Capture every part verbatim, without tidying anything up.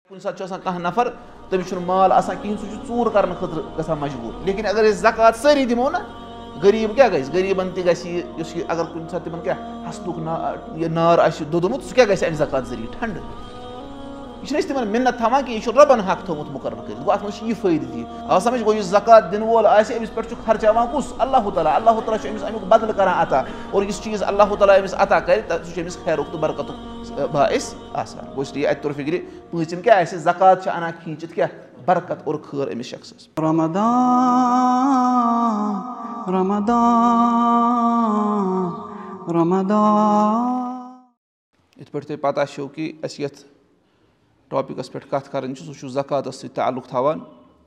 कुछ साथ आसान कह नफर तमिस माल आसान कहीं सह चूर कर खतर मजबूर लेकिन अगर ज़कात सारी दिमो ना गरीब क्या गई गरीबन तह अगर कुछ साथ तिमन क्या हसनुक ना नार आसि दोदमुत सह क्या गई अमि ज़कात जरिए ठंड यह तिमन मिन्नत थवान कि यह रबन हक थोमुत मुकर्रर कर गो अत मज यह फायदे दी आ समझ गो ज़कात दिन वोल आसि अमिस पे खर्चावान कुस अल्लाह ताला अल्लाह ताला अमिस अमुक बदल कर अता और इस चीज़ अल्लाह ताला अमिस अता कर सह अमिस खैरुक तो बरकतुक बाइस आसान गो इसलिए अत तौर फिक्र पीछन क्या ज़कात अना खींचित क्या बरकत और खैर अमिस शख्स रमदान रमदान रमदान इत पे तुम पता छो कि अस ये टॉपिकस पे कत कर सह ज़कातस सत्य ताल्लुक थवान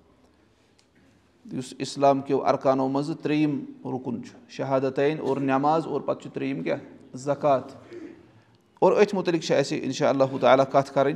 इस्लाम के अरकानों मज त्रेयम रुकन शहादतैन और नमाज और पत् त्रेयम क्या ज़कात और अथ मुतलिक इंशा अल्लाह ताला कत कर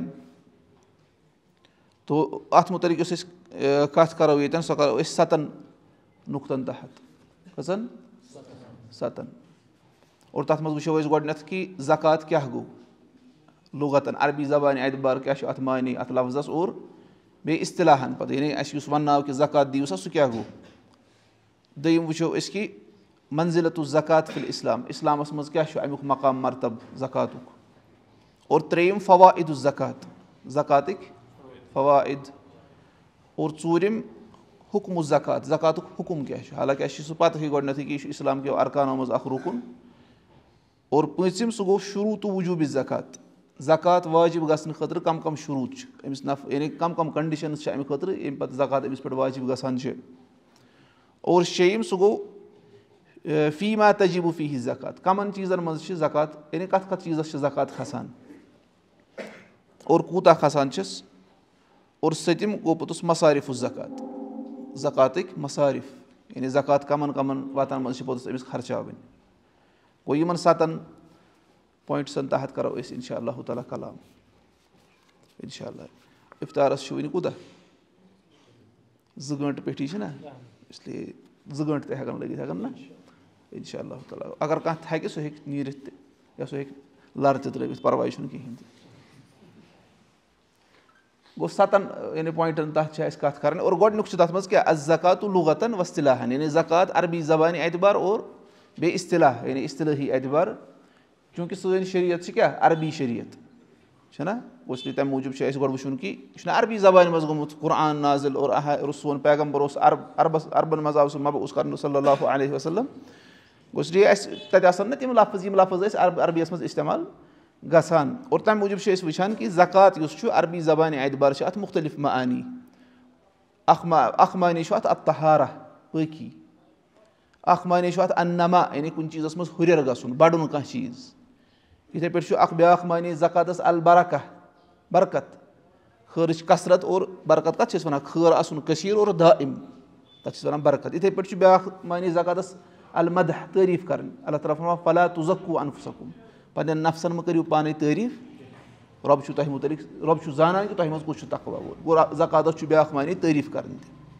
तो अत मुतलिक कत करो ये सह करो सतन नुक्तन तहत कसन सतन और तथ मज वो गोडनथ कि ज़कात क्या गो लुगतन अरबी ज़बान एतबार क्या अत मानी अत लफ्ज़स और बे इस्तिलाहन पत यानी अस वनाव कि ज़कात दियो सह क्या गो दोम वो कि मंजिलत ज़कात फिल इस्लाम इस्लामस मज क्या अमुक मकाम मरतब ज़कातुक और त्रेयम फ़वाइद ज़कात ज़कातिक फ़वाइद और चूरिम हुक्म ज़कात ज़कातुक हुक्म क्या हालांकि अस सह पता ही गोडनथ कि इस्लाम के अरकानों मज अख रुकन और पीम सह गो शुरूत वजूब ज़कात ज़कात वाजिब गसन खतर कम कम शुरूत अमिस नफ यानी कम कम कंडीशनस अमि खतर यम पे ज़कात अमिस पे वाजिब गसान और शेम सह गो फ़ीमा तजिबु फ़ीहि ज़कात कमन चीज़न मज ज़कात यानी कत कत चीज़स ज़कात खसान और कूता खसान और सतम गो पुतुस मसारिफ ज़कात ज़कातिक मसारिफ यानी ज़कात कमन कमन वातन मज पुतुस अमिस खर्चावन गो यमन सतन पॉइंट्सन तहत करो इंशा अल्लाह ताला कलाम इंशा अल्लाह इफ्तारस वन कूत जो गंट पे ना इसलिए जो गंट ते हेकन लगित हेकन ना इंशा अल्लाह ताला अगर कह हे सह हेक नीरित या सह हेक लर ते त्रित परवाह कहें गो सतन यानी पॉइंटन तहत कत कर और गोडनुक तथ मज क्या ज़कात लुगतन व इस्तिलाहन यानी ज़कात अरबी ज़बान एतबार और बे इस्तिलाह यानी इस्तिलाही एतबार चूँकि सी शरीयत क्या अरबी शरीयत ना इसलिए तम मूजूब गो वो कि यह अरबी ज़बान मज गोमुत कुरान नाजिल और सोन पैगम्बर अरब अरबस अरबन मज आव मबऊस कर सल्लल्लाहु अलैहि वसल्लम गो इसलिए तम तम लफ्ज़ यम लफ्ज़ अरबियस मज इस्तेमाल गसान और तम मूजूब वुचान कि ज़कात अरबी ज़बान एतबार अत मुख्तलिफ मानी अख मानी अत तहारा पाकी अख मानी अत अन्नमा यानी कुछ चीज़स मज हुर गसन बड़न कह चीज़ इथे पे ब्या मानी ज़कातस अल बरकह बरकत खैर कसरत और बरकत कत वन खैर आसन कसीर और दाइम तथ वन बरकत इथे पे ब्या मानी ज़कातस अल मदह तारीफ कर अल्लाह ताला फरमा फला तुज़क्कू अनफुसकुम पन्न नफ्सन म करियो पानी तारीफ रब तह मुतलिक रब जानान कि तह मज कुछ तकवा गो ज़कातस ब्या मानी तारीफ कर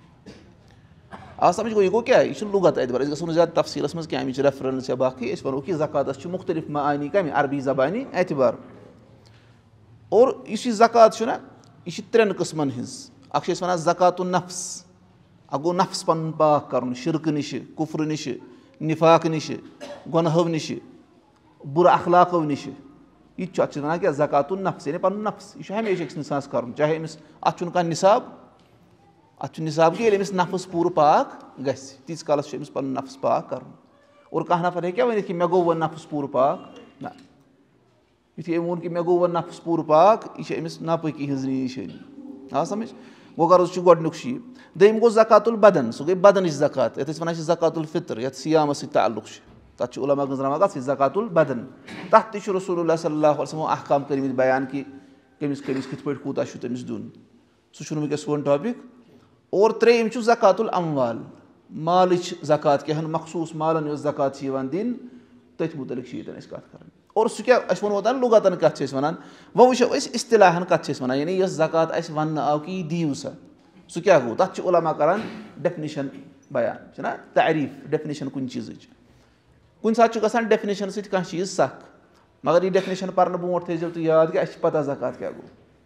आ समझ गो यह गो क्या यह लुगत एतबार गो ज्यादा तफसीलस मज क्या अमिच रेफरेंस या बाकी वो कि ज़कातस मुख्तलिफ मानी कम अरबी ज़बानी एतबार और इस ज़कात यह त्रेन किस्मन हज अख वन ज़कात नफ्स अ गो नफ्स पन पाक कर शिरक नश कुफ्र नश निफाक नश गुनहों नश बुर अखलाकों नश यह वन क्या ज़कात नफ्स यानी पन नफ्स यह हमेशा अक्स इंसानस कर चाहे अमिस अत निसाब अत निसाब कि अमिस नफ्स पूर पाक गीस कालस पन नफ्स पाक कर और कह नफर हे क्या वन कि मे गो वो नफ्स पूर पाक ना यु वोन कि मे गो वो नफ्स पूर पाक यह अमिस नापाकी हज निशानी आ समझ गो गर्ज गोडनुक दोम गो ज़कातुल बदन सह गई बदन ज़कात ये वन ज़कातुल फितर ये सियामस ताल्लुक तथ उलमा गंजरामा कत ज़कातुल बदन तथ तह रसूलुल्लाह सल्लल्लाहु अलैहि वसल्लम अहकाम कर्मित बयान कि कमिस कमिस कित पट कूता तमिस दुन सह वनकस सोन टॉपिक और त्रेयम ज़कातुल अमवाल माल ज़कात क्या मखसूस मालन ज़कात दिन तथ मुतलिक ये कत कर और सह क्या वो वो लुगतन कत वन वो वो इस्तिलाहन कत वन यानी यह ज़कात वन आव कि दिव सा सह क्या गो तथ उलमा करान डेफिनिशन बयान ना तारीफ डेफिनिशन कुछ चीज़ कुछ सात गसान डेफिनिशन सह चीज़ सख मगर यह डेफिनेशन पर्न ब्रोट थो तो याद कि पता ज़कात क्या गो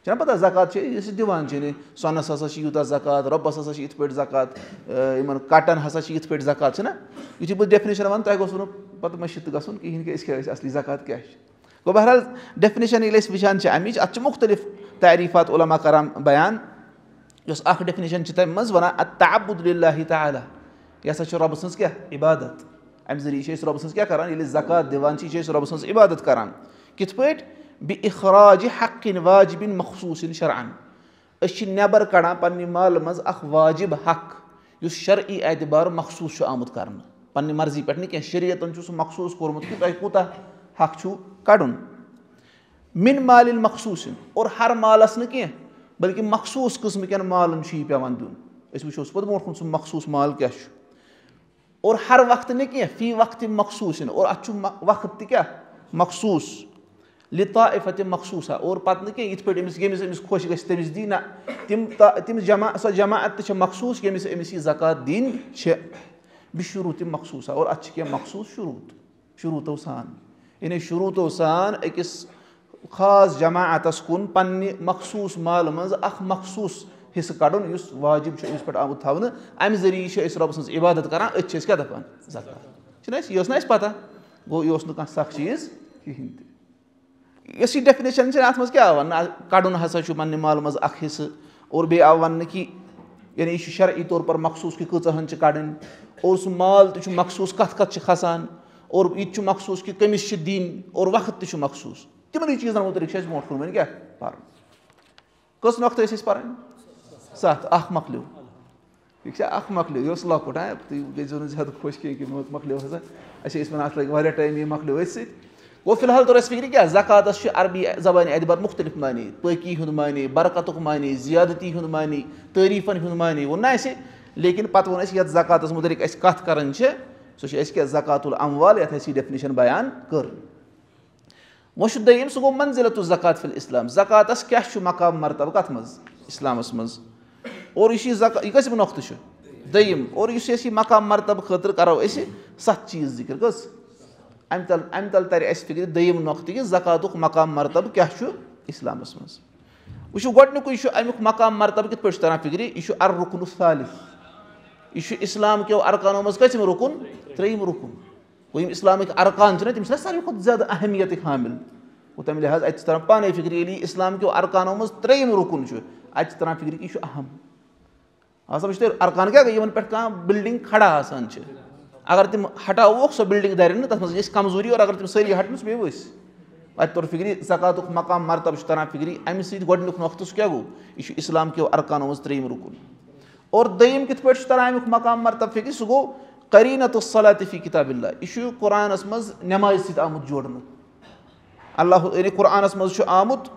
چھےٚ نا پَتہ زکات چھِ یُس أسۍ دِوان چھِ یعنی سۄنَس ہسا چھِ یوٗتاہ زکات رۄبَس ہسا چھِ یِتھ پٲٹھۍ زکات یِمن کَٹن ہسا چھِ یِتھ پٲٹھۍ زکات چھِنہ یُتھُے بہٕ ڈیفنِشن وَنہٕ تۄہہِ گوٚژھوُ نہٕ پَتہٕ مٔشِد تہِ گژھُن کِہینۍ کہِ أسۍ کیاہ ٲسۍ اَصلی زکات کیاہ چھِ گوٚو بہرحال ڈیفنِشن ییٚلہِ أسۍ وٕچھان چھِ اَمِچ اَتھ چھِ مُختٔلِف تعریٖفات عُلما کران بیان یۄس اکھ ڈیفنِشن چھِ تَمہِ منٛز وَنان التعبُد للہ تعالیٰ یہِ ہسا چھِ رۄبہٕ سٕنٛز کیاہ عبادت اَمہِ ذٔریعہٕ چھِ أسۍ رۄبہٕ سٕنٛز کیاہ کران ییٚلہِ أسۍ زکات دِوان چھِ یہِ چھِ أسۍ رۄبہٕ سٕنٛز عبادت کران کِتھ پٲٹھۍ بِاِخراجِ حقٍ واجِبٍ مخصوٗصٍ شرعن أسۍ چھِ نٮ۪بر کڑان پننہِ مالہٕ منٛز اکھ واجِب حق یُس شرعی اعتبار مخصوٗص چھُ آمُت کرنہٕ پننہِ مرضی پٮ۪ٹھ نہٕ کینٛہہ شریعتن چھُ سُہ مخصوٗص کوٚرمُت کہِ تۄہہِ کوٗتاہ حق چھُو کڑُن مِن مالِن مخصوٗصِن اور ہر مالس نہٕ کینٛہہ بٔلکہِ مخصوٗص قٕسمہٕ کٮ۪ن مالن چھُ یہِ پیٚوان دیُن أسۍ وٕچھو سُہ پتہٕ برونٛٹھ کُن سُہ مخصوٗص مال کیاہ چھُ اور ہر وقتہٕ نہٕ کینٛہہ فی وقتہِ مخصوٗصِن اور اَتھ چھُ وقت تہِ کیاہ مخصوٗص لِطائفَتہِ مخصوٗصا اور پتہٕ نہٕ کینٛہہ یِتھ پٲٹھۍ أمِس ییٚمِس أمِس خۄش گژھِ تٔمِس دی نہ تِم تِم جمع سۄ جماعت تہِ چھےٚ مخصوٗص ییٚمِس أمِس یہِ زکات دِنۍ چھِ بیٚیہِ شروٗع تہِ مخصوٗصا اور اَتھ چھِ کینٛہہ مخصوٗص شروٗط شروٗطو سان یعنی شروٗطو سان أکِس خاص جماعتس کُن پننہِ مخصوٗص مالہٕ منٛز اکھ مخصوٗص حِصہٕ کڑُن یُس واجِب چھُ أمِس پٮ۪ٹھ آمُت تھاونہٕ اَمہِ ذٔریعہٕ چھِ أسۍ رۄبہٕ سٕنٛز عبادت کران أتھۍ چھِ أسۍ کیاہ دپان زکات چھُنہ اَسہِ یہِ ٲس نہ اَسہِ پتہ گوٚو یہِ اوس نہٕ کانٛہہ سخ چیٖز کِہینۍ تہِ یۄس یہِ ڈیفنِشن چھِ اَتھ منٛز کیاہ آو وَننہٕ کڑُن ہسا چھُ پننہِ مالہٕ منٛز اکھ حِصہٕ اور بیٚیہِ آو وَننہٕ کہِ یعنی یہِ چھُ شرعی طور پر مخصوٗص کہِ کۭژاہن چھِ کڑٕنۍ اور سُہ مال تہِ چھُ مخصوٗص کتھ کتھ چھِ کھسان اور یہِ تہِ چھُ مخصوٗص کہِ کٔمِس چھِ دِنۍ اور وقت تہِ چھُ مخصوٗص تِمنٕے چیٖزن مُتعلِق چھِ اَسہِ برونٛٹھ کُن وۄنۍ کیاہ پَرُن کٔژ نۄقطہٕ ٲسۍ اَسہِ پَرٕنۍ سَتھ اکھ مۄکلیو ٹھیٖک چھا اکھ مۄکلیو یہِ اوس لۄکُٹ ہا تُہۍ گٔژھۍزیو نہٕ زیادٕ خۄش کینٛہہ کہِ مۄکلیو ہسا اَسہِ ٲسۍ وَنان اَتھ لگہِ واریاہ ٹایم یہِ مۄکلیو أتھۍ سۭتۍ گوٚو فِلحال توٚر اَسہِ فِکرِ کیاہ زکاتس چھُ عربی زبانہِ اعتبار مُختٔلِف معنے پٲقی ہُنٛد معنے برکتُک معنے زیادتی ہُنٛد معنے تعٲریٖفن ہُنٛد معنے ووٚن نہ اَسہِ لیکِن پتہٕ ووٚن اَسہِ یَتھ زکاتس مُتعلِق اَسہِ کتھ کرٕنۍ چھِ سُہ چھِ اَسہِ کیاہ زکات الاموال یَتھ اَسہِ یہِ ڈیفنِشن بیان کٔر وۄنۍ چھُ دوٚیِم سُہ گوٚو منزِلتُ زکات فِل اسلام زکاتس کیاہ چھُ مقام مرتبہٕ کتھ منٛز اسلامس منٛز اور یُس یہِ زکات یہِ کٔژِم نۄقطہٕ چھُ دوٚیِم اور یُس أسۍ یہِ مقام مرتبہٕ خٲطرٕ کرو أسۍ سَتھ چیٖز ذِکِر کٔژ اَمہِ تل اَمہِ تل ترِ اَسہِ فِکرِ دوٚیِم نۄقطہٕ کہِ زکاتُک مقام مرتبہٕ کیاہ چھُ اِسلامس منٛز وٕچھِو گۄڈٕنیُکُے چھُ اَمیُک مقام مرتبہٕ کِتھ پٲٹھۍ چھُ تران فِکرِ یہِ چھُ اررُکُن الثالِث یہِ چھُ اِسلام کیو ارکانو منٛز کٔژِم رُکُن ترٛیٚیِم رُکُن گوٚو یِم اِسلامٕکۍ ارکان چھِنہ تِم چھِنہ ساروی کھۄتہٕ زیادٕ اہمیتٕکۍ حامِل گوٚو تَمہِ لحاظ اَتہِ چھِ تران پانے فِکرِ ییٚلہِ یہِ اِسلام کیو ارکانو منٛز ترٛیٚیِم رُکُن چھُ اَتہِ چھِ تران فِکرِ کہِ یہِ چھُ اہم آ سَمجھ تۄہہِ ارکان کیاہ گٔے یِمن پٮ۪ٹھ کانٛہہ بِلڈِنٛگ کھڑا آسان چھِ اگر تِم ہٹاووکھ سۄ بِلڈِنٛگ دَرِ نہٕ تَتھ منٛز گژھِ کمزوٗری اور اگر تِم سٲری ہٹن سُہ پیٚیہِ ؤسۍ اَتہِ توٚر فِکرِ زکاتُک مقام مرتبہٕ چھُ تران فِکرِ اَمہِ سۭتۍ گۄڈٕنیُک نۄقطہٕ سُہ کیاہ گوٚو یہِ چھُ اِسلام کیو ارکانو منٛز ترٛیٚیِم رُکُن اور دوٚیِم کِتھ پٲٹھۍ چھُ تران اَمیُک مقام مرتبہٕ فِکرِ سُہ گوٚو قریٖنتُ الصلاۃ فی کِتابِ اللہ یہِ چھُ قرآنس منٛز نٮ۪مازِ سۭتۍ آمُت جوڑنہٕ اللہ یعنی قرآنس منٛز چھُ آمُت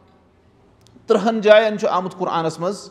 تٕرٛہن جاین چھُ آمُت قرآنس منٛز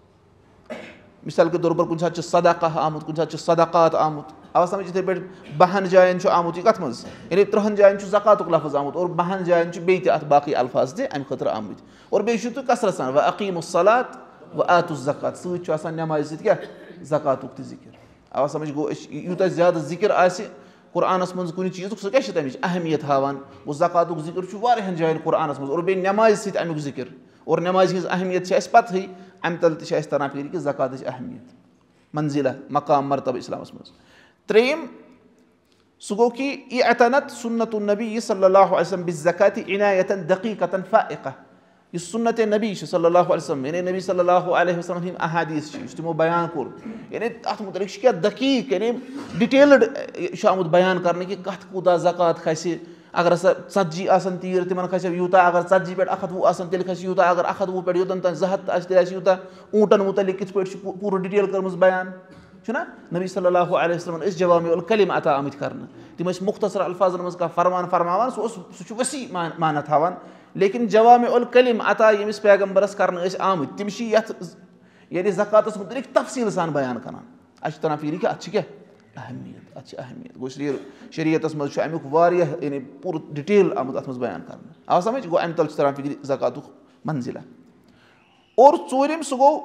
مِثال کے طور پر کُنہِ ساتہٕ چھُ صدقہ آمُت کُنہِ ساتہٕ چھُ صدقات آمُت آو سَمجھ یِتھٕے پٲٹھۍ بہن جاین چھُ آمُت یہِ کَتھ منٛز یعنی تٕرٛہن جاین چھُ زکاتُک لفظ آمُت اور بہن جاین چھُ بیٚیہِ تہِ اَتھ باقٕے الفاظ تہِ اَمہِ خٲطرٕ آمٕتۍ اور بیٚیہِ چھُو تُہۍ کثرت سان وۄنۍ عقیٖم الصلات وۄنۍ آتُ زکات سۭتۍ چھُ آسان نٮ۪مازِ سۭتۍ کیاہ زکاتُک تہِ ذِکِر آو سَمجھ گوٚو أسۍ یوٗتاہ زیادٕ ذِکِر آسہِ قرآنس منٛز کُنہِ چیٖزُک سُہ کیاہ چھِ تَمِچ اہمیت ہاوان گوٚو زکاتُک ذِکِر چھُ واریاہن جاین قرآنس منٛز اور بیٚیہِ نٮ۪مازِ سۭتۍ اَمیُک ذِکِر اور نٮ۪مازِ ہِنٛز اہمیت چھِ اَسہِ پتہٕے اَمہِ تل تہِ چھِ اَسہِ تران فِکرِ کہِ زکاتٕچ اہمیت منزِلہ مقام مرتبہٕ اِسلامس منٛز ترٛیٚیِم سُہ گوٚو کہِ اعتنت سُنتُ النبی صلی اللہ علیہ وسلم بِزکاتِ عنایتن دقیٖقتن فائقہ یُس سُنتِ نبی چھُ صلی اللہ علیہ وسلم یعنی نبی صلی اللہ علیہ وسلم ہٕنٛدۍ احادیٖث چھِ یُس تِمو بیان کوٚر یعنی اَتھ مُتعلِق چھُ کیاہ دقیٖق یعنی ڈِٹیلٕڈ چھُ آمُت بیان کرنہٕ کہِ کَتھ کوٗتاہ زکات کھسہِ اگر ہسا ژتجی آسن تیٖر تِمن کھسہِ یوٗتاہ اگر ژتجی پٮ۪ٹھ اکھ ہَتھ وُہ آسن تیٚلہِ کھسہِ یوٗتاہ اگر اکھ ہَتھ وُہ پٮ۪ٹھ یوٚتن تانۍ زٕ ہَتھ آسہِ تیٚلہِ آسہِ یوٗتاہ اوٗنٹن مُتعلِق کِتھ پٲٹھۍ چھِ پوٗرٕ ڈِٹیل کٔرمٕژ بیان چھُنہ نبی صلی اللہ علیہ وسلمن ٲسۍ جوامع الکلم عطا آمٕتۍ کرنہٕ تِم ٲسۍ مُختصر الفاظن منٛز کانٛہہ فرمان فرماوان سُہ اوس سُہ چھُ ؤسیع معنی تھاوان لیکِن جوامع الکلم عطا ییٚمِس پیغمبرس کرنہٕ ٲسۍ آمٕتۍ تِم چھِ یتھ یعنی زکاتس مُتعلِق تفصیٖل سان بیان کران اَسہِ چھُ تران فِکرِ کہِ اَتھ چھِ کیاہ اہمیت اَتھ چھِ اہمیت گوٚو شریعتس منٛز چھُ اَمیُک واریاہ یعنی پوٗرٕ ڈِٹیل آمُت اَتھ منٛز بیان کرنہٕ آو سَمجھ گوٚو اَمہِ تل چھُ تران فِکرِ زکاتُک منزِلہ اور ژوٗرِم سُہ گوٚو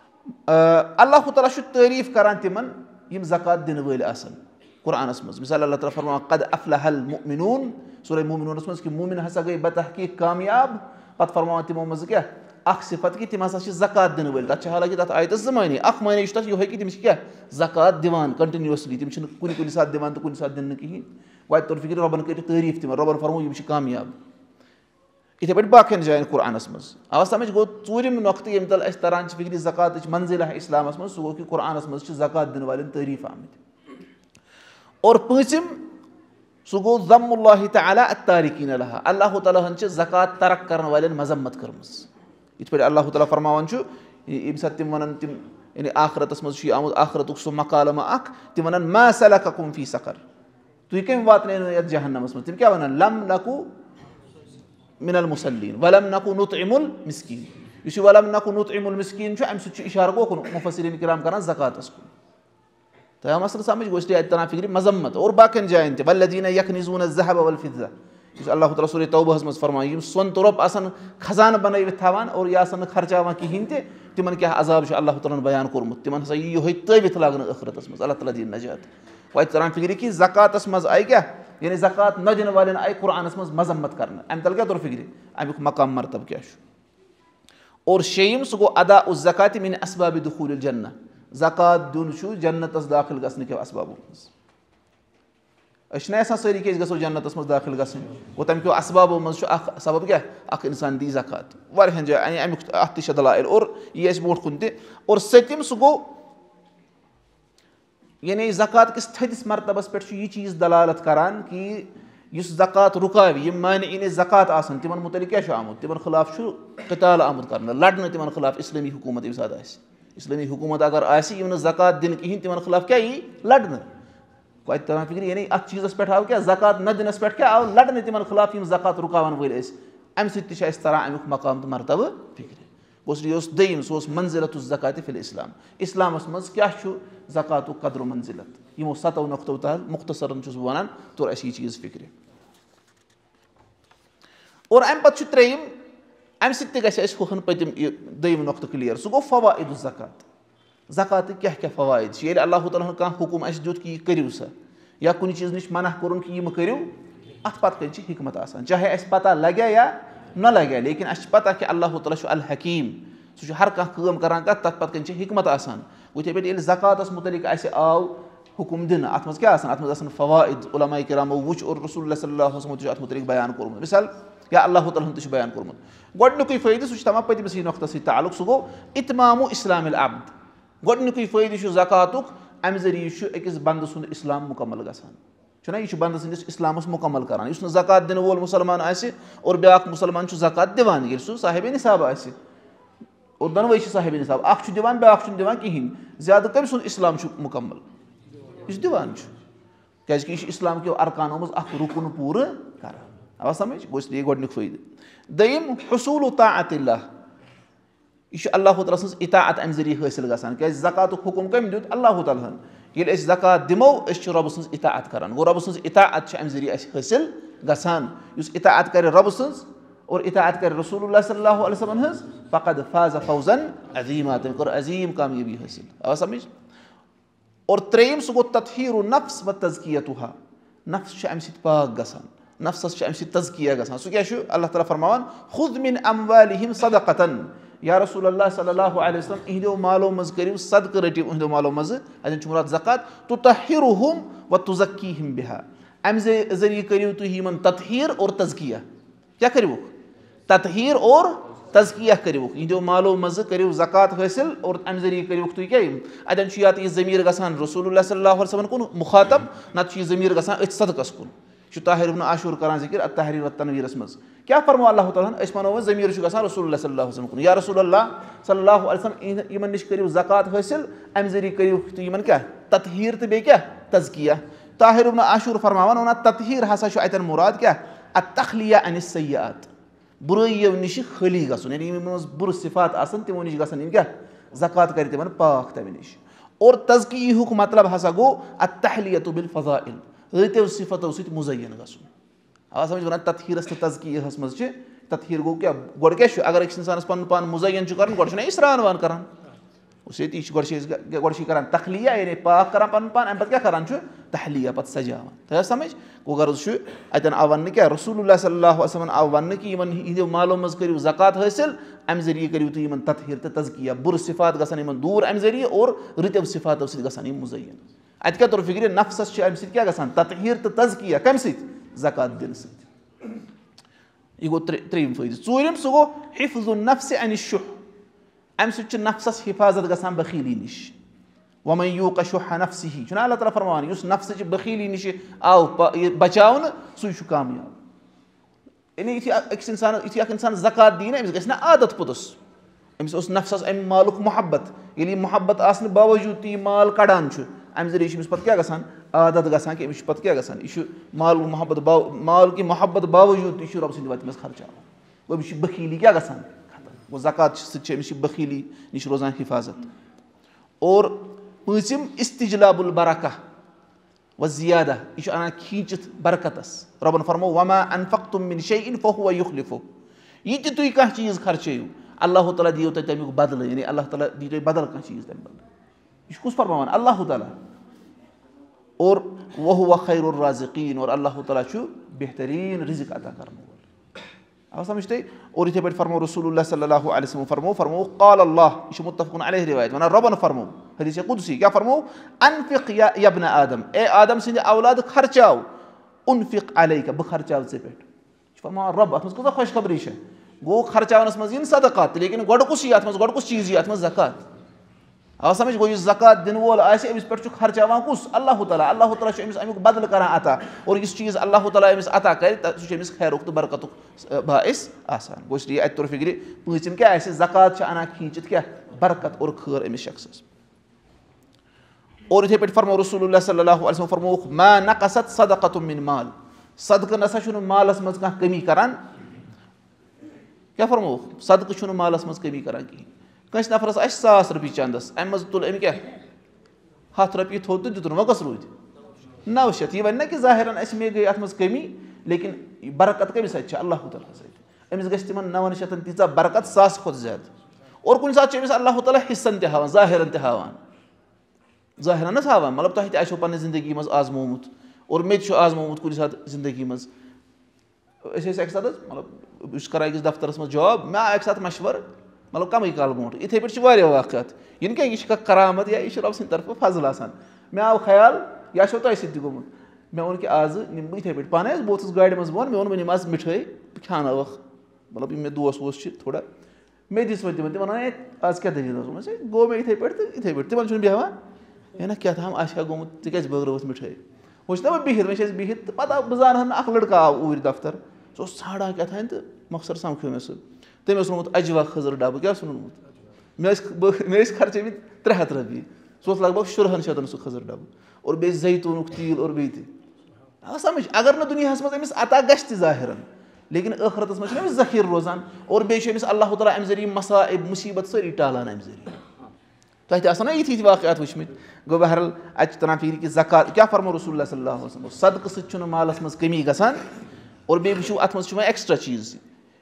اللہ تعالیٰ چھُ تعٲریٖف کران تِمن یِم زکات دِنہٕ وٲلۍ آسن قرآنس منٛز مِثال اللہ تعالیٰ فرماوان قد افلح المؤمنون سورہ مومنوٗنس منٛز کہِ مومِن ہسا گٔے بتحقیٖق کامیاب پتہٕ فرماوان تِمو منٛزٕ کیاہ اکھ صفت کہِ تِم ہسا چھِ زکات دِنہٕ وٲلۍ تَتھ چھِ حالانکہِ تَتھ آیتَس زٕ معنے اکھ معنے چھُ تَتھ یِہوے کہِ تِم چھِ کیاہ زکات دِوان کَنٹِنیوسلی تِم چھِنہٕ کُنہِ کُنہِ ساتہٕ دِوان تہٕ کُنہِ ساتہٕ دِنہٕ نہٕ کِہینۍ وَتہِ توٚر فِکرِ رۄبَن کٔرِو تعٲریٖف تِمن رۄبَن فرموو یِم چھِ کامیاب یِتھٕے پٲٹھۍ باقین جاین قرآنَس منٛز آو سَمجھ گوٚو ژوٗرِم نۄقطہٕ ییٚمہِ تل اَسہِ تران چھِ فِکرِ زکاتٕچ منزِلہ اِسلامَس منٛز سُہ گوٚو کہِ قرآنَس منٛز چھِ زکات دِنہٕ والٮ۪ن تعٲریٖف آمٕتۍ اور پوٗژِم سُہ گوٚو ضم اللہ تعالیٰ التارکیٖن لہا اللہ تعالیٰ ہن چھِ زکات ترک کرن والٮ۪ن مذمت کٔرمٕژ یِتھ پٲٹھۍ اللہ تعالیٰ فرماوان چھُ ییٚمہِ ساتہٕ تِم وَنان تِم یعنی آخرتس منٛز چھُ یہِ آمُت آخرتُک سُہ مقالمہ اکھ تِم وَنان ما سلککُم فی سقر تُہۍ کٔمۍ واتنٲونو یتھ جہنمس منٛز تِم کیاہ وَنان لم نکو من المصلیٖن ولم نکو نطعم المسکیٖن یُس یہِ ولم نکو نطعم المسکیٖن چھُ اَمہِ سۭتۍ چھُ اِشارٕ گوٚو کُن مُفسریٖن کرام کران زکاتس کُن تۄہہِ آو مسلہٕ سمجھ گوٚو اس لیے اَتہِ تران فِکرِ مذمت اور باقین جاین تہِ والذیٖنَ یکنِزوٗنَ الذَّهَبَ وَالْفِضَّةَ یُس اللہ تعالیٰ سورُے توبہس منٛز فرمایہِ یِم سۄن تہٕ رۄپ آسان خزانہٕ بنٲوِتھ تھاوان اور یہِ آسان نہٕ خرچاوان کِہینۍ تہِ تِمن کیاہ عذاب چھُ اللہ تعالیٰ ہن بیان کوٚرمُت تِمن ہسا یی یِہوے تٲوِتھ لاگنہٕ ٲخرتس منٛز اللہ تعالیٰ دِیِن نجات وَتہِ تران فِکرِ کہِ زکاتس منٛز آیہِ کیاہ یعنی زکات نہ دِنہٕ والٮ۪ن آیہِ قرآنس منٛز مذمت کرنہٕ اَمہِ تل کیاہ توٚر فِکرِ اَمیُک مقام مرتبہٕ کیاہ چھُ اور شیٚیِم سُہ گوٚو ادا الزکاتِ مِن اسبابِ دخوٗلِ الجنہ زکات دیُن چھُ جنتس دٲخِل گژھنہٕ کیو اسبابو منٛز أسۍ چھِنہ یژھان سٲری کہِ أسۍ گژھو جنتس منٛز دٲخِل گژھٕنۍ گوٚو تَمہِ کیو اسبابو منٛز چھُ اکھ سبب کیاہ اکھ اِنسان دی زکات واریاہن جاین اَمیُک اَتھ تہِ چھِ دلایل اور یہِ اَسہِ برونٛٹھ کُن تہِ اور سٔتِم سُہ گوٚو یعنی زکات کِس تھٔدِس مرتبس پٮ۪ٹھ چھُ یہِ چیٖز دلالت کران کہِ یُس زکات رُکاوِ یِم مانعیٖنہِ زکات آسن تِمن مُتعلِق کیاہ چھُ آمُت تِمن خٕلاف چھُ قتال آمُت کرنہٕ لڑنہٕ تِمن خٕلاف اِسلٲمی حکوٗمت ییٚمہِ ساتہٕ آسہِ اِسلٲمی حکوٗمت اگر آسہِ یِم نہٕ زکات دِنہٕ کِہینۍ تِمن خٕلاف کیاہ یی لڑنہٕ وَتہِ تران فِکرِ یعنی اَتھ چیٖزس پٮ۪ٹھ آو کیاہ زکات نہ دِنس پٮ۪ٹھ کیاہ آو لڑنہٕ تِمن خٕلاف یِم زکات رُکاون وٲلۍ ٲسۍ اَمہِ سۭتۍ تہِ چھُ اَسہِ تران اَمیُک مقام تہٕ مرتبہٕ فِکرِ گوٚو یہِ اوس دوٚیِم سُہ اوس منزِلتُ الزکاتِ فِل اِسلام اِسلامس منٛز کیاہ چھُ زکاتُک قدر و منزِلت یِمو سَتو نۄقطو تحت مُختصرن چھُس بہٕ وَنان توٚر اَسہِ یہِ چیٖز فِکرِ اور اَمہِ پتہٕ چھُ ترٛیٚیِم اَمہِ سۭتۍ تہِ گژھِ اَسہِ ہُہن پٔتِم یہِ دوٚیِم نۄقطہٕ کٕلیر سُہ گوٚو فوائد الزکات زکاتٕکۍ کیاہ کیاہ فوائد چھِ ییٚلہِ اللہ تعالیٰ ہن کانٛہہ حُکُم اَسہِ دیُت کہِ یہِ کٔرِو سا یا کُنہِ چیٖزٕ نِش منع کوٚرُن کہِ یہِ مہٕ کٔرِو اَتھ پتہٕ کَنۍ چھِ حِکمت آسان چاہے اَسہِ پتہ لگیا یا نہ لگیا لیکِن اَسہِ چھِ پتہ کہِ اللہ تعالیٰ چھُ الحکیٖم سُہ چھُ ہر کانٛہہ کٲم کران کَتھ تَتھ پتہٕ کَنۍ چھِ حِکمت آسان گوٚو یِتھٕے پٲٹھۍ ییٚلہِ زکاتس مُتعلِق اَسہِ آو حُکُم دِنہٕ اَتھ منٛز کیاہ آسان اَتھ منٛز آسان فوائد عُلماء کرامو وٕچھ اور رسول اللہ صلی اللہ وسلمو تہِ چھُ اَتھ مُتعلِق بیان کوٚرمُت مِثال یا اللہ تعالیٰ ہن تہِ چھُ بیان کوٚرمُت گۄڈٕنیُکُے فٲیدٕ سُہ چھُ تھاوان پٔتمِسٕے نۄقطس سۭتۍ تعلُق سُہ گوٚو اِتمامُ اِسلامِ العبد گۄڈٕنیُکُے فٲیدٕ چھُ زکاتُک اَمہِ ذٔریعہٕ چھُ أکِس بنٛدٕ سُنٛد اِسلام مُکمل گژھان چھُنہ یہِ چھُ بنٛدٕ سٕنٛدِس اِسلامس مُکمل کران یُس نہٕ زکات دِنہٕ وول مُسلمان آسہِ اور بیاکھ مُسلمان چھُ زکات دِوان ییٚلہِ سُہ صاحبِ نِصاب آسہِ اور دۄنوے چھِ صاحبِ نِصاب اکھ چھُ دِوان بیاکھ چھُنہٕ دِوان کِہینۍ زیادٕ کٔمۍ سُنٛد اِسلام چھُ مُکمل یُس دِوان چھُ کیازِ کہِ یہِ چھُ اِسلام کیو ارکانو منٛز اکھ رُکُن پوٗرٕ کران آوا سمجھ گوٚو اس لیے گۄڈٕنیُک فٲیدٕ دوٚیِم حصوٗلُ طاعتِ اللہ یہِ چھُ اللہ تعالیٰ سٕنٛز اطاعت اَمہِ ذٔریعہٕ حٲصِل گژھان کیازِ زکاتُک حُکُم کٔمۍ دیُت اللہ تعالیٰ ہن ییٚلہِ أسۍ زکات دِمو أسۍ چھِ رۄبہٕ سٕنٛز اطاعت کران گوٚو رۄبہٕ سٕنٛز اطاعت چھِ اَمہِ ذٔریعہٕ اَسہِ حٲصِل گژھان یُس اطاعت کرِ رۄبہٕ سٕنٛز اور اطاعت کرِ رسول اللہ صلی اللہ علیہ وسلم ہٕنٛز فقد فاز فوزن عظیٖما تٔمۍ کٔر عظیٖم کامیٲبی حٲصِل آوا سمجھ اور ترٛیٚیِم سُہ گوٚو تطہیٖرُ نفس و تزکیتُہا نفس چھُ اَمہِ سۭتۍ پاک گژھان نفسس چھُ اَمہِ سۭتۍ تزکیہ گژھان سُہ کیاہ چھُ اللہ تعالیٰ فرماوان خُذ مِن اموالِہِم صدقتن یا رسول اللہ صلی اللہ علیہ وسلم اِہنٛدیو مالو منٛز کٔرِو صدقہٕ رٔٹِو اِہنٛدیو مالو منٛزٕ اَتٮ۪ن چھُ مُراد زکات تُطہِرُہُم و تُزکیٖہِم بِہا اَمہِ ذٔریعہٕ کٔرِو تُہۍ یِمن تطہیٖر اور تزکیہ کیاہ کٔرِوُکھ تطہیٖر اور تزکیہ کٔرِوُکھ یِہنٛدیو مالو منٛزٕ کٔرِو زکات حٲصِل اور اَمہِ ذٔریعہٕ کٔرِوُکھ تُہۍ کیاہ اَتٮ۪ن چھُ یا تہٕ یہِ ضمیٖر گژھان رسول اللہ صلی اللہ علیہ وسلم کُن مُخاطب نتہٕ چھُ یہِ ضمیٖر گژھان أتھۍ صدقس کُن چھُ طاہر ابن عاشور کران ذِکر التحریٖر و تنویٖرس منٛز کیاہ فرمو اللہ تعالیٰ ہن أسۍ وَنو وۄنۍ ضمیٖر چھُ گژھان رسول اللہ صلی اللہ وسلم کُن یا رسول اللہ صلی اللہ علیہ وسلم یِمن نِش کٔرِو زکات حٲصِل اَمہِ ذٔریعہٕ کٔرِوُکھ تُہۍ یِمن کیاہ تطہیٖر تہٕ بیٚیہِ کیاہ تزکیہ طاہر ابن عاشور فرماوان وَنان تطہیٖر ہسا چھُ اَتٮ۪ن مُراد کیاہ التخلیہ عن السیئات بُرٲیو نِشہِ خٲلی گژھُن یعنی یِمن منٛز بُرٕ صفات آسان تِمو نِش گژھن یِم کیاہ زکات کرِ تِمن پاک تَمہِ نِش اور تزکیہُک مطلب ہسا گوٚو التحلیتُ بالفضائل رٕتیو صفتو سۭتۍ مُزین گژھُن آ سمجھ وَنان تطہیٖرس تہٕ تزکیہس منٛز چھِ تطہیٖر گوٚو کیاہ گۄڈٕ کیاہ چھُ اگر أکِس اِنسانس پنُن پان مُزین چھُ کرُن گۄڈٕ چھُنہ یہِ سرٛان وان کران یہِ چھِ گۄڈٕ چھِ أسۍ گۄڈٕ چھِ یہِ کران تخلیہ یعنی پاک کران پَنُن پان اَمہِ پَتہٕ کیاہ کران چھُ تحلیہ پَتہٕ سجاوان تۄہہِ آو سَمجھ گوٚو غرض چھُ اَتٮ۪ن آو وَننہٕ کیاہ رسول اللہ صلی اللہ علیہ وسلم آو وَننہٕ کہِ یِمن ہِنٛدیو مالو منٛز کٔرِو زکات حٲصِل اَمہِ ذٔریعہٕ کٔرِو تُہۍ یِمن تطہیٖر تہٕ تزکیہ بُرٕ صفات گژھن یِمن دوٗر اَمہِ ذٔریعہٕ اور رٕتیو صفاتو سۭتۍ گژھن یِم مُزین اَتہِ کیاہ توٚر فِکرِ نفسس چھُ اَمہِ سۭتۍ کیاہ گژھان تطہیٖر تہٕ تزکیہ کَمہِ سۭتۍ زکات دِنہٕ سۭتۍ یہِ گوٚو ترٛیٚیِم فٲیدٕ ژوٗرِم سُہ گوٚو حفظ النفس عن الشح اَمہِ سۭتۍ چھُ نفسس حِفاظت گژھان بخیٖلی نِش وَمَن یوٗق شُحَ نفسِہی چھُنہ اللہ تعالیٰ فرماوان یُس نفسٕچہِ بخیٖلی نِش آو بچاونہٕ سُے چھُ کامیاب یعنی یُتھُے أکِس اِنسانس یُتھُے اکھ اِنسان زکات دِی نہ أمِس گژھِ نہ عادت پوٚتُس أمِس اوس نفسس اَمہِ مالُک محبت ییٚلہِ یہِ محبت آسنہٕ باوجوٗد تہِ یہِ مال کڑان چھُ اَمہِ ذٔریعہٕ چھُ أمِس پتہٕ کیاہ گژھان عادت گژھان کہِ أمِس چھُ پتہٕ کیاہ گژھان یہِ چھُ مالُک محبت باو مال کہِ محبت باوجوٗد تہِ چھُ رۄبہٕ سٕنٛدِ وَتہِ منٛز خرچاوان گوٚو أمِس چھِ بخیٖلی کیاہ گژھان ختم گوٚو زکات سۭتۍ چھِ أمِس چھِ بخیٖلی نِش روزان حِفاظت اور پوٗژِم استجلاب البرکہ و زیادہ یہِ چھُ اَنان کھیٖنچِتھ برکتس رۄبن فرمو وما انفقتم من شیء فهو یخلفه یہِ تہِ تُہۍ کانٛہہ چیٖز خرچٲیِو اللہ تعالیٰ دِیو تۄہہِ تَمیُک بدلہٕ یعنی اللہ تعالیٰ دِیہِ تۄہہِ بدل کانٛہہ چیٖز تَمہِ بدلہٕ یہِ چھُ کُس فرماوان اللہ تعالیٰ اور وهو خیر الرازقیٖن اور اللہ تعالیٰ چھُ بہتریٖن رِزق عطا کرن وول آو سمجھ تۄہہِ اور یِتھٕے پٲٹھۍ فرمو رسول اللہ صلی اللہ علیہ وسلم فرمو فرمو قال اللہ یہِ چھُ مُتفقُن علیہ رِوایت وَنان رۄبن فرمو حدیٖث قُدسی کیاہ فرمو انفق یا ابنَ آدم اے آدم سٕنٛدِ اولاد خرچاو انفق علیکا بہٕ خرچاو ژےٚ پٮ۪ٹھ یہِ چھُ فرماوان رۄب اتھ منٛز کۭژاہ خۄش خبری چھےٚ گوٚو خرچاونس منٛز یِن صدقات لیکِن گۄڈٕ کُس یی اتھ منٛز گۄڈٕ کُس چیٖز یی اتھ منٛز زکات آو سمجھ گوٚو یُس زکات دِنہٕ وول آسہِ أمِس پٮ۪ٹھ چھُ خرچاوان کُس اللہ تعالیٰ اللہ تعالیٰ چھُ أمِس امیُک بدلہٕ کران عطا اور یُس چیٖز اللہ تعالیٰ أمِس عطا کرِ سُہ چھُ أمِس خیرُک تہٕ برکتُک باعث آسان گوٚو اس لیے اَتہِ توٚر فِکرِ پوٗژِم کیاہ آسہِ زکات چھِ اَنان کھیٖنچِتھ کیاہ برکت اور خٲر أمِس شخصس اور یِتھٕے پٲٹھۍ فرمو رسول اللہ صلی اللہ علیہ وسلم فرمووُکھ ما نقصت صدقۃ من مال صدقہٕ نسا چھُنہٕ مالس منٛز کانٛہہ کٔمی کران کیاہ فرمووُکھ صدقہٕ چھُنہٕ مالس منٛز کٔمی کران کِہینۍ کٲنٛسہِ نفرس آسہِ ساس رۄپیہِ چندس امہِ منٛز تُل أمۍ کیاہ ہتھ رۄپیہِ تھوٚد تہٕ دِتُن وۄنۍ کۄس روٗدۍ نو شیٚتھ یہِ وَنہِ نہ کہِ ظٲہِرن اَسہِ مے گٔے اتھ منٛز کٔمی لیکِن برکت کٔمِس سۭتۍ چھِ اللہ تعالیٰ ہس سۭتۍ أمِس گژھِ تِمن نون شیٚتھن تیٖژاہ برکت ساسہٕ کھۄتہٕ زیادٕ اور کُنہِ ساتہٕ چھُ أمِس اللہ تعالیٰ حِصن تہِ ہاوان ظٲہِرن تہِ ہاوان ظٲہِرن حظ ہاوان مطلب تۄہہِ تہِ آسیو پننہِ زندگی منٛز آزمومُت اور مےٚ تہِ چھُ آزمومُت کُنہِ ساتہٕ زندگی منٛز أسۍ ٲسۍ اکہِ ساتہٕ حظ مطلب بہٕ چھُس کران أکِس دفترس منٛز جاب مےٚ آو اکہِ ساتہٕ مشورٕ مطلب کمٕے کال برونٛٹھ یِتھٕے پٲٹھۍ چھِ واریاہ واقعات یہِ نہٕ کینٛہہ یہِ چھِ کانٛہہ کرامت یا یہِ چھِ رۄبہٕ سٕنٛدِ طرفہٕ فضل آسان مےٚ آو خیال یہِ آسیو تۄہہِ سۭتۍ تہِ گوٚمُت مےٚ ووٚن کہِ آزٕ نِمہٕ بہٕ یِتھٕے پٲٹھۍ پانہٕ حظ بہٕ اوسُس گاڑِ منٛز بۄن مےٚ ووٚن وۄنۍ نِمہٕ آز مِٹھٲے بہٕ کھیٛاناوَکھ مطلب یِم مےٚ دوس ووس چھِ تھوڑا مےٚ دِژ وۄنۍ تِمن تِمن وَنان ہے آز کیاہ دٔلیٖل ٲس دوٚپمَس ہے گوٚو مےٚ یِتھٕے پٲٹھۍ تہٕ یِتھٕے پٲٹھۍ تِمن چھُنہٕ بیٚہوان ہے نہ کیاہ تام آسہِ ہا گوٚمُت ژٕ کیازِ بٲگرٲوٕتھ مِٹھٲے وۄنۍ چھُس نا بہٕ بِہِتھ وۄنۍ چھِ أسۍ بِہِتھ تہٕ پتہٕ آو بہٕ زانہٕ ہن نہٕ اکھ لڑکہٕ آو اوٗرۍ دفتر سُہ اوس ژھانڈان کیٛاہ تام تہٕ مۄخصر سمکھیو مےٚ سُہ تٔمۍ اوس اوٚنمُت اجوا خٔزٕر ڈبہٕ کیاہ اوس اوٚنمُت مےٚ ٲسۍ مےٚ ٲسۍ خرچٲمٕتۍ ترٛےٚ ہتھ رۄپیہِ سُہ اوس لگ بگ شُرہن شیٚتن سُہ خٔزٕر ڈبہٕ اور بیٚیہِ زیتوٗنُک تیٖل اور بیٚیہِ تہِ آو سمجھ اگر نہٕ دُنیاہس منٛز أمِس عطا گژھِ تہِ ظٲہِرن لیکِن ٲخرتس منٛز چھُنہ أمِس ذخیٖرٕ روزان اور بیٚیہِ چھُ أمِس اللہ تعالیٰ اَمہِ ذٔریعہٕ مسائب مُصیٖبت سٲری ٹالان اَمہِ ذٔریعہٕ تۄہہِ تہِ آسان نا یِتھۍ یِتھۍ واقعات وٕچھمٕتۍ گوٚو بہرحال اَتہِ چھُ تران فِکرِ کہِ زکات کیاہ فرمو رسول اللہ صلی اللہ علیہ وسلم صدقہٕ سۭتۍ چھُنہٕ مالس منٛز کٔمی گژھان اور بیٚیہِ وٕچھِو اتھ منٛز چھُ وۄنۍ ایٚکٕسٹرا چیٖز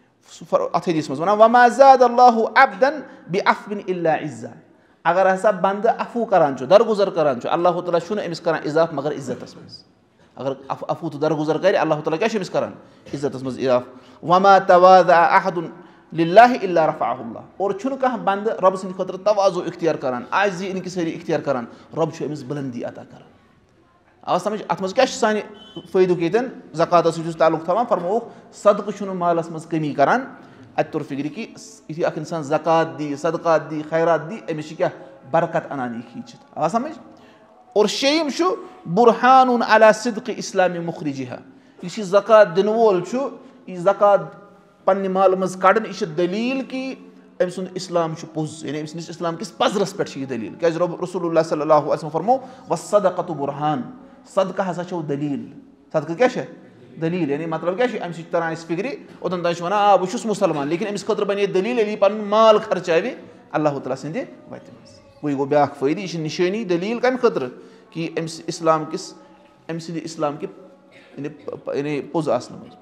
اتھ حدیٖثس منٛز وَنان وما زاد اللہ عبدن بعفوٍ الا عزا اگر ہسا بنٛدٕ عفوٗ کران چھُ درگُزر کران چھُ اللہ تعالیٰ چھُنہٕ أمِس کران اِضافہٕ مگر عزتس منٛز اگر عفوٗ تہٕ درگُزر کرِ اللہ تعالیٰ کیاہ چھُ أمِس کران عزتس منٛز اِضافہٕ وما تواضع احدٌ للہ الا رفعہ اللہ اور چھُنہٕ کانٛہہ بنٛدٕ رۄبہٕ سٕنٛدِ خٲطرٕ توازُ اختیار کران عاجزی انکسٲری اختیار کران رۄب چھُ أمِس بُلندی عطا کران آو سمجھ اتھ منٛز کیاہ چھُ سانہِ فٲیدُک ییٚتٮ۪ن زکاتس سۭتۍ یُس تعلُق تھاوان فرمووُکھ صدقہٕ چھُنہٕ مالس منٛز کٔمی کران اَتہِ توٚر فِکرِ کہِ یُتھُے اکھ اِنسان زکات دِیہِ صدقات دِیہِ خیرات دِیہِ أمِس چھِ کیاہ برکت انان یہِ کھیٖنچِتھ آو سمجھ اور شیٚیِم چھُ بُرہانُن علی صدقِ اسلامِ مُخرِجِہا یُس یہِ زکات دِنہٕ وول چھُ یہِ زکات پننہِ مالہٕ منٛز کڑان یہِ چھِ دٔلیٖل کہِ أمۍ سُنٛد اِسلام چھُ پوٚز یعنی أمۍ سٕنٛدِس اِسلام کِس پزرس پٮ۪ٹھ چھِ یہِ دٔلیٖل کیازِ رۄب رسول اللہ صلی اللہ علیہ وسلم فرمو وصدقۃ بُرہان صدقہٕ ہسا چھو دٔلیٖل صدقہٕ کیاہ چھےٚ دٔلیٖل یعنی مطلب کیاہ چھُ اَمہِ سۭتۍ چھُ تران اَسہِ فِکرِ اوٚتن تانۍ چھُ وَنان آ بہٕ چھُس مُسلمان لیکِن أمِس خٲطرٕ بَنے دٔلیٖل ییٚلہِ یہِ پَنُن مال خرچاوِ اللہ تعالیٰ سٕنٛدِ وَتہِ منٛز وۄنۍ گوٚو بیاکھ فٲیدٕ یہِ چھِ نِشٲنی دٔلیٖل کَمہِ خٲطرٕ کہِ أمِس اِسلام کِس أمۍ سٕنٛدِ اِسلام کہِ یعنی پوٚز آسنہٕ منٛز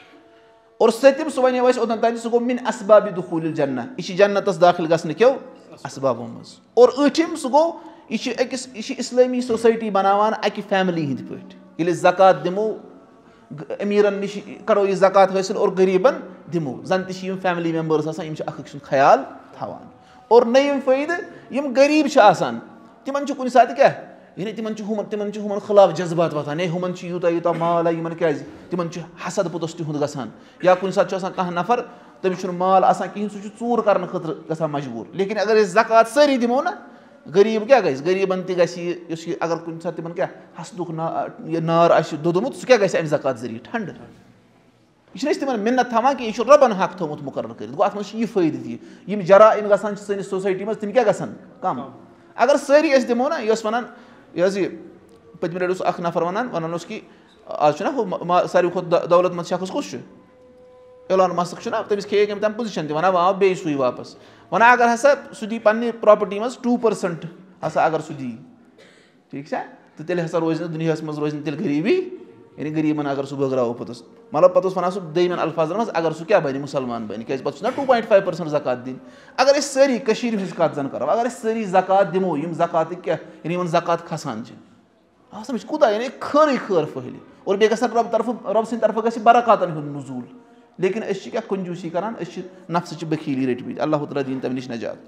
اور سٔتِم سُہ وَنیو اَسہِ اوٚتن تانۍ سُہ گوٚو مِن اسبابِ دُخوٗلِ الجنہ یہِ چھِ جنتس داخل گژھنہٕ کیو اسبابو مز اور ٲٹھِم سُہ گوٚو یہِ چھِ أکِس یہِ چھِ اِسلٲمی سوسایٹی بناوان اَکہِ فیملی ہِنٛدۍ پٲٹھۍ ییٚلہِ أسۍ زکات دِمو أمیٖرن نِش کرو یہِ زکات حٲصِل اور غریٖبن دِمو زن تہِ چھِ یِم فیملی میمبٲرٕس آسان یِم چھِ اکھ أکۍ سُنٛد خیال تھاوان اور نٔیِم فٲیدٕ یِم غریٖب چھِ آسان تِمن چھُ کُنہِ ساتہٕ کیٛاہ یعنی تِمن چھُ ہُمن تِمن چھُ ہُمن خٕلاف جذبات وۄتھان ہے ہُمن چھُ یوٗتاہ یوٗتاہ مال یِمن کیازِ تِمن چھُ حسد پوٚتُس تِہُنٛد گژھان یا کُنہِ ساتہٕ چھُ آسان کانٛہہ نفر تٔمِس چھُنہٕ مال آسان کِہینۍ سُہ چھُ ژوٗر کرنہٕ خٲطرٕ گژھان مجبوٗر لیکِن اگر أسۍ زکات سٲری دِمو نا غریٖب کیاہ گژھِ غریٖبن تہِ گژھِ یہِ یُس یہِ اگر کُنہِ ساتہٕ تِمن کیاہ حسدُک نا یہِ نار آسہِ دوٚدمُت سُہ کیاہ گژھِ اَمہِ زکات ذٔریعہٕ ٹھنڈٕ یہِ چھِنہٕ أسۍ تِمن مِنت تھاوان کہِ یہِ چھُ رۄبن حق تھومُت مُقرر کٔرِتھ گوٚو اَتھ منٛز چھُ یہِ فٲیدٕ تہِ یِم جرائم گژھان چھِ سٲنِس سوسایٹی منٛز تِم کیاہ گژھن کم اگر سٲری أسۍ دِمو نا یہِ ٲس ونان یہِ حظ یہِ پٔتمہِ لٹہِ اوس اکھ نفر ونان ونان اوس کہِ آز چھُنہ ہُہ ساروی کھۄتہٕ دولت منٛد شخص کُس چھُ ایلان مسک چھُنہ تٔمِس کھیٚیے أمۍ تام پُزِشن تہِ ونان وۄنۍ آو بیٚیہِ سُے واپس ونان اگر ہسا سُہ دی پننہِ پراپرٹی منٛز ٹوٗ پٔرسنٹ ہسا اگر سُہ دی ٹھیٖک چھا تہٕ تیٚلہِ ہسا روزِ نہٕ دُنیاہس منٛز روزِ نہٕ تیٚلہِ غریٖبی یعنی غریٖبن اگر سُہ بٲگراوو پوٚتُس مطلب پتہٕ اوس ونان سُہ دوٚیمٮ۪ن الفاظن منٛز اگر سُہ کیاہ بنہِ مُسلمان بنہِ کیازِ پتہٕ چھُنہ ٹوٗ پویِنٹ فایو پٔرسنٹ زکات دِنۍ اگر أسۍ سٲری کٔشیٖر ہٕنٛز کتھ زن کرو اگر أسۍ سٲری زکات دِمو یِم زکاتٕکۍ کیاہ یعنی یِمن زکات کھسان چھِ آ سمجھ کوٗتاہ یعنی خٲرٕے خٲر پھٔہلہِ اور بیٚیہِ گژھن رۄبہٕ طرفہٕ رۄبہٕ سٕنٛدِ طرفہٕ گژھِ برکاتن ہُنٛد نزوٗل لیکِن أسۍ چھِ کیاہ کنجوٗسی کران أسۍ چھِ نفسٕچہِ بخیٖلی رٔٹمٕتۍ اللہ تعالیٰ دِیِن تمہِ نِش نجات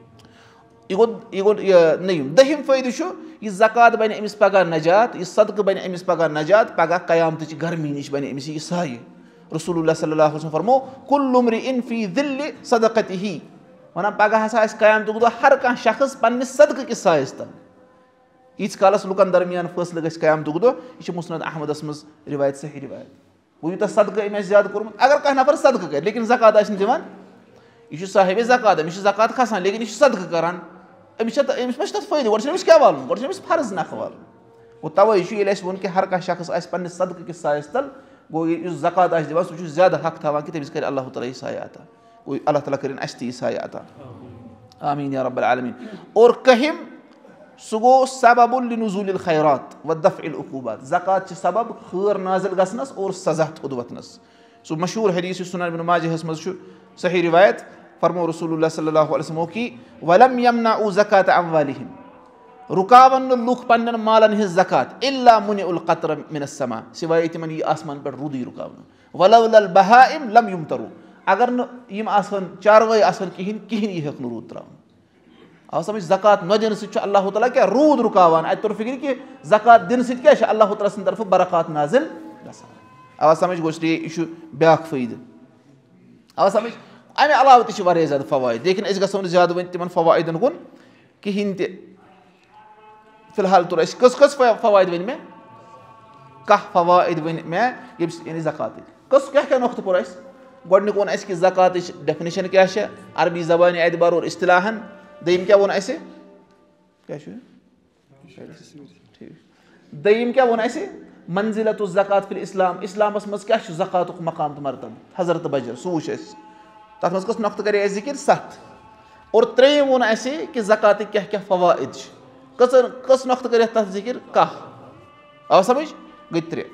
یہِ گوٚو یہِ گوٚو یہِ نٔیِم دٔہِم فٲیدٕ چھُ یہِ زکات بنہِ أمِس پگاہ نجات یہِ صدقہٕ بنہِ أمِس پگاہ نجات پگاہ قیامتٕچہِ گرمی نِش بنہِ أمِس یہِ سایہِ رسول اللہ صلی اللہ وسلم فرمو کُلُ امرئٍ فی ذِلِّ صدقتِہِ ونان پگاہ ہسا آسہِ قیامتُک دۄہ ہر کانٛہہ شخص پننِس صدقہٕ کِس سایس تل ییٖتِس کالس لُکن درمیان فٲصلہٕ گژھِ قیامتُک دۄہ یہِ چھِ مُسند احمدس منٛز رِوایت صحیح رِوایت وۄنۍ یوٗتاہ صدقہٕ أمۍ آسہِ زیادٕ کوٚرمُت اگر کانٛہہ نفر صدقہٕ کرِ لیکِن زکات آسہِ نہٕ دِوان یہِ چھُ صاحبِ زکات أمِس چھِ زکات کھسان لیکِن یہِ چھُ صدقہٕ کران أمِس چھا أمِس ما چھُ تتھ فٲیدٕ گۄڈٕ چھُنہٕ أمِس کیاہ والُن گۄڈٕ چھُ أمِس فرض نکھٕ والُن گوٚو تَوے چھُ ییٚلہِ اَسہِ ووٚن کہِ ہر کانٛہہ شخص آسہِ پننِس صدقہٕ کِس سایس تل گوٚو یُس زکات آسہِ دِوان سُہ چھُ زیادٕ حق تھاوان کہِ تٔمِس کرِ اللہ تعالیٰ یہِ سایہِ عطا گوٚو اللہ تعالیٰ کٔرِنۍ اَسہِ تہِ یہِ سایہِ عطا آمیٖن یا رب العالمیٖن اور کٔہِم سُہ گوٚو سببُ لِنُزوٗلِ الخیرات و دفع العقوٗبات زکات چھِ سبب خٲر نازِل گژھنس اور سزا تھوٚد وۄتھنس سُہ مشہوٗر حدیٖث یُس سُنن ابن ماجہس منٛز چھُ صحیح رِوایت فرمو رسول اللہ صلی اللہ علیہ وسلمو کہِ ولم یمنعوا زکات اموالہم رُکاون نہٕ لُکھ پننٮ۪ن مالن ہٕنٛز زکات الا منع القطر من السما سِوایے تِمن یی آسمان پٮ۪ٹھ روٗدٕے رُکاونہٕ ولولا البہائم لم یمطروا اگر نہٕ یِم آسہٕ ہن چاروٲے آسہٕ ہن کِہینۍ کِہینۍ یی ہیٚکھ نہٕ روٗد تراوُن آو سمجھ زکات نہ دِنہٕ سۭتۍ چھُ اللہ تعالیٰ کیاہ روٗد رُکاوان اَتہِ توٚر فِکرِ کہِ زکات دِنہٕ سۭتۍ کیاہ چھُ اللہ تعالیٰ سٕنٛدِ طرفہٕ برکات نازِل گژھان آوا سمجھ گوٚو یہِ چھُ بیاکھ فٲیدٕ آوا سمجھ اَمہِ علاوٕ تہِ چھِ واریاہ زیادٕ فوٲیِد لیکِن أسۍ گژھو نہٕ زیادٕ وۄنۍ تِمن فوٲیدن کُن کِہینۍ تہِ فِلحال توٚر اَسہِ کٔژ کٔژ فوٲیِد ؤنۍ مےٚ کاہ فوٲیِد ؤنۍ مےٚ ییٚمہِ یعنی زکاتٕکۍ کٔژ کیاہ کیاہ نۄقطہٕ پوٚر اَسہِ گۄڈٕنیُک ووٚن اَسہِ کہِ زکاتٕچ ڈیفنِشن کیاہ چھےٚ عربی زبانہِ اعتبار اور اصطلاحن دوٚیِم کیاہ ووٚن اَسہِ کیاہ چھُ ٹھیٖک دوٚیِم کیاہ ووٚن اَسہِ منزِلتُ الزکات فِل اسلام اسلامس منٛز کیاہ چھُ زکاتُک مقام تہٕ مرتبہٕ حضرت بجر سُہ وٕچھ اَسہِ تتھ منٛز کٔژ نۄقطہٕ کرے اَسہِ ذِکِر ستھ اور ترٛیٚیِم ووٚن اَسہِ کہِ زکاتٕکۍ کیاہ کیاہ فوٲیِد چھِ کٔژن کٔژ نۄقطہٕ کٔرِتھ تتھ ذِکِر کاہ آو سمجھ گٔے ترٛےٚ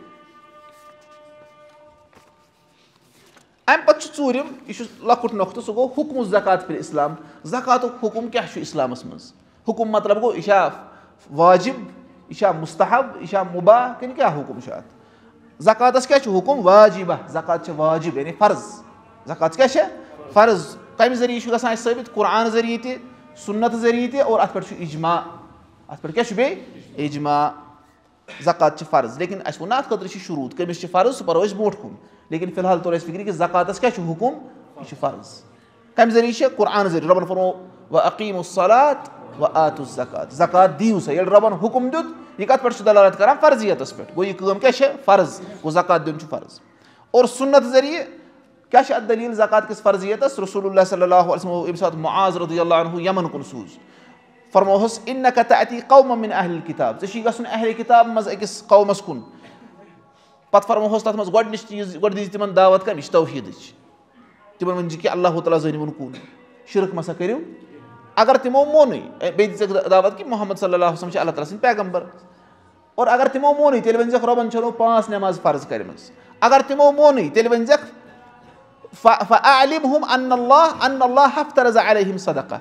اَمہِ پتہٕ چھُ ژوٗرِم یہِ چھُ لۄکُٹ نۄقطہٕ سُہ گوٚو حُکمُ زکات فِل اسلام زکاتُک حُکُم کیاہ چھُ اسلامس منٛز حُکُم مطلب گوٚو یہِ چھا واجِب یہِ چھا مُستحب یہِ چھا مُباح کِنہٕ کیاہ حُکُم چھُ اتھ زکاتس کیاہ چھُ حُکُم واجِبہ زکات چھِ واجِب یعنی فرض زکات کیاہ چھےٚ فرض کمہِ ذٔریعہٕ چھُ گژھان اَسہِ ثٲبِت قرآن ذٔریعہٕ تہِ سُنت ذٔریعہٕ تہِ اور اتھ پٮ۪ٹھ چھُ اِجما اتھ پٮ۪ٹھ کیاہ چھُ بیٚیہِ اِجما زکات چھِ فرض لیکِن اَسہِ ووٚن نہ اتھ خٲطرٕ چھِ شروٗط کٔمِس چھِ فرض سُہ پرو أسۍ برونٛٹھ کُن لیکِن فِلحال توٚر اَسہِ فِکرِ کہِ زکاتس کیاہ چھُ حُکُم یہِ چھُ فرض کمہِ ذٔریعہٕ چھِ قرآن ذٔریعہٕ رۄبن فرمو و عقیٖمُ الصلات و آتُو الزکات زکات دِیِو سا ییٚلہِ رۄبن حُکُم دیُت یہِ کتھ پٮ۪ٹھ چھُ دلالت کران فرضیتس پٮ۪ٹھ گوٚو یہِ کٲم کیاہ چھےٚ فرض گوٚو زکات دیُن چھُ فرض اور سُنت ذٔریعہٕ کیاہ چھِ اتھ دٔلیٖل زکات کِس فرضیتس رسول اللہ صلی اللہ علیہ وسلم ییٚمہِ ساتہٕ معاذ رضی اللہ عنہ یمن کُن سوٗز فرموہس اِنکَ تأتی قومًا مِن اہلِ الکِتاب ژےٚ چھُے گژھُن اہلِ کِتاب منٛز أکِس قومس کُن پتہٕ فرموہس تتھ منٛز گۄڈٕنِچ چیٖز گۄڈٕ دِژ تِمن دعوت کمِچ توحیٖدٕچ تِمن ؤنۍ زِ کہِ اللہ تعالیٰ زٲنِوُن کُن شِرک مہ سا کٔرِو اگر تِمو مونُے بیٚیہِ دِژکھ دعوت کہِ محمد صلی اللہ وسلم چھِ اللہ تعالیٰ سٕنٛدۍ پیغمبر اور اگر تِمو مونُے تیٚلہِ ؤنۍزٮ۪کھ رۄبن چھنو پانٛژھ نٮ۪ماز فرض کٔرمٕژ اگر تِمو مونُے تیٚلہِ ؤنۍزٮ۪کھ فعلِمہُم ان اللہ ان اللہ افترض علیہم صدقہ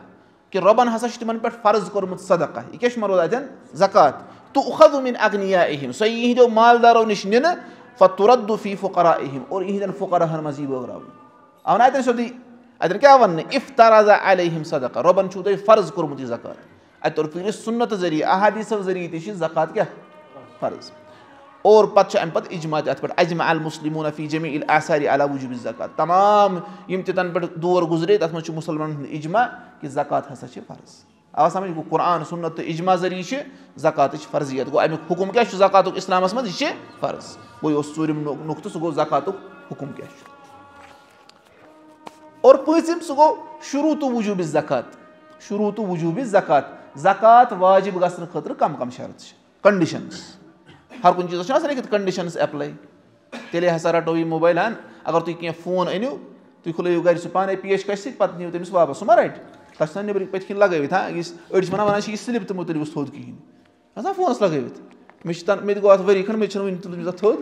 کہِ رۄبن ہسا چھُ تِمن پٮ۪ٹھ فرض کوٚرمُت صدقہ. یہِ کیاہ چھُ مراد اتٮ۪ن؟ زکات. تُؤخذُ مِن اغنیائہم، سۄ یی یِہنٛدیو مالدارو نِش نِنہٕ، فتُرَدُّ فی فقرائہم، اور یِہنٛدٮ۪ن فقراہن منٛز یی بٲگراونہٕ. آو نہ اتٮ۪ن سیٚودُے؟ اتٮ۪ن کیاہ وَننہٕ؟ افترض علیہم صدقہ، رۄبن چھُو تۄہہِ فرض کوٚرمُت یہِ زکات. اتہِ توٚر فِکرِ سُنتہٕ ذٔریعہٕ، احادیٖثو ذٔریعہٕ تہِ چھِ زکات کیاہ فرض. اور پتہٕ چھُ امہِ پتہٕ اجماع تہِ اتھ پٮ۪ٹھ. اجمع المسلمون فی جمیع الاثار علی وجوب الزکات. تمام یِم تہِ تَنہٕ پٮ۪ٹھ دور گُزرے تتھ منٛز چھُ مُسلمانن ہُنٛد اجماع کہِ زکات ہسا چھِ فرض. آو سمجھ؟ گوٚو قرآن سُنت تہٕ اجماع ذٔریعہٕ چھِ زکاتٕچ فرضیت. گوٚو امیُک حُکم کیاہ چھُ زکاتُک اِسلامس منٛز؟ یہِ چھِ فرض. گوٚو یہِ اوس ژوٗرِم نُقطہٕ، سُہ گوٚو زکاتُک حُکم کیاہ چھُ. اور پٲنٛژِم سُہ گوٚو شروٗط وجوٗب زکات. شروٗط وجوٗب زکات. زکات واجب گژھنہٕ خٲطرٕ کم کم شرط چھِ، کنڈِشنٕز. ہر کُنہِ چیٖزس چھُنہ آسان لیکھِتھ کنڈِشنٕز ایپلاے. تیٚلے ہسا رٹو یہِ موبایل ہن. اگر تُہۍ کینٛہہ فون أنِو، تُہۍ کھُلٲیِو گرِ سُہ پانے پیش کش سۭتۍ، پتہٕ نِیِو تٔمِس واپس. سُہ ما رٹہِ؟ تتھ چھِ آسان نیبرٕ پٔتھۍ کِنۍ لگٲوِتھ. ہاں یُس أڑۍ چھِ ونان ونان چھِ یہِ سِلپ تہِ مہٕ تُلۍوُس تھوٚد کِہینۍ. آسان فونس لگٲوِتھ. مےٚ چھِ تن مےٚ تہِ گوٚو اتھ ؤری کھنٛڈ، مےٚ چھِنہٕ وُنہِ تُلمٕژ اتھ تھوٚد.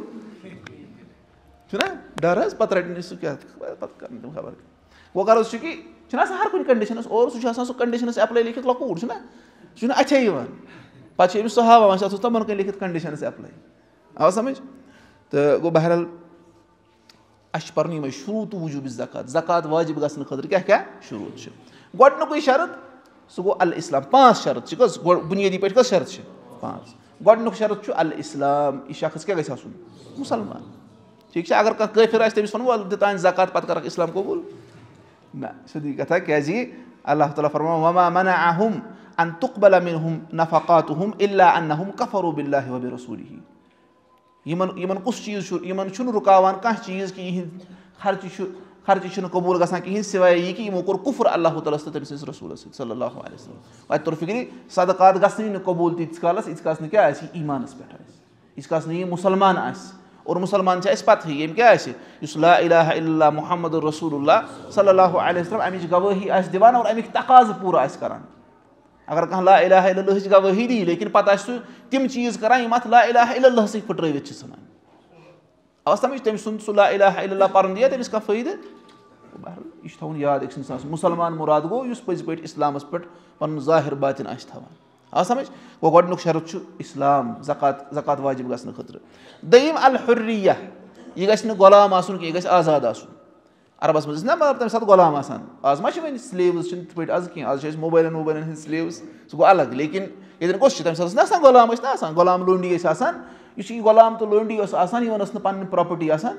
چھُنہ ڈر حظ؟ پتہٕ رٹہِ نہٕ سُہ کیاہ پتہٕ کرن تِم خبر. وۄنۍ غرض چھُ کہِ چھُنہ آسان ہر کُنہِ کنڈِشنس، اور سُہ چھُ آسان سُہ کنڈِشنس ایپلاے لیکھِتھ لۄکوٗٹ چھُنہ، سُہ چھُنہٕ اتھے یِوان. پتہٕ چھُ أمِس سُہ ہاوان اَتھ اوس تِمن کٔنۍ لیکھِتھ کنڈِشنس ایپلاے. آو سمجھ؟ تہٕ گوٚو بہرحال اَسہِ چھُ پرُن یِمے شروٗط وجوٗب زکات. زکات واجب گژھنہٕ خٲطرٕ کیاہ کیاہ شروٗط چھِ. گۄڈٕنیُکُے شرط سُہ گوٚو الاسلام. پانٛژھ شرط چھِ کٔژ؟ بُنیٲدی پٲٹھۍ کٔژ شرط چھِ؟ پانٛژھ. گۄڈٕنیُک شرط چھُ الاسلام. یہِ شخص کیاہ گژھِ آسُن؟ مُسلمان. ٹھیٖک چھا؟ اگر کانٛہہ کٲفِر آسہِ تٔمِس وَنو وَلہٕ دِ تانۍ زکات پتہٕ کرکھ اِسلام قبوٗل؟ نہ، سیٚودُے کتھا. کیازِ اللہ تعالیٰ فرماوان وما منعہم ان تقبل منہم نفقاتہم الا انہم کفروا باللہ وبرسولہ. یِمن یِمن کُس چیٖز چھُ؟ یِمن چھُنہٕ رُکاوان کانٛہہ چیٖز کہِ یِہِنٛدۍ خرچہِ چھُ خرچہِ چھُنہٕ قبوٗل گژھان کِہینۍ سِوے یہِ کہِ یِمو کوٚر کُفر اللہ تعالیٰ ہس تہٕ تٔمۍ سٕنٛدِس رسوٗلس سۭتۍ صلی اللہ علیہ وسلم. اَتہِ توٚر فِکرِ صدقات گژھنٕے نہٕ قبوٗل تیٖتِس کالس ییٖتِس کالس نہٕ کیاہ آسہِ یہِ ایٖمانس پٮ۪ٹھ آسہِ، ییٖتِس کالس نہٕ یہِ مُسلمان آسہِ. اور مُسلمان چھِ اَسہِ پتہٕے ییٚمۍ کیاہ آسہِ؟ یُس لا الہ الا اللہ محمد رسول اللہ صلی اللہ علیہ وسلم اَمِچ گوٲہی آسہِ دِوان اور اَمِکۍ تقاضہٕ پوٗرٕ آسہِ کران. اگر کانٛہہ لا الہ الا اللہٕچ گوٲہی دی لیکِن پتہٕ آسہِ سُہ تِم چیٖز کران یِم اتھ لا الہ الا اللہ سۭتۍ پھٕٹرٲوِتھ چھِ ژھٕنان. آو سمجھ؟ تٔمۍ سُنٛد سُہ لا الہ الا اللہ پرُن دِیا تٔمِس کانٛہہ فٲیدٕ؟ یہِ چھُ تھاوُن یاد أکِس اِنسانس. مُسلمان مُراد گوٚو یُس پٔزۍ پٲٹھۍ اِسلامس پٮ۪ٹھ پنُن ظٲہِر باطِن آسہِ تھاوان. آو سمجھ؟ گوٚو گۄڈٕنیُک شرط چھُ اِسلام. زکات زکات واجب گژھنہٕ خٲطرٕ. دوٚیِم الحُریہ. یہِ گژھِ نہٕ غلام آسُن کینٛہہ، یہِ گژھِ آزاد آسُن. عربس منٛز ٲسۍ نہ مطلب تمہِ ساتہٕ غلام آسان. آز ما چھِ وۄنۍ سلیوٕز چھِنہٕ تِتھ پٲٹھۍ آز کینٛہہ. آز چھِ أسۍ موبایلن ووبایلن ہٕنٛدۍ سلیوٕز، سُہ گوٚو الگ. لیکِن ییٚتٮ۪ن کُس چھُ؟ تمہِ ساتہٕ ٲسۍ نہ آسان غلام ٲسۍ نہ آسان. غلام لونڈی ٲسۍ آسان. یُس یہِ غلام تہٕ لونڈی اوس آسان یِمن ٲس نہٕ پنٕنۍ پراپرٹی آسان.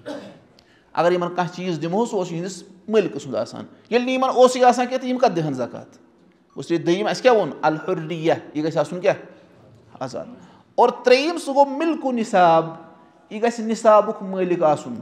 اگر یِمن کانٛہہ چیٖز دِمہو سُہ اوس یِہنٛدِس مٲلکہٕ سُنٛد آسان. ییٚلہِ نہٕ یِمن اوسُے آسان کینٛہہ تہٕ یِم کتھ دِہن زکات. گوٚو دوٚیِم اَسہِ کیاہ ووٚن؟ الحُریہ. یہِ گژھِ آسُن کیاہ؟ آزاد. اور ترٛیٚیِم سُہ گوٚو مِلکُ نِصاب. یہِ گژھِ نِصابُک مٲلِک آسُن.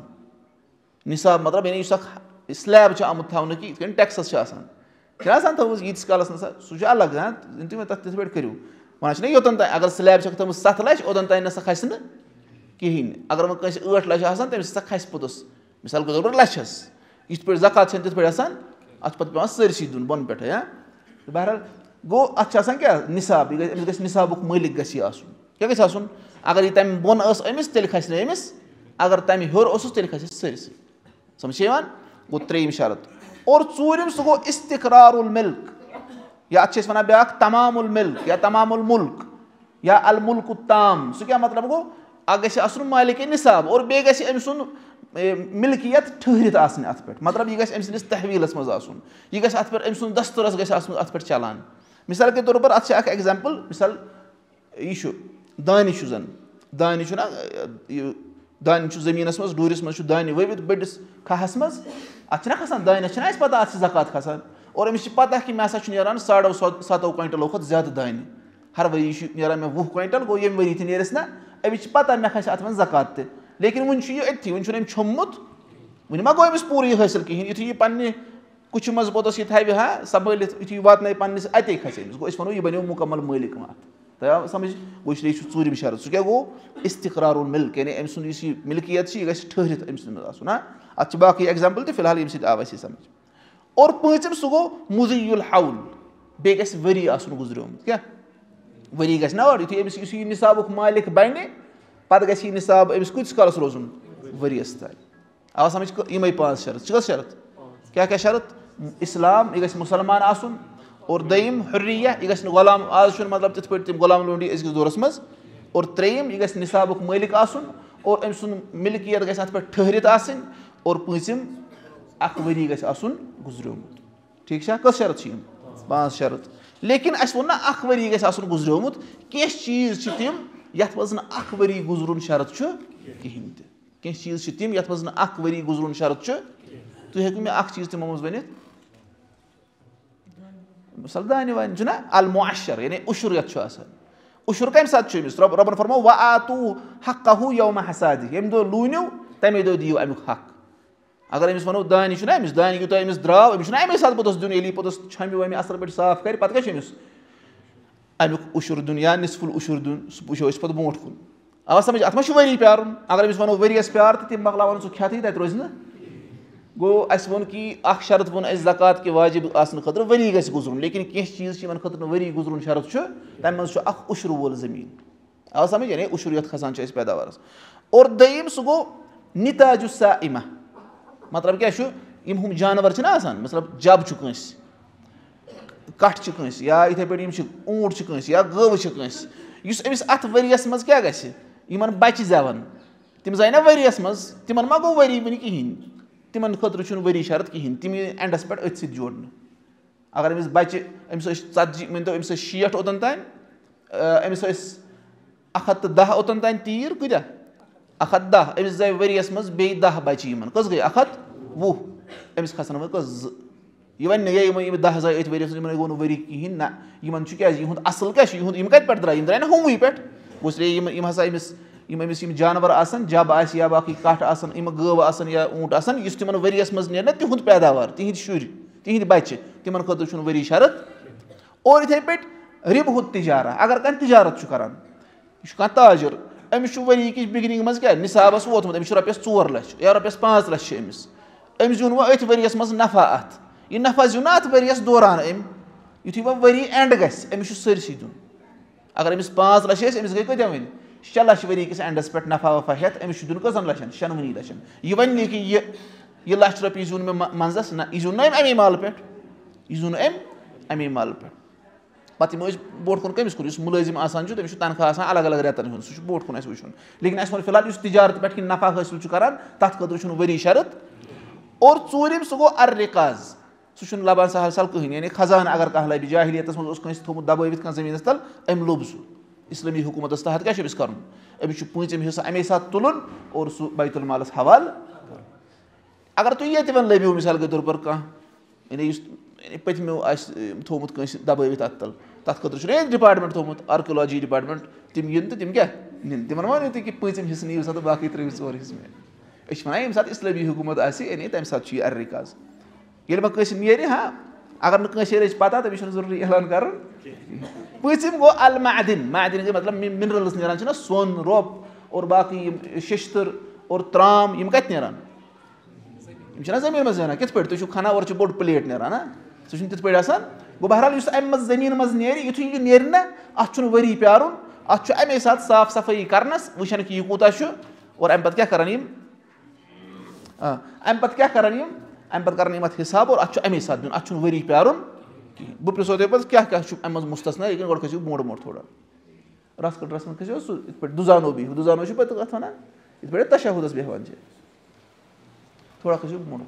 نِصاب مطلب یعنی یُس اکھ سلیب چھُ آمُت تھاونہٕ کہِ یِتھ کٔنۍ ٹیکسس چھِ آسان چھِنہ آسان تھٲومٕژ ییٖتِس کالس نسا سُہ چھُ الگ. ہاں تُہۍ وۄنۍ تتھ تِتھ پٲٹھۍ کٔرِو. وَنان چھِنہ یوٚتن تانۍ اگر سلیب چھکھ تھٲومٕژ سَتھ لَچھ اوٚتن تانۍ نسا کھسہِ نہٕ کِہینۍ. اگر وۄنۍ کٲنٛسہِ ٲٹھ لَچھ آسان تٔمِس ہسا کھسہِ پوٚتُس مِثال کے طور پر لَچھس. یِتھ پٲٹھۍ زکات چھنہٕ تِتھ پٲٹھۍ آسان. اَتھ چھُ پَتہٕ پیٚوان سٲرسٕے دیُن بۄنہٕ پٮ۪ٹھٕے. ہاں بہرحال گوٚو اَتھ چھُ آسان کیاہ؟ نِصاب. یہِ گژھِ أمِس گژھِ نِصابُک مٲلِک گژھِ یہِ آسُن. کیاہ گژھِ آسُن؟ اگر یہِ تَمہِ بۄن ٲس أمِس تیٚلہِ کھسہِ نہٕ أمِس. اگر تَمہِ ہیوٚر اوسُس تیٚلہِ کھسٮ۪س سٲرسٕے. سمجھ چھا یِوان؟ گوٚو ترٛیٚیِم شرط. اور ژوٗرِم سُہ گوٚو استقرار الملک. یا اَتھ چھِ أسۍ وَنان بیٛاکھ تمام الملک یا تمام الملک یا الملک التام. سُہ کیاہ مطلب گوٚو؟ اکھ گژھِ آسُن مالِکے نِصاب اور بیٚیہِ گژھِ أمۍ سُنٛد مِلکِیت ٹھٔہرِتھ آسٕنۍ اَتھ پٮ۪ٹھ. مطلب یہِ گژھِ أمۍ سٕنٛدِس تحویٖلس منٛز آسُن. یہِ گژھِ اَتھ پٮ۪ٹھ أمۍ سُنٛد دستوٗرس گژھِ آسُن اَتھ پٮ۪ٹھ چلان. مِثال کے طور پر اَتھ چھِ اکھ ایٚگزامپٕل. مِثال یہِ چھُ دانہِ چھُ زن دانہِ چھُنہ یہِ دانہِ چھُ زٔمیٖنس منٛز ڈوٗرِس منٛز چھُ دانہِ ؤوِتھ بٔڑِس کھہس منٛز. اَتھ چھِنہ کھسان دانٮ۪س چھِنہ اَسہِ پتہ اَتھ چھِ زکات کھسان. اور أمِس چھِ پتہ کہِ مےٚ ہسا چھُ نیران ساڑو سَتو کویِنٹلو کھۄتہٕ زیادٕ دانہِ. ہر ؤری چھُ نیران مےٚ وُہ کویِنٹل. گوٚو ییٚمہِ ؤری تہِ نیرٮ۪س نہ أمِس چھِ پتہ مےٚ کھسہِ اَتھ منٛز زکات تہِ. لیکِن وُنہِ چھُ یہِ أتھی وُنہِ چھُنہٕ أمۍ چھوٚممُت. وُنہِ ما گوٚو أمِس پوٗرٕ یہِ حٲصِل کِہینۍ. یِتھُے یہِ پننہِ کُچھِ منٛز پوٚتُس یہِ تھاوِ ہا سمبٲلِتھ یِتھُے یہِ واتنٲوِ پننِس اَتے کھسہِ أمِس. گوٚو أسۍ وَنو یہِ بَنیو مُکمل مٲلِک اَتھ. تۄہہِ آو سمجھ؟ گوٚو اس لیے چھُ ژوٗرِم شرط. سُہ کیاہ گوٚو؟ استقرار الملک. یعنی أمۍ سُنٛد یُس یہِ مِلکِیت چھِ یہِ گژھِ ٹھٔہرِتھ أمۍ سٕنٛدِ منٛز آسُن. ہاں اَتھ چھِ باقٕے ایٚگزامپٕل تہِ فِلحال ییٚمہِ سۭتۍ آو اَسہِ یہِ سمجھ. اور پوٗنٛژِم سُہ گوٚو مُضی الحول. بیٚیہِ گژھِ ؤری آسُن گُزریومُت. کیاہ ؤری گژھِ نہ اور یِتھُے أمِس یُس یہِ نِصابُک مالِک بَنہِ پتہٕ گژھِ یہِ نِصاب أمِس کۭتِس کالس روزُن؟ ؤرِیَس تانۍ. آو سمجھ؟ یِمے پانٛژھ شرط چھِ حظ شرط. کیاہ کیاہ شرط؟ اِسلام. یہِ گژھِ مُسلمان آسُن. اور دوٚیِم حُریہ یہِ گژھِ نہٕ غلام آز چھُنہٕ مطلب تِتھ پٲٹھۍ تِم غلام لونڈی أزکِس دورَس منٛز اور ترٛیٚیِم یہِ گژھِ نِصابُک مٲلِک آسُن اور أمۍ سُنٛد مِلکِیت گژھِ اَتھ پٮ۪ٹھ ٹھٔہرِتھ آسٕنۍ اور پوٗنٛژِم اکھ ؤری گژھِ آسُن گُزریومُت ٹھیٖک چھا کٔژ شرط چھِ یِم پانٛژھ شرط لیکِن اَسہِ ووٚن نہ اکھ ؤری گژھِ آسُن گُزریومُت کینٛہہ چیٖز چھِ تِم یَتھ منٛز نہٕ اکھ ؤری گُزرُن شرط چھُ کِہینۍ تہِ کینٛہہ چیٖز چھِ تِم یَتھ منٛز نہٕ اکھ ؤری گُزرُن شرط چھُ تُہۍ ہیٚکِو مےٚ اکھ چیٖز تِمو منٛز ؤنِتھ مِثال دانہِ وانہِ چھُنہ المُعشر یعنی اُشُر یَتھ چھُ آسان اُشُر کَمہِ ساتہٕ چھُ أمِس رۄبن فرمو وَ آتوٗ حقہوٗ یومہ حصادِ ییٚمہِ دۄہ لوٗنِو تَمے دۄہ دِیِو اَمیُک حق اگر أمِس وَنو دانہِ چھُنہ أمِس دانہِ یوٗتاہ أمِس درٛاو أمِس چھُنہ اَمے ساتہٕ پوٚتُس دیُن ییٚلہِ یہِ پوٚتُس چھۄمبہِ وۄمبہِ اَصٕل پٲٹھۍ صاف کَرِ پَتہٕ کیاہ چھُ أمِس اَمیُک اُشُر دیُن یا نِصفُل اُشُر دیُن سُہ وٕچھو أسۍ پَتہٕ برونٛٹھ کُن آو سَمٕجھ اَتھ ما چھُ ؤری پیارُن اگر أمِس وَنو ؤریَس پیار تہٕ تِم مۄکلاوَن سُہ کھٮ۪تھٕے تَتہِ روزِ نہٕ گوٚو اَسہِ ووٚن کہِ اکھ شرط ووٚن اَسہِ زکات کہِ واجِب آسنہٕ خٲطرٕ ؤری گژھِ گُزرُن لیکِن کینٛہہ چیٖز چھِ یِمن خٲطرٕ نہٕ ؤری گُزرُن شرط چھُ تَمہِ منٛز چھُ اکھ اُشرٕ وول زٔمیٖن آو سَمٕجھ یعنی اُشُر یَتھ کھسان چھُ اَسہِ پیداوارَس اور دوٚیِم سُہ گوٚو نِتاجُ سائمہ مطلب کیاہ چھُ یِم ہُم جانور چھِنہ آسان مطلب جب چھُ کٲنٛسہِ کٹھ چھِ کٲنٛسہِ یا یِتھٕے پٲٹھۍ یِم چھِ اوٗنٹ چھِ کٲنٛسہِ یا گٲوٕ چھِ کٲنٛسہِ یُس أمِس اَتھ ؤریَس منٛز کیاہ گژھِ یِمن بَچہِ زٮ۪وَن تِم زاے نہ ؤریَس منٛز تِمن ما گوٚو ؤری وُنہِ کِہینۍ تِمن خٲطرٕ چھُنہٕ ؤری شرط کِہینۍ تِم یی اینڈَس پٮ۪ٹھ أتھۍ سۭتۍ جوڑنہٕ اگر أمِس بَچہِ أمِس ٲسۍ ژَتجی مٲنۍتو أمِس ٲسۍ شیٹھ اوٚتن تانۍ أمِس ٲسۍ اکھ ہَتھ تہٕ دہ اوٚتن تانۍ تیٖر کۭتیاہ اکھ ہَتھ دہ أمِس زاے ؤریَس منٛز بیٚیہِ دہ بَچہِ یِمن کٔژ گٔے اکھ ہَتھ وُہ أمِس کھسن وۄنۍ کٔژ زٕ یہِ وَنہِ نہٕ ہے یِمن یِم دہ زاے أتھۍ ؤریَس منٛز یِمن گوٚو نہٕ ؤری کِہینۍ نہ یِمن چھُ کیازِ یِہُنٛد اَصٕل کیاہ چھُ یِہُنٛد یِم کَتہِ پٮ۪ٹھ درٛاے یِم درٛاے نہ ہُموٕے پٮ۪ٹھ گوٚو اس لیے یِم یِم ہسا أمِس یِم أمِس یِم جانور آسن جب آسہِ یا باقٕے کٹھ آسن یِم گٲوٕ آسن یا اوٗنٹ آسن یُس تِمن ؤریَس منٛز نیرِ نہ تِہُنٛد پیداوار تِہنٛدۍ شُرۍ تِہنٛدۍ بَچہِ تِمن خٲطرٕ چھُنہٕ ؤری شرط اور یِتھٕے پٲٹھۍ رِبہُت تِجارہ اگر کانٛہہ تِجارت چھُ کران یہِ چھُ کانٛہہ تاجر أمِس چھُ ؤری کِس بِگنِنٛگ منٛز کیاہ نِصابس ووتمُت أمِس چھُ رۄپیَس ژور لَچھ یا رۄپیَس پانٛژھ لَچھ چھِ أمِس أمِس زیوٗن وۄنۍ أتھۍ ؤریَس منٛز نفع اَتھ یہِ نفع زیوٗن نہ اَتھ ؤریَس دوران أمۍ یِتھُے وۄنۍ ؤری اینڈ گژھِ أمِس چھُ سٲرسٕے دیُن اگر أمِس پانٛژھ لَچھ ٲسۍ أمِس گٔے کۭتیاہ وۄنۍ شےٚ لَچھ ؤری کِس اینڈَس پٮ۪ٹھ نفع وفع ہٮ۪تھ أمِس چھُ دیُن کٔژَن لَچھَن شٮ۪نوٕنی لَچھَن یہِ وَنہِ نہٕ کہِ یہِ یہِ لَچھ رۄپیہِ زیوٗن مےٚ منٛزَس نہ یہِ زیوٗن نہٕ أمۍ اَمے مالہٕ پٮ۪ٹھ یہِ زیوٗن نہٕ أمۍ اَمے مالہٕ پٮ۪ٹھ پَتہٕ یِمو أسۍ برونٛٹھ کُن کٔمِس کُن یُس مُلٲزِم آسان چھُ تٔمِس چھُ تنخواہ آسان الگ الگ رٮ۪تن ہُنٛد سُہ چھُ برونٛٹھ کُن اَسہِ وٕچھُن لیکِن اَسہِ ووٚن فِلحال یُس تِجارت پٮ۪ٹھ کِنۍ نفع حٲصِل چھُ کران تَتھ خٲطرٕ چھُنہٕ ؤری شرط اور ژوٗرِم سُہ گوٚو اَررِقاز سُہ چھُنہٕ لَبان سہل سہل کٕہٕنۍ یعنی خزانہٕ اگر کانٛہہ لَبہِ جاہلیتَس منٛز اوس کٲنٛسہِ تھوٚمُت دبٲوِتھ کانٛہہ زٔمیٖنَس تل أمۍ لوٚب سُہ اِسلٲمی حکوٗمتَس تحت کیاہ چھُ أمِس کَرُن أمِس چھُ پوٗنٛژِم حِصہٕ اَمے ساتہٕ تُلُن اور سُہ بیتُل مالَس حوالہٕ اگر تُہۍ ییٚتہِ وۄنۍ لٔبِو مِثال کے طور پر کانٛہہ یعنی یُس پٔتمیو آسہِ تھوٚمُت کٲنٛسہِ دبٲوِتھ اَتھ تل تَتھ خٲطرٕ چھُنہ ییٚتہِ ڈِپاٹمنٹ تھوٚمُت آرکیولوجی ڈِپاٹمنٹ تِم یِن تہٕ تِم کیاہ نِن تِمن وَنو تُہۍ کہِ پٲنٛژِم حِصہٕ نِیِو سا تہٕ باقٕے ترٛٲیِو ژور حِصہٕ مےٚ أسۍ چھِ وَنان ییٚمہِ ساتہٕ اِسلٲمی حکوٗمت آسہِ یعنی تَمہِ ساتہٕ چھُ یہِ اَررِقاز ییٚلہِ وۄنۍ کٲنٛسہِ نیرِ ہاں اگر نہٕ کٲنٛسہِ رٔچھ پَتہ تٔمِس چھُنہٕ ضروٗری اعلان کَرُن پٲنٛژِم گوٚو المعدِن معدِن گٔے مطلب مِنرَلٕز نیران چھِنہ سۄن رۄپ اور باقٕے یِم شیشتٕر اور ترٛام یِم کَتہِ نیران یِم چھِنہ زٔمیٖن منٛز نیران کِتھ پٲٹھۍ تُہۍ چھُو کھنان اورٕ چھُ بوٚڑ پٕلیٹ نیران ہہ سُہ چھُنہٕ تِتھ پٲٹھۍ آسان گوٚو بہرحال یُس اَمہِ منٛز زٔمیٖن منٛز نیرِ یِتھُے یہِ نیرِ نہ اَتھ چھُنہٕ ؤری پیارُن اَتھ چھُ اَمے ساتہٕ صاف صفٲیی کَرنَس وٕچھان کہِ یہِ کوٗتاہ چھُ اور اَمہِ پَتہٕ کیاہ کَران یِم آ اَمہِ پَتہٕ کیاہ کَران یِم اَمہِ پَتہٕ کَران یِم اَتھ حِساب اور اَتھ چھُ اَمے ساتہٕ دیُن اَتھ چھُنہٕ ؤری پیارُن کِہیٖنۍ بہٕ پرٛژھو تۄہہِ پَتہٕ کیاہ کیاہ چھُ اَمہِ منٛز مُستثنا لیکِن گۄڈٕ کھٔسِو برونٛٹھ برونٛٹھ تھوڑا رَس کٔٹرَس منٛز کھٔسِو سُہ یِتھ پٲٹھۍ دُزانو بِہِو دُزانو چھِ پَتہٕ اَتھ وَنان یِتھ پٲٹھۍ تشہُدَس بیٚہوان چھِ تھوڑا کھٔسِو برونٛٹھ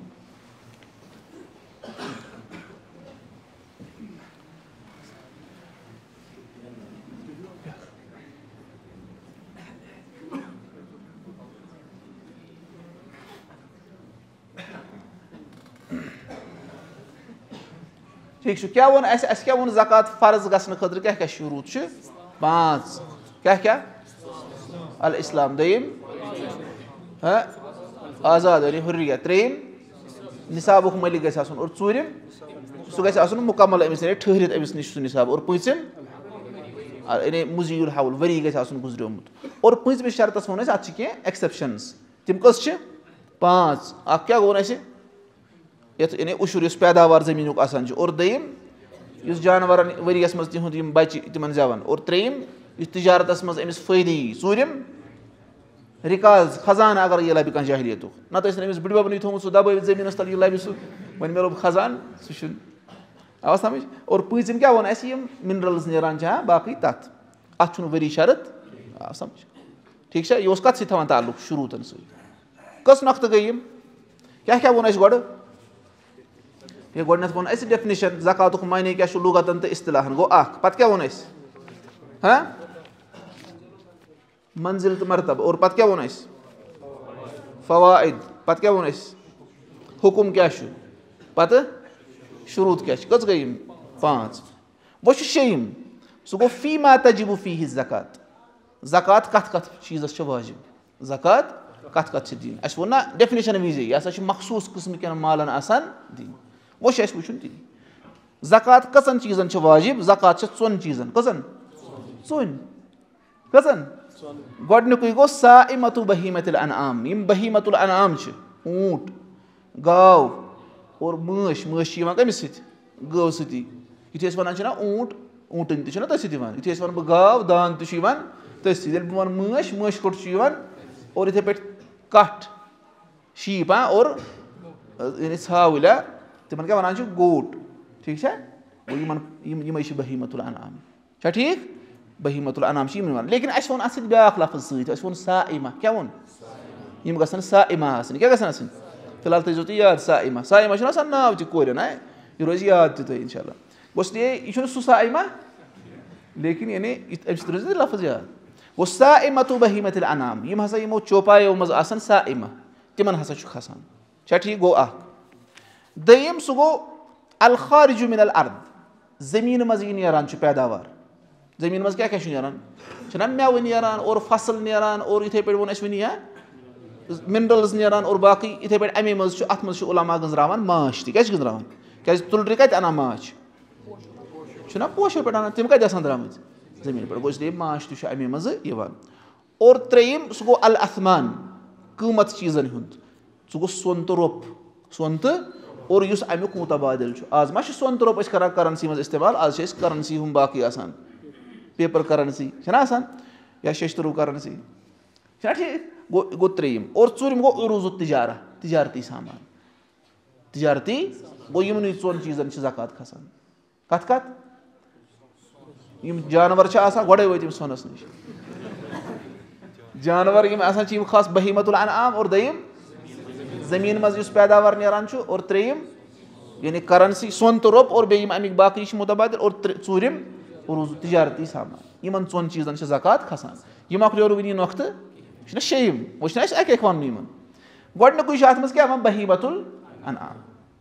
ٹھیٖک چھُ کیاہ ووٚن اَسہِ اَسہِ کیاہ ووٚن زکات فرض گژھنہٕ خٲطرٕ کیاہ کیاہ شروٗط چھِ پانٛژھ کیاہ کیاہ الاسلام دوٚیِم ہہ آزاد یعنی حُریہ ترٛیٚیِم نِصابُک مٲلِک گژھِ آسُن اور ژوٗرِم سُہ گژھِ آسُن مُکمل أمِس یعنی ٹھٔہرِتھ أمِس نِش سُہ نِصاب اور پوٗنٛژِم یعنی مُزیٖل حول ؤری گژھِ آسُن گُزریومُت اور پوٗنٛژمِس شرطس ووٚن اَسہِ اَتھ چھِ کینٛہہ ایٚکسیپشنٕز تِم کٔژ چھِ پانٛژھ اکھ کیاہ ووٚن اَسہِ یَتھ یعنی اُشُر یُس پیداوار زٔمیٖنُک آسان چھُ اور دوٚیِم یُس جاناوارن ؤریَس منٛز تِہُنٛد یِم بَچہِ تِمن زٮ۪وان اور ترٛیٚیِم یُس تِجارتس منٛز أمِس فٲیدٕ یی ژوٗرِم رِکاز خزانہٕ اگر یہِ لَبہِ کانٛہہ جاہلیتُک نتہٕ ٲسۍ نہٕ أمِس بٕڈبَبنٕے تھوٚمُت سُہ دبٲوِتھ زٔمیٖنَس تل یہِ لَبہِ سُہ وۄنۍ مِلو خزانہٕ سُہ چھُنہٕ آو سَمجھ اور پوٗنٛژِم کیٛاہ ووٚن اَسہِ یِم مِنرَلٕز نیران چھِ ہا باقٕے تَتھ اَتھ چھُنہٕ ؤری شرط آو سَمجھ ٹھیٖک چھا یہِ اوس کَتھ سۭتۍ تھاوان تعلُق شروٗعتَن سۭتۍ کٔژ نۄقطہٕ گٔے یِم کیٛاہ کیٛاہ ووٚن اَسہِ گۄڈٕ ہے گۄڈٕنٮ۪تھ ووٚن اَسہِ ڈٮ۪فنِشَن زکاتُک معنے کیٛاہ چھُ لُغتَن تہٕ اِصطلاحن گوٚو اَکھ پَتہٕ کیٛاہ ووٚن اَسہِ ہاں منزِل تہٕ مرتبہٕ اور پَتہٕ کیٛاہ ووٚن اَسہِ فوائد پَتہٕ کیٛاہ ووٚن اَسہِ حُکُم کیٛاہ چھُ پَتہٕ شروٗط کیٛاہ چھِ کٔژ گٔے یِم پانٛژھ وۄنۍ چھُ شیٚیِم سُہ گوٚو فی ما تجِبُ فیٖہِ زکات زکات کَتھ کَتھ چیٖزَس چھِ واجِب زکات کَتھ کَتھ چھِ دِنۍ اَسہِ ووٚن نہ ڈٮ۪فنِشَن وِزے یہِ ہسا چھِ مخصوٗص قٕسمہٕ کٮ۪ن مالَن آسان دِنۍ وۄنۍ چھُ اَسہِ وٕچھُن تی زکات کٔژَن چیٖزَن چھِ واجِب زکات چھِ ژۄن چیٖزَن کٔژَن ژوٚنۍ کٔژَن گۄڈٕنیُکُے گوٚو سائمۃ بہیمۃ الانعام یِم بہیمۃ الانعام چھِ اوٗنٹ گاو اور مٲنٛچھ مٲنٛچھ چھِ یِوان کٔمِس سۭتۍ گٲو سۭتی یُتھُے أسۍ وَنان چھِنہ اوٗنٹ اوٗنٹٕنۍ تہِ چھُنہ تٔتھۍ سۭتۍ یِوان یُتھُے أسۍ وَنہٕ بہٕ گاو دانٛد تہِ چھُ یِوان تٔتھۍ سۭتۍ ییٚلہِ بہٕ وَنہٕ مٲنٛچھ مٲنٛچھ کوٚٹ چھُ یِوان اور یِتھَے پٲٹھۍ کَٹھ شیٖپ ہاں اور یعنی ژھاوٕلۍ ہا تِمَن کیٛاہ وَنان چھِ گوٹ ٹھیٖک چھا گوٚو یِمَن یِم یِمَے چھِ بہیمۃ الانعام چھا ٹھیٖک بہیمۃ الانعام چھِ یِمَے وَنان لیکِن اَسہِ ووٚن اَتھ سۭتۍ بیٛاکھ لفظ سۭتۍ اَسہِ ووٚن سائمہ کیٛاہ ووٚن یِم گژھن سائمہ آسٕنۍ کیٛاہ گژھن آسٕنۍ فِلحال تھٲیزیو تُہۍ یاد سائمہ سائمہ چھُنہ آسان ناو تہِ کورٮ۪ن ہا یہِ روزِ یاد تہِ تۄہہِ اِنشاء اللہ گوٚو اس لیے یہِ چھُنہٕ سُہ سائمہ لیکِن یعنی اَمہِ سۭتۍ روزِ نہ لفظ یاد گوٚو سائمۃ بہیمۃ الانعام یِم ہسا یِمو چوپایو منٛز آسان سائمہ تِمن ہسا چھُ کھسان چھا ٹھیٖک گوٚو اکھ دوٚیِم سُہ گوٚو الخارجُ من الارض زٔمیٖنہٕ منٛز یہِ نیران چھُ پیداوار زٔمیٖنہٕ منٛز کیٛاہ کیٛاہ چھُ نیران چھُنہ میوٕ نیران اور فصٕل نیران اور یِتھَے پٲٹھۍ ووٚن اَسہِ وٕنی ہا مِنرَلٕز نیران اور باقٕے یِتھَے پٲٹھۍ اَمے منٛز چھُ اَتھ منٛز چھُ عُلما گٔنٛزراوان ماچھ تہِ کیٛازِ چھِ گٔنٛزراوان کیٛازِ تُلرِ کَتہِ اَنان ماچھ چھُنہ پوشو پٮ۪ٹھ اَنان تِم کَتہِ آسان درٛامٕتۍ زٔمیٖن پٮ۪ٹھ گوٚو اس لیے ماچھ تہِ چھُ اَمے منٛزٕ یِوان اور ترٛیٚیِم سُہ گوٚو الاثمان قۭمَتھ چیٖزَن ہُنٛد سُہ گوٚو سۄن تہٕ رۄپ سۄن تہٕ اور یُس اَمیُک مُتبادِل چھُ آز ما چھِ سۄن تہٕ رۄپ أسۍ کَران کَرَنسی منٛز اِستعمال آز چھِ أسۍ کَرَنسی ہُم باقٕے آسان پیپَر کَرَنسی چھَنہ آسان یا شٔشتٕروٗ کَرَنسی چھَنا ٹھیٖک گوٚو گوٚو ترٛیٚیِم اور ژوٗرِم گوٚو عروٗضُ تِجارہ تِجارتی سامان تِجارتی گوٚو یِمنٕے ژۄن چیٖزَن چھِ زکات کھسان کَتھ کَتھ یِم جانوَر چھِ آسان گۄڈَے وٲتۍ یِم سۄنَس نِش جانوَر یِم آسان چھِ یِم خاص بہیمۃ الانعام اور دوٚیِم زٔمیٖن منٛز یُس پیداوار نیران چھُ اور ترٛیٚیِم یعنی کَرَنسی سۄن تہٕ رۄپ اور بیٚیہِ یِم اَمِکۍ باقٕے چھِ مُتبادِل اور ژوٗرِم عروٗضُ تِجارتی سامان یِمن ژۄن چیٖزَن چھِ زکات کھسان یہِ مۄکلیو نہٕ وٕنی نۄقطہٕ یہِ چھُنہ شیٚیِم وۄنۍ چھُنہ اَسہِ اَکہِ اَکہِ وَنُن یِمن گۄڈٕنیُکُے چھُ اَتھ منٛز کیٛاہ وَنان بہیمۃ الانعام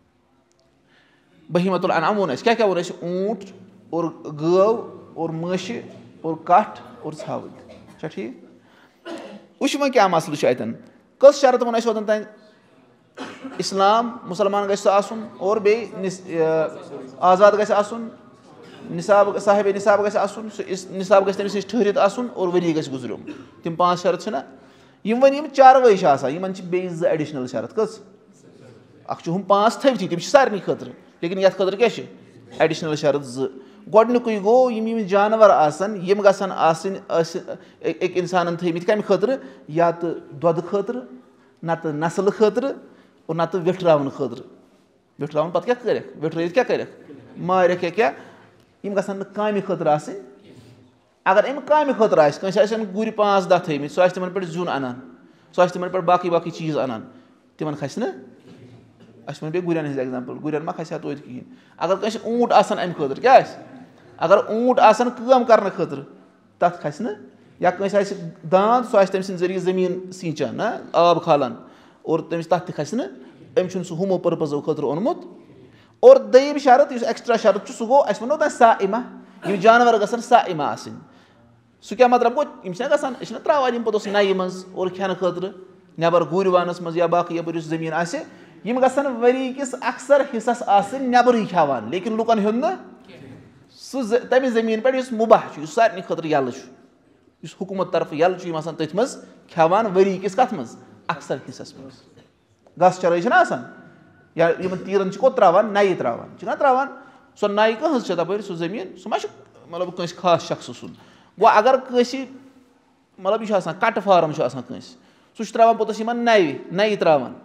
بہیمۃ الانعام ووٚن اَسہِ کیٛاہ کیٛاہ ووٚن اَسہِ اوٗنٹ اور گٲو اور مٲشہِ اور کَٹھ اور ژھاوٕلۍ چھا ٹھیٖک وٕچھ وۄنۍ کیٛاہ مَسلہٕ چھُ اَتٮ۪ن کٔژ شرط ووٚن اَسہِ اوٚتَن تانۍ اِسلام مُسلمان گژھِ سُہ آسُن اور بیٚیہِ آزاد گژھِ آسُن نِصاب صاحبِ نِصاب گژھِ آسُن سُہ نِصاب گژھِ تٔمِس نِش ٹھٔہرِتھ آسُن اور ؤری گژھِ گُزریومُت تِم پانٛژھ شرط چھِنہ یِم وۄنۍ یِم چاروٲے چھِ آسان یِمن چھِ بیٚیہِ زٕ ایڈِشنَل شرط کٔژ اکھ چھُ ہُم پانٛژھ تھٔوتھی تِم چھِ سارنٕے خٲطرٕ لیکِن یَتھ خٲطرٕ کیٛاہ چھِ ایڈِشنَل شرط زٕ گۄڈٕنیُکُے گوٚو یِم یِم جانوَر آسان یِم گژھن آسٕنۍ ٲسۍ أکۍ اِنسانَن تھٲیمٕتۍ کَمہِ خٲطرٕ یا تہٕ دۄدٕ خٲطرٕ نَتہٕ نسلہٕ خٲطرٕ اور نَتہٕ ویٚٹھراونہٕ خٲطرٕ ویٚٹھراوُن پَتہٕ کیٛاہ کَرٮ۪کھ ویٚٹھرٲیِتھ کیٛاہ کَرٮ۪کھ مارٮ۪کھ یا کیٛاہ یِم گژھن نہٕ کامہِ خٲطرٕ آسٕنۍ اگر اَمہِ کامہِ خٲطرٕ آسہِ کٲنٛسہِ آسن گُرۍ پانٛژھ دہ تھٲیمٕتۍ سُہ آسہِ تِمن پٮ۪ٹھ زیُن اَنان سُہ آسہِ تِمن پٮ۪ٹھ باقٕے باقٕے چیٖز اَنان تِمن کھسہِ نہٕ اَسہِ ووٚن بیٚیہِ گُرٮ۪ن ہٕنٛز ایٚگزامپٕل گُرٮ۪ن ما کھسہِ ہا توتہِ کِہینۍ اگر کٲنٛسہِ اوٗنٹ آسان اَمہِ خٲطرٕ کیٛاہ آسہِ اگر اوٗنٹ آسان کٲم کرنہٕ خٲطرٕ تَتھ کھسہِ نہٕ یا کٲنٛسہِ آسہِ داند سُہ آسہِ تٔمۍ سٕنٛدِ ذٔریعہٕ زٔمیٖن سیٖنچان نہ آب کھالان اور تٔمِس تَتھ تہِ کھسہِ نہٕ أمۍ چھُنہٕ سُہ ہُمو پٔرپَزو خٲطرٕ اوٚنمُت اور دوٚیِم شرط یُس ایٚکٕسٹرا شرط چھُ سُہ گوٚو اَسہِ ووٚنو تۄہہِ سائمہ یِم جانور گژھن سائمہ آسٕنۍ سُہ کیٛاہ مطلب گوٚو یِم چھِنہ گژھان أسۍ چھِنہ ترٛاوان یِم پوٚتُس نَیہِ منٛز اور کھٮ۪نہٕ خٲطرٕ نٮ۪بر گُرۍ وانَس منٛز یا باقٕے یَپٲرۍ یُس زٔمیٖن آسہِ یِم گژھن ؤری کِس اَکثر حِصَس آسٕنۍ نٮ۪برٕے کھٮ۪وان لیکِن لُکن ہُنٛد نہٕ سُہ تَمہِ زٔمیٖن پٮ۪ٹھ یُس مُباح چھُ یُس سارنٕے خٲطرٕ یَلہٕ چھُ یُس حکوٗمت طرفہٕ یَلہٕ چھُ یِم آسان تٔتھۍ منٛز کھٮ۪وان ؤری کِس کَتھ منٛز اَکثر حِصَس منٛز گاسہٕ چرٲے چھِنہ آسان یا یِمن تیٖرن چھِ کوٚت ترٛاوان نَیہِ ترٛاوان چھِنہ ترٛاوان سۄ نَیہِ کٕہٕنٛز چھےٚ تَپٲرۍ سُہ زٔمیٖن سُہ ما چھُ مطلب کٲنٛسہِ خاص شخصہٕ سُنٛد گوٚو اگر کٲنٛسہِ مطلب یہِ چھُ آسان کَٹہٕ فارم چھُ آسان کٲنٛسہِ سُہ چھُ ترٛاوان پوٚتُس یِمن نَیہِ نَیہِ ترٛاوان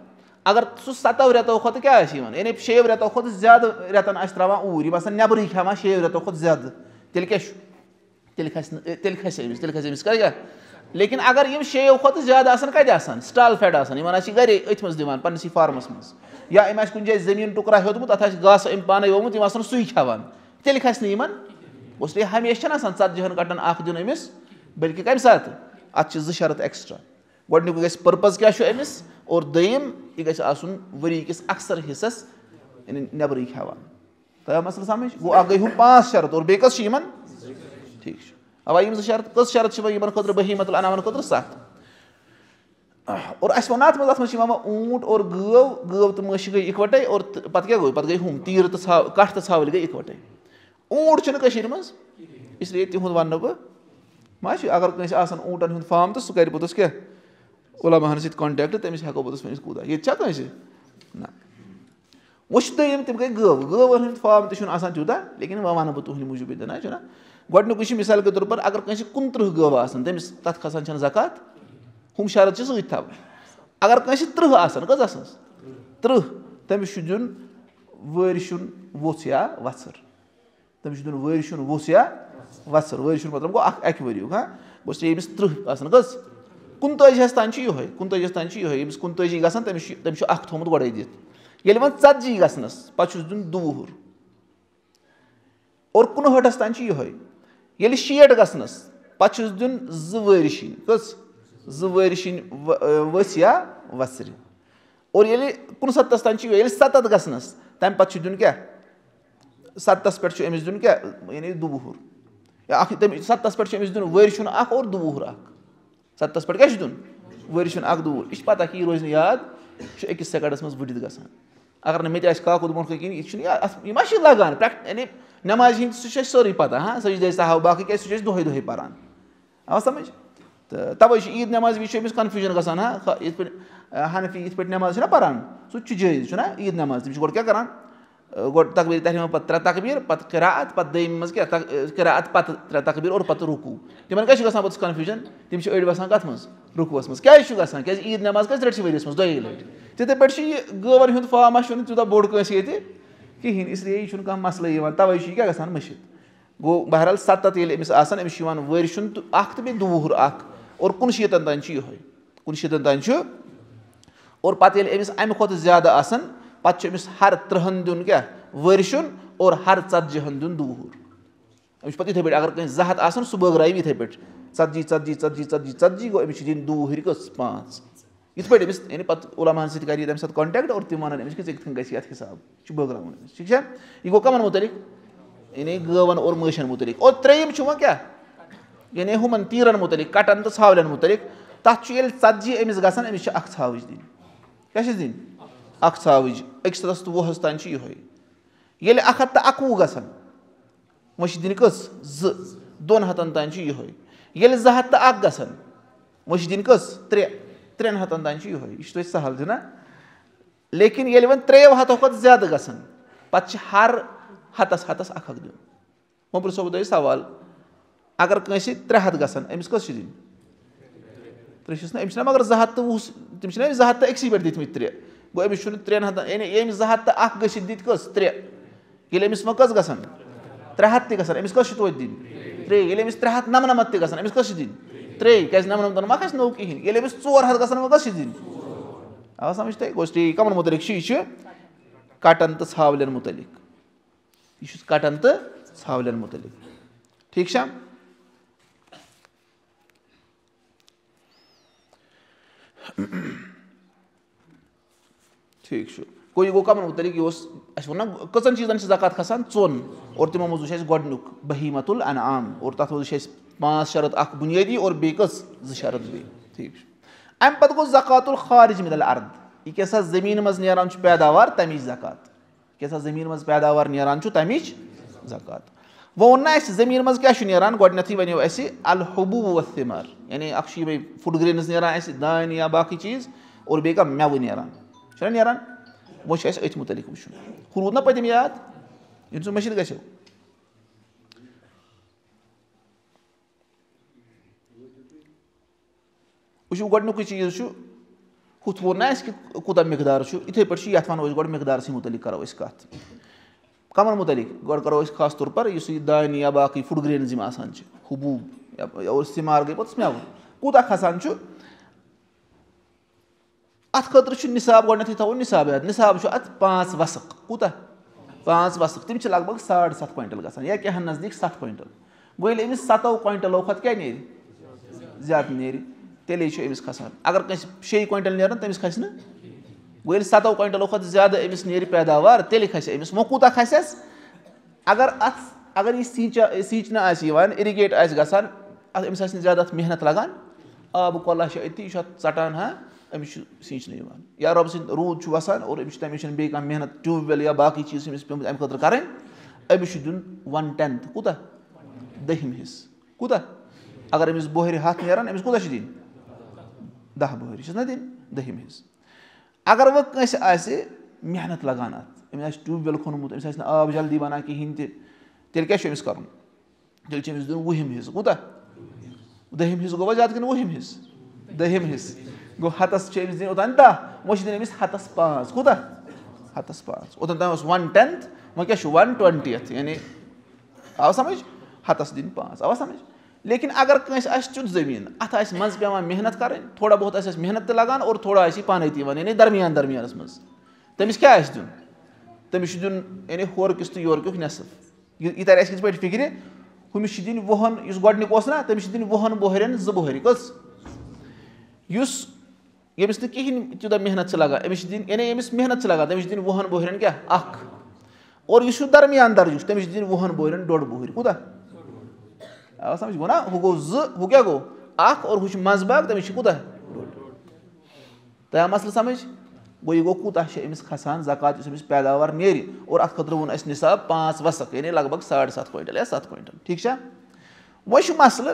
اگر سُہ سَتو رٮ۪تو کھۄتہٕ کیٛاہ آسہِ یِوان یعنی شیٚیو رٮ۪تو کھۄتہٕ زیادٕ رٮ۪تن آسہِ ترٛاوان اوٗرۍ یِم آسن نٮ۪برٕے کھٮ۪وان شیٚیو رٮ۪تو کھۄتہٕ زیادٕ تیٚلہِ کیٛاہ چھُ تیٚلہِ کھسہِ نہٕ تیٚلہِ کھسہِ أمِس تیٚلہِ کھسہِ أمِس کیٛاہ لیکِن اگر یِم شیٚیو کھۄتہٕ زیادٕ آسان کَتہِ آسان سٹال فیٹ آسان یِمن آسہِ یہِ گرے أتھۍ منٛز دِوان پننِسٕے فارمَس منٛز یا أمۍ آسہِ کُنہِ جایہِ زٔمیٖن ٹُکرا ہیوٚتمُت اَتھ آسہِ گاسہٕ أمۍ پانے ووٚمُت یِم آسان سُے کھٮ۪وان تیٚلہِ کھسہِ نہٕ یِمن اس لیے ہمیشہٕ چھَنہٕ آسان ژَتجی ہن گنٹن اکھ دیُن أمِس بٔلکہِ کَمہِ ساتہٕ اَتھ چھِ زٕ شرط ایٚکٕسٹرا گۄڈٕنیُک گژھِ پٔرپَز کیاہ چھُ أمِس اور دوٚیِم یہِ گژھِ آسُن ؤری کِس اَکثر حِصس یعنی نٮ۪برٕے کھٮ۪وان تۄہہِ آو مسلہٕ سَمجھ گوٚو اکھ گٔے ہُم پانٛژھ شرط اور بیٚیہِ کٔژ چھِ یِمن ٹھیٖک چھُ اَوا یِم زٕ شرط کٔژ شرط چھِ وۄنۍ یِمن خٲطرٕ بہیٖمۃ الانعامن خٲطرٕ سَتھ اور اَسہِ ووٚن اَتھ منٛز اَتھ منٛز چھِ یِوان اوٗنٹ اور گٲو گٲو تہٕ مٔچھ گٔے اِکوَٹے اور پَتہٕ کیاہ گوٚو پَتہٕ گٔے ہُم تیٖر تہٕ ژھاو کَٹھ تہٕ ژھاوٕلۍ گٔے اِکوَٹے اوٗنٹ چھُنہٕ کٔشیٖر منٛز اِسلیے تِہُنٛد وَنہٕ بہٕ ما چھُ اگر کٲنٛسہِ آسان اوٗنٹن ہُنٛد فارم تہٕ سُہ کَرِ پوٚتُس کیٛاہ عُلماہن سۭتۍ کانٹیکٹ تٔمِس ہٮ۪کو پوٚتُس ؤنِتھ کوٗتاہ ییٚتہِ چھا کٲنٛسہِ نہ وۄنۍ چھِ دوٚیِم تِم گٔے گٲوٕ گٲوَن ہُنٛد فارم تہِ چھُنہٕ آسان تیوٗتاہ لیکِن وۄنۍ وَنہٕ بہٕ تُہنٛدِ موٗجوٗب ییٚتٮ۪ن نہ چھُنہ گۄڈٕنیُکُے چھُ مِثال کے طور پر اگر کٲنٛسہِ کُنہٕ تٕرٛہ گٲوٕ آسان تٔمِس تَتھ کھسان چھَنہٕ زکات ہُم شرط چھِ سۭتۍ تھاوٕنۍ اگر کٲنٛسہِ تٕرٛہ آسان کٔژ آسان تٕرٛہ تٔمِس چھُ دیُن وٲرۍ شُن ووٚژھ یا وَژھٕر تٔمِس چھُ دیُن وٲرۍ شُن ووٚژھ یا وَژھٕر وٲرۍ شُن مطلب گوٚو اکھ اَکہِ ؤریُک ہاں گوٚژھ ییٚمِس تٕرٛہ آسان کٔژ کُنتٲجِہَس تانۍ چھُ یِہوے کُنتٲجِہَس تانۍ چھُ یِہوے ییٚمِس کُنتٲجی گژھان تٔمِس چھُ تٔمِس چھُ اکھ تھومُت گۄڈَے دِتھ ییٚلہِ وۄنۍ ژَتجی گژھنَس پَتہٕ چھُس دیُن دُوُہُر اور کُنہٲٹھَس تانۍ چھُ یِہوے ییٚلہِ شیٹھ گژھنَس پَتہٕ چھُس دیُن زٕ ؤرۍ شِنۍ کٔژ زٕ ؤرۍ شِنۍ ؤژھۍ یا وَژھرِ اور ییٚلہِ کُنسَتَتھَس تانۍ چھُ یِہوے ییٚلہِ سَتَتھ گژھنَس تَمہِ پَتہٕ چھُ دیُن کیاہ سَتَتھَس پٮ۪ٹھ چھُ أمِس دیُن کیاہ یعنی دُوُہُر یا اکھ تٔمِس سَتَتھَس پٮ۪ٹھ چھُ أمِس دیُن ؤرۍ شُن اکھ اور دُوُہُر اکھ سَتَتھَس پٮ۪ٹھ کیاہ چھُ دیُن ؤرۍ شُن اکھ دُوُہُر یہِ چھِ پَتہ کہِ یہِ روزِ نہٕ یاد یہِ چھُ أکِس سیکنڈَس منٛز وٕڈِتھ گژھان اگر نہٕ مےٚ تہِ آسہِ کاکُد برونٛٹھ کَنۍ کِہیٖنۍ یہِ چھُنہٕ یاد اَتھ یہِ ما چھِ لگان پرٛٮ۪کٹ یعنی نٮ۪مازِ ہِنٛدۍ سُہ چھُ اَسہِ سٲرٕے پَتہ ہاں سٔجدے سہو باقٕے کیازِ سُہ چھُ أسۍ دۄہے دۄہے پَران آو سَمٕجھ تہٕ تَوَے چھُ عیٖد نٮ۪مازِ وِزِ چھُ أمِس کَنفیوٗجن گژھان ہاں یِتھ پٲٹھۍ حنفی یِتھ پٲٹھۍ نٮ۪ماز چھِنہ پَران سُہ تہِ چھُ جٲیِز چھُنہ عیٖد نٮ۪ماز تِم چھِ گۄڈٕ کیاہ کران گۄڈٕ تقبیٖر تحریٖمہ پَتہٕ ترٛےٚ تقبیٖر پَتہٕ قِراءت پَتہٕ دوٚیِمہِ منٛز کیاہ قِراءت پَتہٕ ترٛےٚ تقبیٖر اور پَتہٕ رُکوٗ تِمن کیاہ چھُ گژھان پوٚتُس کَنفیوٗجن تِم چھِ أڑۍ باسان کَتھ منٛز رُکوٗوَس منٛز کیازِ چھُ گژھان کیازِ عیٖد نٮ۪ماز کٔژِ لَٹہِ چھِ ؤریَس منٛز دۄیے لَٹہِ تِتھٕے پٲٹھۍ چھُ یہِ گٲوَن ہُنٛد فارما چھُنہٕ تیوٗتاہ بوٚڑ کٲنٛسہِ ییٚتہِ کِہیٖنۍ اِسلیے یہِ چھُنہٕ کانٛہہ مَسلہٕ یِوان تَوَے چھُ یہِ کیاہ گژھان مٔشِد گوٚو بہرحال سَتَتھ ییٚلہِ أمِس آسان أمِس چھُ یِوان ؤرۍ شُن تہٕ اکھ تہٕ بیٚیہِ دُوُہُر اکھ اور کُنہٕ شیٖتَن تانۍ چھُ یِہوے کُنہٕ شیٖتَن تانۍ چھُ اور پَتہٕ ییٚلہِ أمِس اَمہِ کھۄتہٕ زیادٕ آسان پَتہٕ چھُ أمِس ہر تٕرٛہَن دیُن کیاہ ؤرۍ شُن اور ہر ژَتجِہَن دیُن دُوُہُر أمِس چھُ پَتہٕ یِتھٕے پٲٹھۍ اگر کٲنٛسہِ زٕ ہَتھ آسان سُہ بٲگرایہِ یِتھٕے پٲٹھۍ ژَتجی ژَتجی ژَتجی ژَتجی ژَتجی گوٚو أمِس چھِ دِنۍ دُوُہٕرۍ کٔژ پانٛژھ یِتھ پٲٹھۍ أمِس یعنی پَتہٕ عُلماہَن سۭتۍ کَرِ یہِ تَمہِ ساتہٕ کانٹیکٹ اور تِم وَنان أمِس کہِ ژےٚ کِتھ کٔنۍ گژھِ اَتھ حِساب یہِ چھُ بٲگراوُن أمِس ٹھیٖک چھا یہِ گوٚو کَمَن مُتعلِق یعنی گٲوَن اور مٲشَن مُتعلِق اور ترٛیٚیِم چھُ وۄنۍ کیاہ یعنی ہُمَن تیٖرَن مُتعلِق کَٹَن تہٕ ژھاولٮ۪ن مُتعلِق تَتھ چھُ ییٚلہِ ژَتجی أمِس گژھان أمِس چھِ اکھ ژھاوٕج دِنۍ کیاہ چھِس دِنۍ اکھ ژھاوٕج أکِس ہَتَس تہٕ وُہَس تانۍ چھُ یِہوے ییٚلہِ اکھ ہَتھ تہٕ اَکوُہ گژھان وۄنۍ چھِ دِنۍ کٔژ زٕ دۄن ہَتَن تانۍ چھُ یِہوے ییٚلہِ زٕ ہَتھ تہٕ اکھ گژھان وۄنۍ چھِ دِنۍ کٔژ ترٛےٚ ترٛٮ۪ن ہَتَن تانۍ چھُ یِہوے یہِ چھُ توتہِ سہل چھُنہ لیکِن ییٚلہِ وۄنۍ ترٛیو ہَتو کھۄتہٕ زیادٕ گژھان پَتہٕ چھِ ہر ہَتَس ہَتَس اکھ اکھ دیُن وۄنۍ پرٛژھو بہٕ تۄہہِ سوال اگر کٲنٛسہِ ترٛےٚ ہَتھ گژھان أمِس کٔژ چھِ دِنۍ ترٛےٚ چھِس نہ أمِس چھِنہ مگر زٕ ہَتھ تہٕ وُہ تِم چھِنہ أمِس زٕ ہَتھ تہٕ أکسٕے پٮ۪ٹھ دِتمٕتۍ ترٛےٚ گوٚو أمِس چھُنہٕ ترٛٮ۪ن ہَتَن یعنی ییٚمِس زٕ ہَتھ تہٕ اکھ گٔژھِتھ دِتۍ کٔژ ترٛےٚ ییٚلہِ أمِس وۄنۍ کٔژ گژھان ترٛےٚ ہَتھ تہِ گژھان أمِس کٔژ چھِ توتہِ دِنۍ ترٛیٚیہِ ییٚلہِ أمِس ترٛےٚ ہَتھ نَمنَمَتھ تہِ گژھان أمِس کٔژ چھِ دِنۍ ترٛیٚیہِ کیازِ نَمنَمتَن ما کھَسہِ نوٚو کِہیٖنۍ ییٚلہِ أمِس ژور ہَتھ گژھان وۄنۍ کٔژ چھِ دِنۍ آ سَمٕجھ تۄہہِ گوٚو ٹھیٖک کَمَن مُتعلِق چھُ یہِ چھُ کَٹَن تہٕ ژھاولٮ۪ن مُتعلِق یہِ چھُ کَٹَن تہٕ ژھاولٮ۪ن مُتعلِق ٹھیٖک چھا ٹھیٖک چھُ گوٚو یہِ گوٚو کَمَن مُتعلِق یہِ اوس اَسہِ ووٚن نہ کٔژَن چیٖزَن چھِ زکات کھسان ژوٚن اور تِمو منٛز وٕچھ اَسہِ گۄڈٕنیُک بہیٖمۃ الانعام اور تَتھ منٛز وٕچھ اَسہِ پانٛژھ شرط اکھ بُنیٲدی اور بیٚیہِ کٔژ زٕ شرط بیٚیہِ ٹھیٖک چھُ اَمہِ پَتہٕ گوٚو زکات الخارج مِن الارض یہِ کیٛاہ سا زٔمیٖنہِ منٛز نیران چھُ پیداوار تَمِچ زکات کیٛاہ سا زٔمیٖنہِ منٛز پیداوار نیران چھُ تَمِچ زکات وۄنۍ ووٚن نہ اَسہِ زٔمیٖنہِ منٛز کیٛاہ چھُ نیران گۄڈٕنیتھٕے وَنیو اَسہِ الحبوٗ وثمار یعنی اکھ چھُ یِمے فُڈ گرینٕز نیران اَسہِ دانہِ یا باقٕے چیٖز اور بیٚیہِ کانٛہہ مٮ۪وٕ نیران چھُنہ نیران وۄنۍ چھُ اَسہِ أتھۍ مُتعلِق وٕچھُن ہُہ روٗد نہ پٔتِم یاد ییٚمہِ سُہ مٔشِد گژھیو وٕچھِو گۄڈٕنیُکُے چیٖز چھُ हुत वो ना कि कोता मिकदार इथे पे ये वो गो मिकदार मुतलिक करो कत कमन मुतलिक गो करो खास तौर पर दान या बाकी फुड ग्रेन्स हबूब और इस्तेमाल गई पे मेव कूता खसान अत खतर निसाब गो थो निसाब याद निसाब अत पाँच वसक कूता पाँच वसक तम लगभग साढ़ सत्त क्विंटल गसान या क्या नज़दीक सत्त क्विंटल गो ये अमिस सतो क्विंटलों खत क्या नी ज्यादा नीर तेल अमिस खसान अगर कंस शे क्विंटल नीर तमिस खस न गो ये सतो क्विंटलों खत ज्यादा अमिस नीर पैदावार तेल खस अमिस वो कूता खस अगर अत अगर यह सींचा सींचना इरीगेट गसान अमिस ज्यादा मेहनत लगान आब कोला अति षटान हाँ अमिस सींचने या रब सद रूद वसान और अमिस तमें बे मेहनत ट्यूबवेल या बाकी चीज अमिस पे अम खतर करें अमिस दिन वन टेंथ कूता दहिम हिस कूता अगर अमिस बोहर हथ नेरान अमिस कूता दिन दह बोहर ना दिन दहिम हिस अगर वह कंस मेहनत लगान अत अमिस ट्यूबवेल खोनमुत अमिस आब जल्दी बना कहें तेल क्या कर तेल दिन वुहिम हिस कूता दहिम हिस गो ज्यादा कि वुहिम हिस दहिम हिस गो हतस दिन ओतान दह वो दिन अमिस हतस पाँच कूता हतस पाँच ओतान तम वन टेंथ वो क्या वन ट्वेंटियथ यानी आव समझ हतस दिन पाँच आवा समझ लेकिन अगर कंस चुत जमीन अत मज पे मेहनत करें थोड़ा बहुत मेहनत लगान और थोड़ा पाने तीन यानी दरमियान दरमियानस मज तमिस क्या दिन तमिस दिन यानी होर किस तो योर क्यों नसफ यह तर किस पे फिक्र हमिस दिन वहन गोडनिक ना तमिस दिन वहन बोहरन जो बोहर कस यमिस ना कहें तूत मेहनत लगा अमिस दिन यानी अमिस मेहनत लगा तमिस दिन वहन बोहरन क्या अख और यह दरमियान दर्ज तमिस दिन वहन बोहरन डोड़ बोहर कूता आ समझ गो ना हु गो जु क्या गो अख और हु मजबाग तमिस कूता तया मसल समझ गो यह गो कूता अमिस खसान ज़कात अमिस पैदावार नेरि और अत खतर वोन अस निसाब पाँच वसक यानी लगभग साढ़ सत्त क्विंटल या सत्त क्विंटल ठीक है वो मसल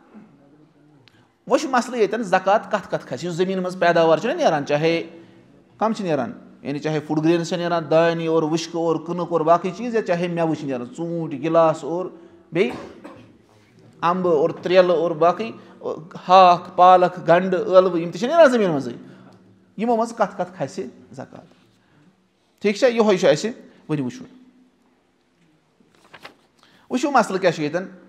वो मसल ये ज़कात कत कत खस जमीन मज पैदावार नेरान चाहे कम नेरान यानी चाहे फुड ग्रेन्स नेरान दानी और विश्क और कनक और बाकी चीज़ या चाहे मेव नेरान ूट गिलास और बे अम्ब और त्रेल और बाकी हाक पालक गंड ٲलवٕ यम नेरान जमीन मज यमो मज कत कत खस ज़कात ठीक है ये वन वो वो मसल क्या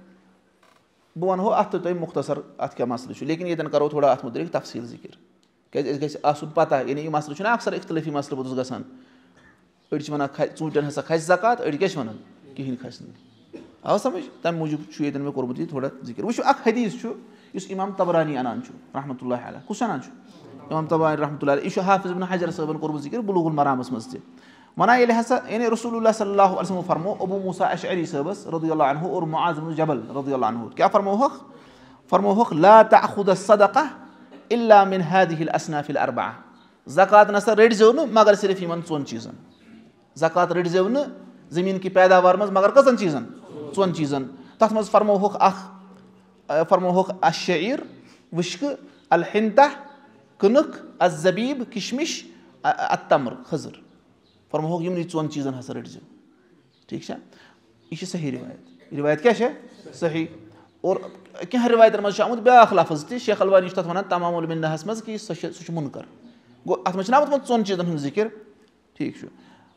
बह वनो अत तुम मुख्तसर अत क्या मसल लेकिन ये करो थोड़ा अत मुतलिक तफसील जिक्र क्या पता यानी यह मसल अक्सर इख्तलाफी मसल बहुत गसान अड़ वन ूटन हसा खस ज़कात अड़ क्या वन कहें खस आव समझ तम मूजूब ये मे कोर्मुत थोड़ा जिक्र वो हदीस इमाम तबरानी अनान रहमतुल्लाह अलैह कुस अनान इमाम तबरानी रहमतुल्लाह अलैह यह हाफिज इब्न हजर साहबन कोर्मुत जिक्र बुलूगुल मरामस मज वना ये हसा यानी रसूलुल्लाह सल्लल्लाहु अलैहि वसल्लम फरमो अबू मूसा अशअरी साहबस रदियल्लाहु अन्हु और मुआज़ इब्न जबल रदियल्लाहु अन्हु क्या फरमो हक फरमो हक ला तअखुद अस्सदक़ा इल्ला मिन हादिहि अलअसनाफ अलअरबअ ज़कात नसा रटजो न मगर सिर्फ यमन चोन चीजन ज़कात रटजो न जमीन की पैदावार मज मगर कसन चीजन चोन चीजन तथ मज फरमो हक अख फरमो हक अश्शईर विश्क अलहिंता कनक अज़्ज़बीब किशमिश अत्तमर खजर फरमो हक यमन चोन चीजन हसा रटजो ठीक है यह सही रिवायत रिवायत क्या है सही और क्या रिवायतन मज आमुत ब्याख लफ्ज त शेख अलवानी तथ वन तमामुल मिन्नहस मज कि सह मुनकर गो अत मज आमुत चोन चीजन हूं जिक्र ठीक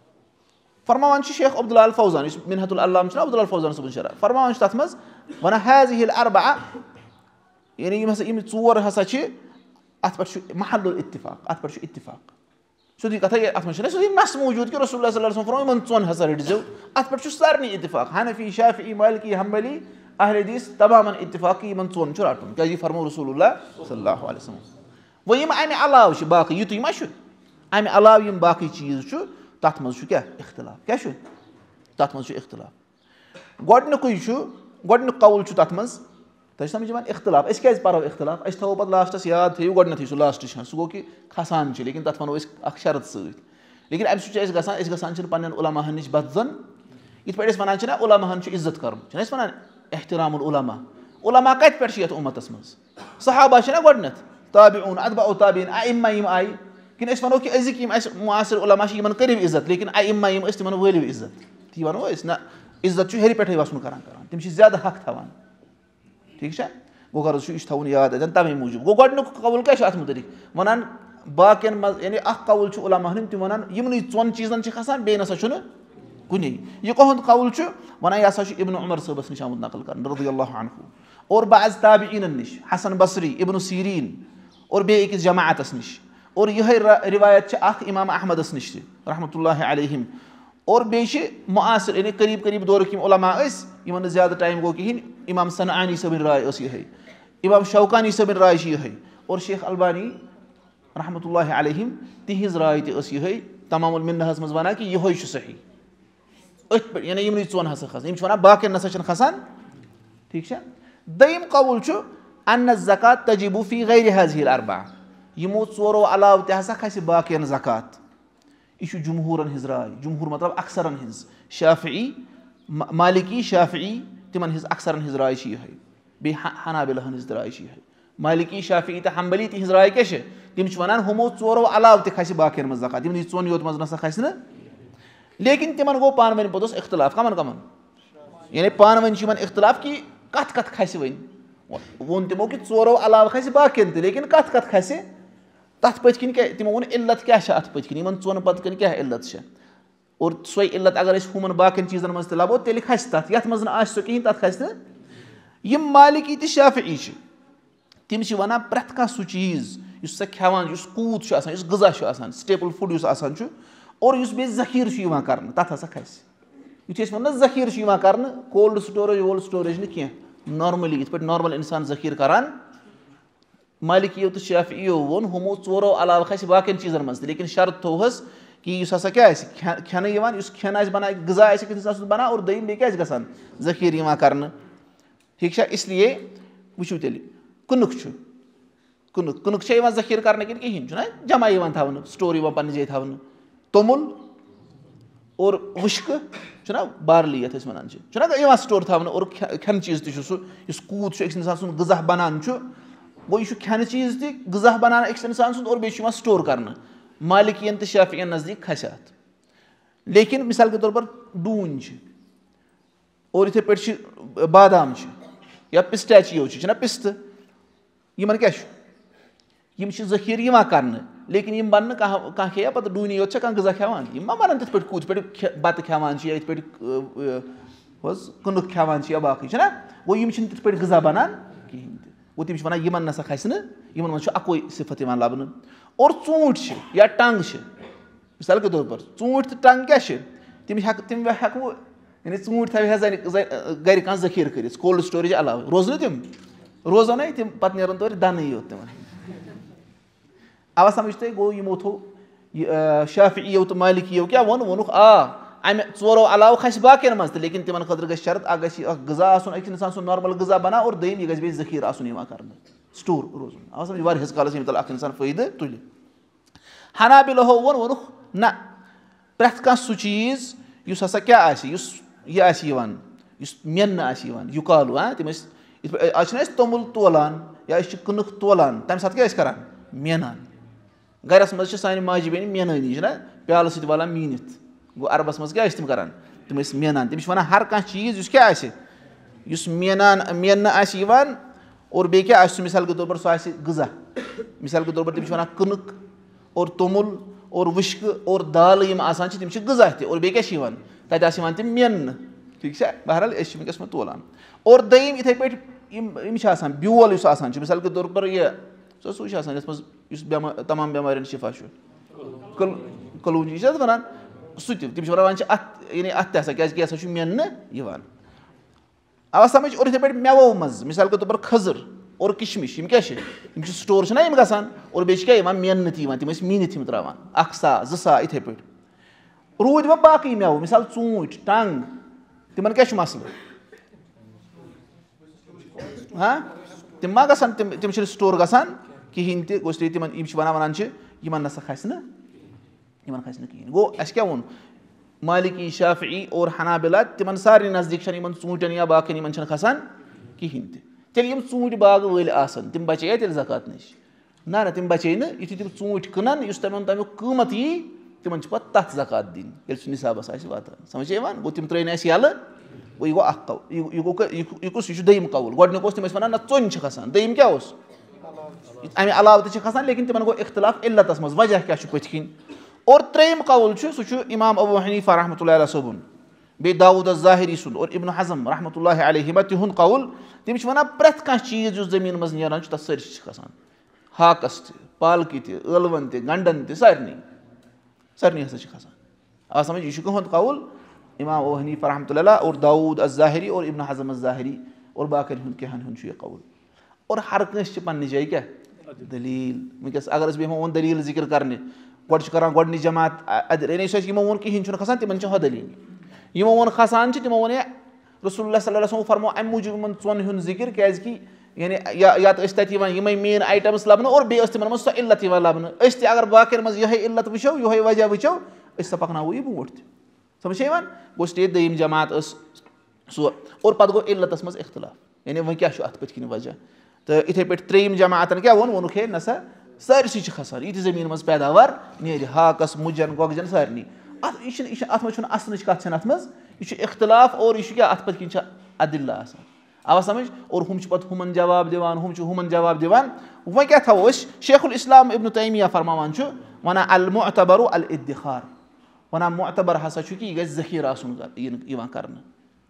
फरमान शेख अब्दुल्लाह अल फौजान मिन्हतुल अल्लाम अब्दुल्लाह अल फौजान सबन शरा फरमान तथ मज वन हाज़िहि अल अरबअ यानी यम हसा यम चोर हसा अत पे महल्लुल इत्तिफाक अत पे इत्तिफाक सुधी कथा अत मे सुधी नस मौजूद कि रसूलुल्लाह सल्लल्लाहु अलैहि वसल्लम फरमाया चोन हसा रटजो अत पे सारे इत्तिफाक हनफी शाफी मालिकी हंबली अहले हदीस तमामन इत्तिफाक कि चोन रटन क्या फरमो रसूलुल्लाह सल्लल्लाहु अलैहि वसल्लम वो यम अमे अलाव बाकी युत अमे अलाव यम बाकी चीज तथ मज क्या इख्तिलाफ क्या तथ मज इख्तिलाफ गोडनुक गोडनुक कौल तथ मज तुम समझ इख्तिलाफ अस क्या पो इख्तिलाफ अस थो पे लास्टस याद थो गोडनथ सह लास्ट सह गो कि खसान लेकिन तथ वनो अख शरत सत लेकिन अम सह गसान पन्न उलमाहन नश बदजन इत पे वन उलमाहन इज्जत कर वन एहतरामुल उलमा उलमा कत पे उम्मतस मज सहाबा ना गोडनथ ताबिऊन अतबाउ ताबीन अइम्मा यम आय कि वनो कि अजिक यम मुआसिर उलमा करीब इज्जत लेकिन अइम्मा यम तिमन वलिव इज्जत ती वनो ना इज्जत हेर पे वसन करान तम ज्यादा हक थवान ठीक है गो गर्ज यह थवन याद अतन तमे मूजूब गो गोडनुक कौल क्या अत मुतलिक वनान باقین منٛز یعنی اکھ قول چھُ علما ہن تِم وَنان یِمنٕے ژۄن چیٖزن چھِ کھسان بیٚیہِ نسا چھُنہٕ کُنی. یہِ کُہُنٛد قول چھُ وَنان یہِ ہسا چھُ ابن عمر صٲبس نِش آمُت نقل کرنہٕ رضی اللہ عنہُ اور بعض تابعیٖنن نِش حسن بصری ابن سیٖریٖن اور بیٚیہِ أکِس جماعتس نِش اور یِہے رِوایت چھِ اکھ امام احمدس نِش تہِ رحمتہ اللہ علیہم اور بیٚیہِ چھِ معاصر یعنی قریٖب قریٖب دورٕکۍ یِم علما ٲسۍ یِمن نہٕ زیادٕ ٹایم گوٚو کِہینۍ امام صنعانی صٲبٕنۍ راے ٲس یِہے امام شوکانی صٲبٕنۍ راے چھِ یِہے اور شیخ البانی رحمتہ اللہ علیہم تِہنٛز راے تہِ ٲس یِہے تمام المنہس منٛز ونان کہِ یِہوے چھُ صحیح أتھۍ پٮ۪ٹھ یعنی یِمنٕے ژۄن ہسا کھسان یِم چھِ ونان باقین نسا چھِنہٕ کھسان ٹھیٖک چھا. دوٚیِم قول چھُ ان زکات تجیبو فی غیر ہذیٖل اربعہ یِمو ژورو علاوٕ تہِ ہسا کھسہِ باقین زکات. یہِ چھُ جمہوٗرن ہٕنٛز راے جمہوٗر مطلب اکثرن ہٕنٛز شافعی مالکی شافعی تِمن ہٕنٛز اکثرن ہٕنٛز راے چھِ یِہے بیٚیہِ حنابلہن ہٕنٛز تہِ راے چھِ یِہے. مالکی شافعی تہٕ حمبلی تِہنٛز راے کیاہ چھِ تِم چھِ ونان ہُمو ژورو علاوٕ تہِ کھسہِ باقین منٛز زکات یِمنٕے ژۄن یوت منٛز نسا کھسہِ نہٕ. لیکن تِمن گوٚو پانہٕ ؤنۍ پوٚتُس اختلاف کمن کمن یعنی پانہٕ ؤنۍ چھُ یِمن اختلاف کہِ کتھ کتھ کھسہِ وۄنۍ ووٚن تِمو کہِ ژورو علاوٕ کھسہِ باقین تہِ لیکن کتھ کتھ کھسہِ تتھ پٔتۍ کِنۍ کیاہ تِمو ووٚن علت کیاہ چھِ اتھ پٔتۍ کِنۍ یِمن ژۄن پتہٕ کِنۍ کیاہ علت چھِ اور سۄے علت اگر أسۍ ہُمن باقین چیٖزن منٛز تہِ لبو تیٚلہِ کھسہِ تتھ یتھ منٛز نہٕ آسہِ سُہ کِہینۍ تتھ کھسہِ نہٕ. یِم مالکی تہٕ شافعی چھِ تِم چھِ ونان پرٮ۪تھ کانٛہہ سُہ چیٖز یُس سۄ کھٮ۪وان یُس قوٗت چھُ آسان یُس غذا چھُ آسان سٹیپل فُڈ یُس آسان چھُ اور یُس بیٚیہِ ذخیٖرٕ چھُ یِوان کرنہٕ تتھ ہسا کھسہِ. یُتھُے أسۍ ونو نہ ذخیٖرٕ چھُ یِوان کرنہٕ کولڈ سٹوریج وولڈ سٹوریج نہٕ کینٛہہ نارملی یِتھ پٲٹھۍ نارمل انسان ذخیٖرٕ کران مالکیو تہٕ شافعیو ووٚن ہُمو ژورو علاوٕ کھسہِ باقین چیٖزن منٛز تہِ لیکن شرط تھوہس کہِ یُس ہسا کیاہ آسہِ کھٮ۪نہٕ یِوان یُس کھٮ۪ن آسہِ بنان غذا آسہِ أکِس انسان سُنٛد بنان اور دوٚیِم بیٚیہِ کیاہ آسہِ گژھان ذخیٖرٕ یِوان کرنہٕ ٹھیٖک چھا. اس لیے وٕچھِو تیٚلہِ کٕنُک چھُ کٕنُک کٕنُک چھا یِوان ذخیٖرٕ کرنہٕ کِنہٕ کِہینۍ چھُنہ جمع یِوان تھاونہٕ سٹور یِوان پننہِ جایہِ تھاونہٕ. توٚمُل اور وُشکہٕ چھُنہ بارلی یتھ أسۍ ونان چھِ چھُنہ یِوان سٹور تھاونہٕ اور کھٮ۪نہٕ چیٖز تہِ چھُ سُہ یُس قوٗت چھُ أکِس انسان سُنٛد غذا بنان چھُ گوٚو یہِ چھُ کھٮ۪نہٕ چیٖز تہِ غذا بنان أکِس انسان سُنٛد اور بیٚیہِ چھُ یِوان سٹور کرنہٕ مالکین تہٕ شافعین نزدیٖک کھسہِ اتھ. لیکن مثال کے طور پر ڈوٗنۍ چھِ اور یِتھٕے پٲٹھۍ چھِ بادام چھِ یا پِسٹیچیو چھِ چھِنہ پِستہٕ یِمن کیاہ چھُ یِم چھِ ذخیٖرٕ یِوان کرنہٕ لیکن یِم بننہٕ کانٛہہ کانٛہہ کھیٚیا پتہٕ ڈوٗنی یوت چھا کانٛہہ غذا کھٮ۪وان یِم ما بنان تِتھ پٲٹھۍ کوٗت یِتھ پٲٹھۍ بتہٕ کھٮ۪وان چھِ یا یِتھ پٲٹھۍ حظ کٕنُک کھٮ۪وان چھِ یا باقٕے چھِنہ گوٚو یِم چھِنہٕ تِتھ پٲٹھۍ غذا بنان کِہینۍ تہِ گوٚو تِم چھِ ونان یِمن نسا کھسہِ نہٕ یِمن منٛز چھُ اکوے صفت یِوان لبنہٕ. اور ژوٗنٛٹھۍ چھِ یا ٹنٛگ چھِ مثال کے طور پر ژوٗنٛٹھۍ تہٕ ٹنٛگ کیاہ چھِ تِم ہٮ۪کہٕ تِم ہٮ۪کوٕ یعنی ژوٗنٛٹھۍ تھاوِ ہا گرِ کانٛہہ ذخیٖرٕ کٔرِتھ کولڈ سٹوریج علاوٕ روزنہٕ تِم روزَنٕے تِم پتہٕ نیرن تورٕ دَنٕے یوت تِمن. اوا سمجھ تۄہہِ گوٚو یِمو تھوٚو یہِ شافعیو تہٕ مالکیو کیاہ ووٚن ووٚنُکھ آ امہِ ژورو علاوٕ کھسہِ باقین منٛز تہِ لیکن تِمن خٲطرٕ گژھِ شرط اکھ گژھِ اکھ غذا آسُن أکِس انسان سُنٛد نارمل غذا بنان اور دوٚیِم یہِ گژھِ بیٚیہِ ذخیٖرٕ آسُن یِوان کرنہٕ سٹور روزُن آو سمجھ واریاہس کالس ییٚمہِ تل اکھ انسان فٲیدٕ تُلہِ. حنابلہو ووٚن ووٚنُکھ نہ پرٮ۪تھ کانٛہہ سُہ چیٖز یُس ہسا کیاہ آسہِ یُس یہِ آسہِ یِوان یُس میننہٕ آسہِ یِوان یُکالوٗ ہاں تِم ٲسۍ یِتھ پٲٹھۍ آز چھِنہ أسۍ توٚمُل تولان یا أسۍ چھِ کٕنُک تولان تمہِ ساتہٕ کیاہ ٲسۍ کران مینان گرس منٛز چھِ سانہِ ماجہِ بیٚنہِ مینٲنی چھِنہ پیالہٕ سۭتۍ والان میٖنِتھ گوٚو عربس منٛز کیاہ ٲسۍ تِم کران تِم ٲسۍ مینان تِم چھِ ونان ہر کانٛہہ چیٖز یُس کیاہ آسہِ یُس مینان میننہٕ آسہِ یِوان اور بیٚیہِ کیاہ آسہِ سُہ مِثال کے طور پر سُہ آسہِ غذا مِثال کے طور پر تِم چھِ ونان کٕنُک اور توٚمُل اور وُشکہٕ اور دالہٕ یِم آسان چھِ تِم چھِ غذا تہِ اور بیٚیہِ کیاہ چھِ یِوان تتہِ آسہِ یِوان تِم میننہٕ ٹھیٖک چھا. بہرحال أسۍ چھِ وٕنکیٚس وۄنۍ تولان اور دوٚیِم یِتھٕے پٲٹھۍ یِم یِم چھِ آسان بیول یُس آسان چھُ مِثال کے طور پر یہِ سُہ سُے چھُ آسان یتھ منٛز یُس بٮ۪مار تمام بٮ۪مارٮ۪ن شِفا چھُ کلوٗنجی چھِ حظ وَنان سُہ تہِ تِم چھِ وَنان وۄنۍ چھِ اَتھ یعنی اَتھ تہِ ہسا کیازِ کہِ یہِ ہسا چھُ میننہٕ یِوان. آوا سمجھ اور یِتھٕے پٲٹھۍ میوو منٛز مِثال کے طور پر کھٔزٕر اور کِشمِش یِم کیاہ چھِ یِم چھِ سٹور چھِنہ یِم گژھان اور بیٚیہِ چھِ کیاہ یِوان میننہٕ تہِ یِوان تِم ٲسۍ میٖنِتھ یِم تراوان اکھ سا زٕ سا یِتھٕے پٲٹھۍ. روٗدۍ وۄنۍ باقٕے میوٕ مِثال ژوٗنٛٹھۍ ٹنٛگ تِمن کیاہ چھُ مسلہٕ ہاں تِم ما گژھن تِم تِم چھِنہٕ سٹور گژھان کِہینۍ تہِ گوٚو اس لیے تِمن یِم چھِ وَنان وَنان چھِ یِمن نسا کھسہِ نہٕ یِمن کھسہِ نہٕ کِہینۍ. گوٚو اَسہِ کیاہ ووٚن مالکی شافعی اور حنابلہ تِمن سارنٕے نزدیٖک چھنہٕ یِمن ژوٗنٛٹھٮ۪ن یا باقین یِمن چھنہٕ کھسان کِہینۍ تہِ. تیٚلہِ یِم ژوٗنٛٹھۍ باغہٕ وٲلۍ آسن تِم بچے تیٚلہِ زکات نِش نہ نہ تِم بچے نہٕ یِتھُے تِم ژوٗنٛٹھۍ کٕنن یُس تِمن تَمیُک قۭمَتھ یی تِمن چھِ پتہٕ تتھ زکات دِنۍ ییٚلہِ سُہ نِصابس آسہِ واتان سمجھے یِوان. گوٚو تِم ترٛٲے نہٕ اَسہِ یَلہٕ گوٚو یہِ گوٚو اکھ قول یہِ گوٚو یہِ کُس یہِ چھُ دوٚیِم قول گۄڈٕنیُک اوس تِم ٲسۍ وَنان نہ ژۄنۍ چھِ کھسان دوٚیِم کیاہ اوس اَمہِ علاوٕ تہِ چھِ کھسان لیکِن تِمن گوٚو اختِلاف علتس منٛز وجہ کیاہ چھُ پٔتھۍ کِنۍ اور ترٛیٚیِم قول چھُ سُہ چھُ اِمام ابوٗ حنیٖفہ رحمتہ اللہ علیہ صٲبُن بیٚیہِ داوٗد الظاہری سُنٛد اور ابن حزم رحمتہ اللہ علیہما تِہُنٛد قول تِم چھِ وَنان پرٛٮ۪تھ کانٛہہ چیٖز یُس زٔمیٖن منٛز نیران چھُ تَتھ سٲرسٕے چھِ کھسان ہاکس تہِ پالکہِ تہِ ٲلوَن تہِ گنڈن تہِ سارنٕے سارنٕے ہسا چھِ کھسان آ سمجھ یہِ چھُ کٕہُنٛد قول اِمام ابوٗ حنیٖفہ رحمتہ اللہ اور داوٗد الظاہری اور ابن حزم الظاہری اور باقین ہُنٛد کینٛہن ہُنٛد چھُ یہِ قول اور ہر کٲنٛسہِ چھِ پننہِ جایہِ کیٛاہ دٔلیٖل وٕنکیٚس اگر أسۍ بیٚہمو وۄنۍ دٔلیٖل ذِکِر کرنہِ گۄڈٕ چھِ کران گۄڈنِچ جماعت اَدٕ یعنی یُس اَسہِ یِمو ووٚن کِہینۍ چھُنہٕ کھسان تِمن چھِ ہۄ دٔلیٖل یِمو ووٚن کھسان چھِ تِمو ووٚن ہے رسول اللہ صلی اللہ علیہ وسلم فرمو اَمہِ موٗجوٗب یِمن ژۄن ہُنٛد ذِکِر کیازِ کہِ یعنی یا تہٕ ٲسۍ تَتہِ یِوان یِمے مین آیٹمٕز لَبنہٕ اور بیٚیہِ ٲس تِمن منٛز سۄ علت یِوان لَبنہٕ أسۍ تہِ اگر باقین منٛز یِہے علت وٕچھو یِہوے وجہ وٕچھو أسۍ ہسا پَکناوو یہِ برونٛٹھ تہِ سمجھ چھا یِوان گوٚو سٹیٹ دوٚیِم جماعت ٲس سُہ اور پَتہٕ گوٚو علتس منٛز اختِلاف یعنی وۄنۍ کیاہ چھُ اَتھ پٔتھۍ کِنۍ وجہ تہٕ یِتھٕے پٲٹھۍ ترٛیٚیِم جماعتن کیاہ ووٚن ووٚنُکھ ہے نہ سا سٲرسٕے چھِ کھسان یہِ تہِ زٔمیٖن منٛز پیداوار نیرِ ہاکس مُجن گۄگجن سارنٕے اَتھ یہِ چھُنہٕ یہِ چھُ اَتھ منٛز چھُنہٕ اَسنٕچ کَتھ چھَنہٕ اَتھ منٛز یہِ چھُ اختِلاف اور یہِ چھُ کیاہ اَتھ پٔتھۍ کِنۍ چھِ عدلہ آسان آوا سمجھ اور ہُم چھِ پَتہٕ ہُمن جواب دِوان ہُم چھِ ہُمن جواب دِوان وۄنۍ کیاہ تھاوو أسۍ شیخ الاسلام ابن تیمیہ فرماوان چھُ وَنان المعتبرُ الادخار وَنان معتبر ہسا چھُ کہِ یہِ گژھِ ذخیٖرٕ آسُن یِوان کرنہٕ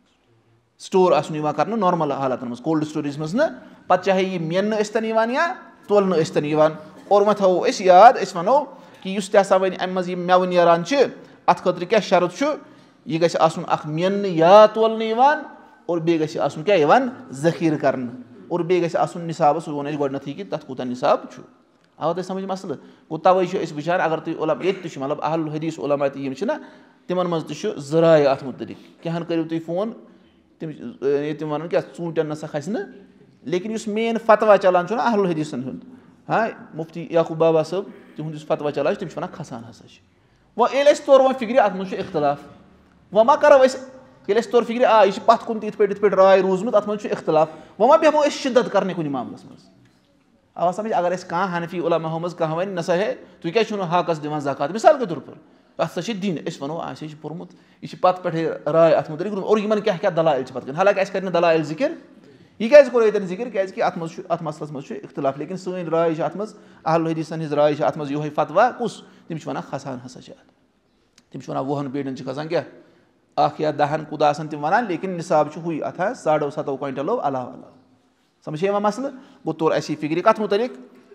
سٹور آسُن یِوان کرنہٕ نارمل حالاتن منٛز کولڈ سٹوریجَس منٛز نہٕ پَتہٕ چاہے یہِ میننہٕ ٲسۍ تَن یِوان یا تولنہٕ ٲسۍ تَن یِوان اور وۄنۍ تھاوو أسۍ یاد أسۍ وَنو کہِ یُس تہِ ہسا وۄنۍ اَمہِ منٛز یہِ میوٕ نیران چھِ اَتھ خٲطرٕ کیاہ شرط چھُ یہِ گژھِ آسُن اکھ میننہٕ یا تولنہٕ یِوان اور بیٚیہِ گژھِ آسُن کیاہ یِوان ذخیٖرٕ کرنہٕ اور بیٚیہِ گژھِ آسُن نِصابس سُہ ووٚن اَسہِ گۄڈٕنیتھٕے کہِ تَتھ کوٗتاہ نِصاب چھُ آوا تۄہہِ سمجھ مسلہٕ گوٚو تَوے چھِ أسۍ وٕچھان اگر تُہۍ علما ییٚتہِ تہِ چھُ مطلب اہل الحدیٖث علما تہِ یِم چھِنہ تِمن منٛز تہِ چھُ زٕ راے اَتھ مُتعلِق کینٛہہ ہن کٔرِو تُہۍ فون تِم تِم وَنان کیاہ ژوٗنٛٹٮ۪ن نسا کھسہِ نہٕ لیکِن یُس مین فتوا چلان چھُ نہ اہل الحدیٖثن ہُنٛد ہاں مُفتی یعقوٗب بابا صٲب تِہُنٛد یُس فتوا چلان چھُ تِم چھِ وَنان کھسان ہسا چھِ وۄنۍ ییٚلہِ اَسہِ تور وۄنۍ فِکرِ اَتھ منٛز چھُ اختِلاف وۄنۍ ما کَرو أسۍ ییٚلہِ اَسہِ تور فِکرِ آ یہِ چھِ پَتھ کُن تہِ یِتھ پٲٹھۍ یِتھ پٲٹھۍ راے روٗزمُت اَتھ منٛز چھُ اختِلاف وۄنۍ ما بیٚہمو أسۍ شِدت کَرنہِ کُنہِ معاملَس منٛز آوا سَمجھ اگر اَسہِ کانٛہہ حنفی علماہو منٛز کانٛہہ وَنہِ نہ سا ہے تُہۍ کیازِ چھِو نہٕ ہاکَس دِوان زکات مِثال کے طور پر اَتھ ہسا چھِ دِنۍ أسۍ وَنو اَسہِ ہے چھُ پوٚرمُت یہِ چھِ پَتہٕ پٮ۪ٹھٕے راے اَتھ مُتعلِق روٗدمُت اور یِمن کیاہ کیاہ دلایل چھِ پَتہٕ کَنۍ حالانکہِ اَسہِ کَرِ نہٕ دلایل ذِکِر یہِ کیازِ کوٚر ییٚتٮ۪ن ذِکِر کیازِ کہِ اَتھ منٛز چھُ اَتھ مسلَس منٛز چھُ اختِلاف لیکِن سٲنۍ راے چھِ اَتھ منٛز اہل الحدیٖثن ہِنٛز راے چھِ اَتھ منٛز یِہوے فتوا کُس تِم چھِ وَنان کھسان ہسا چھِ اَتھ تِم چھِ وَنان وُہن پیٹٮ۪ن چھِ کھسان کیاہ اکھ یا دہن کوٗتاہ آسان تِم وَنان لیکِن نِصاب چھُ ہُے اَتھ حظ ساڑو سَتو کویِنٹلو علاوٕ علاوٕ سَمجھ یِوان مسلہٕ گوٚو توٚر اَسہِ یہِ فِکرِ کَتھ مُتعلِق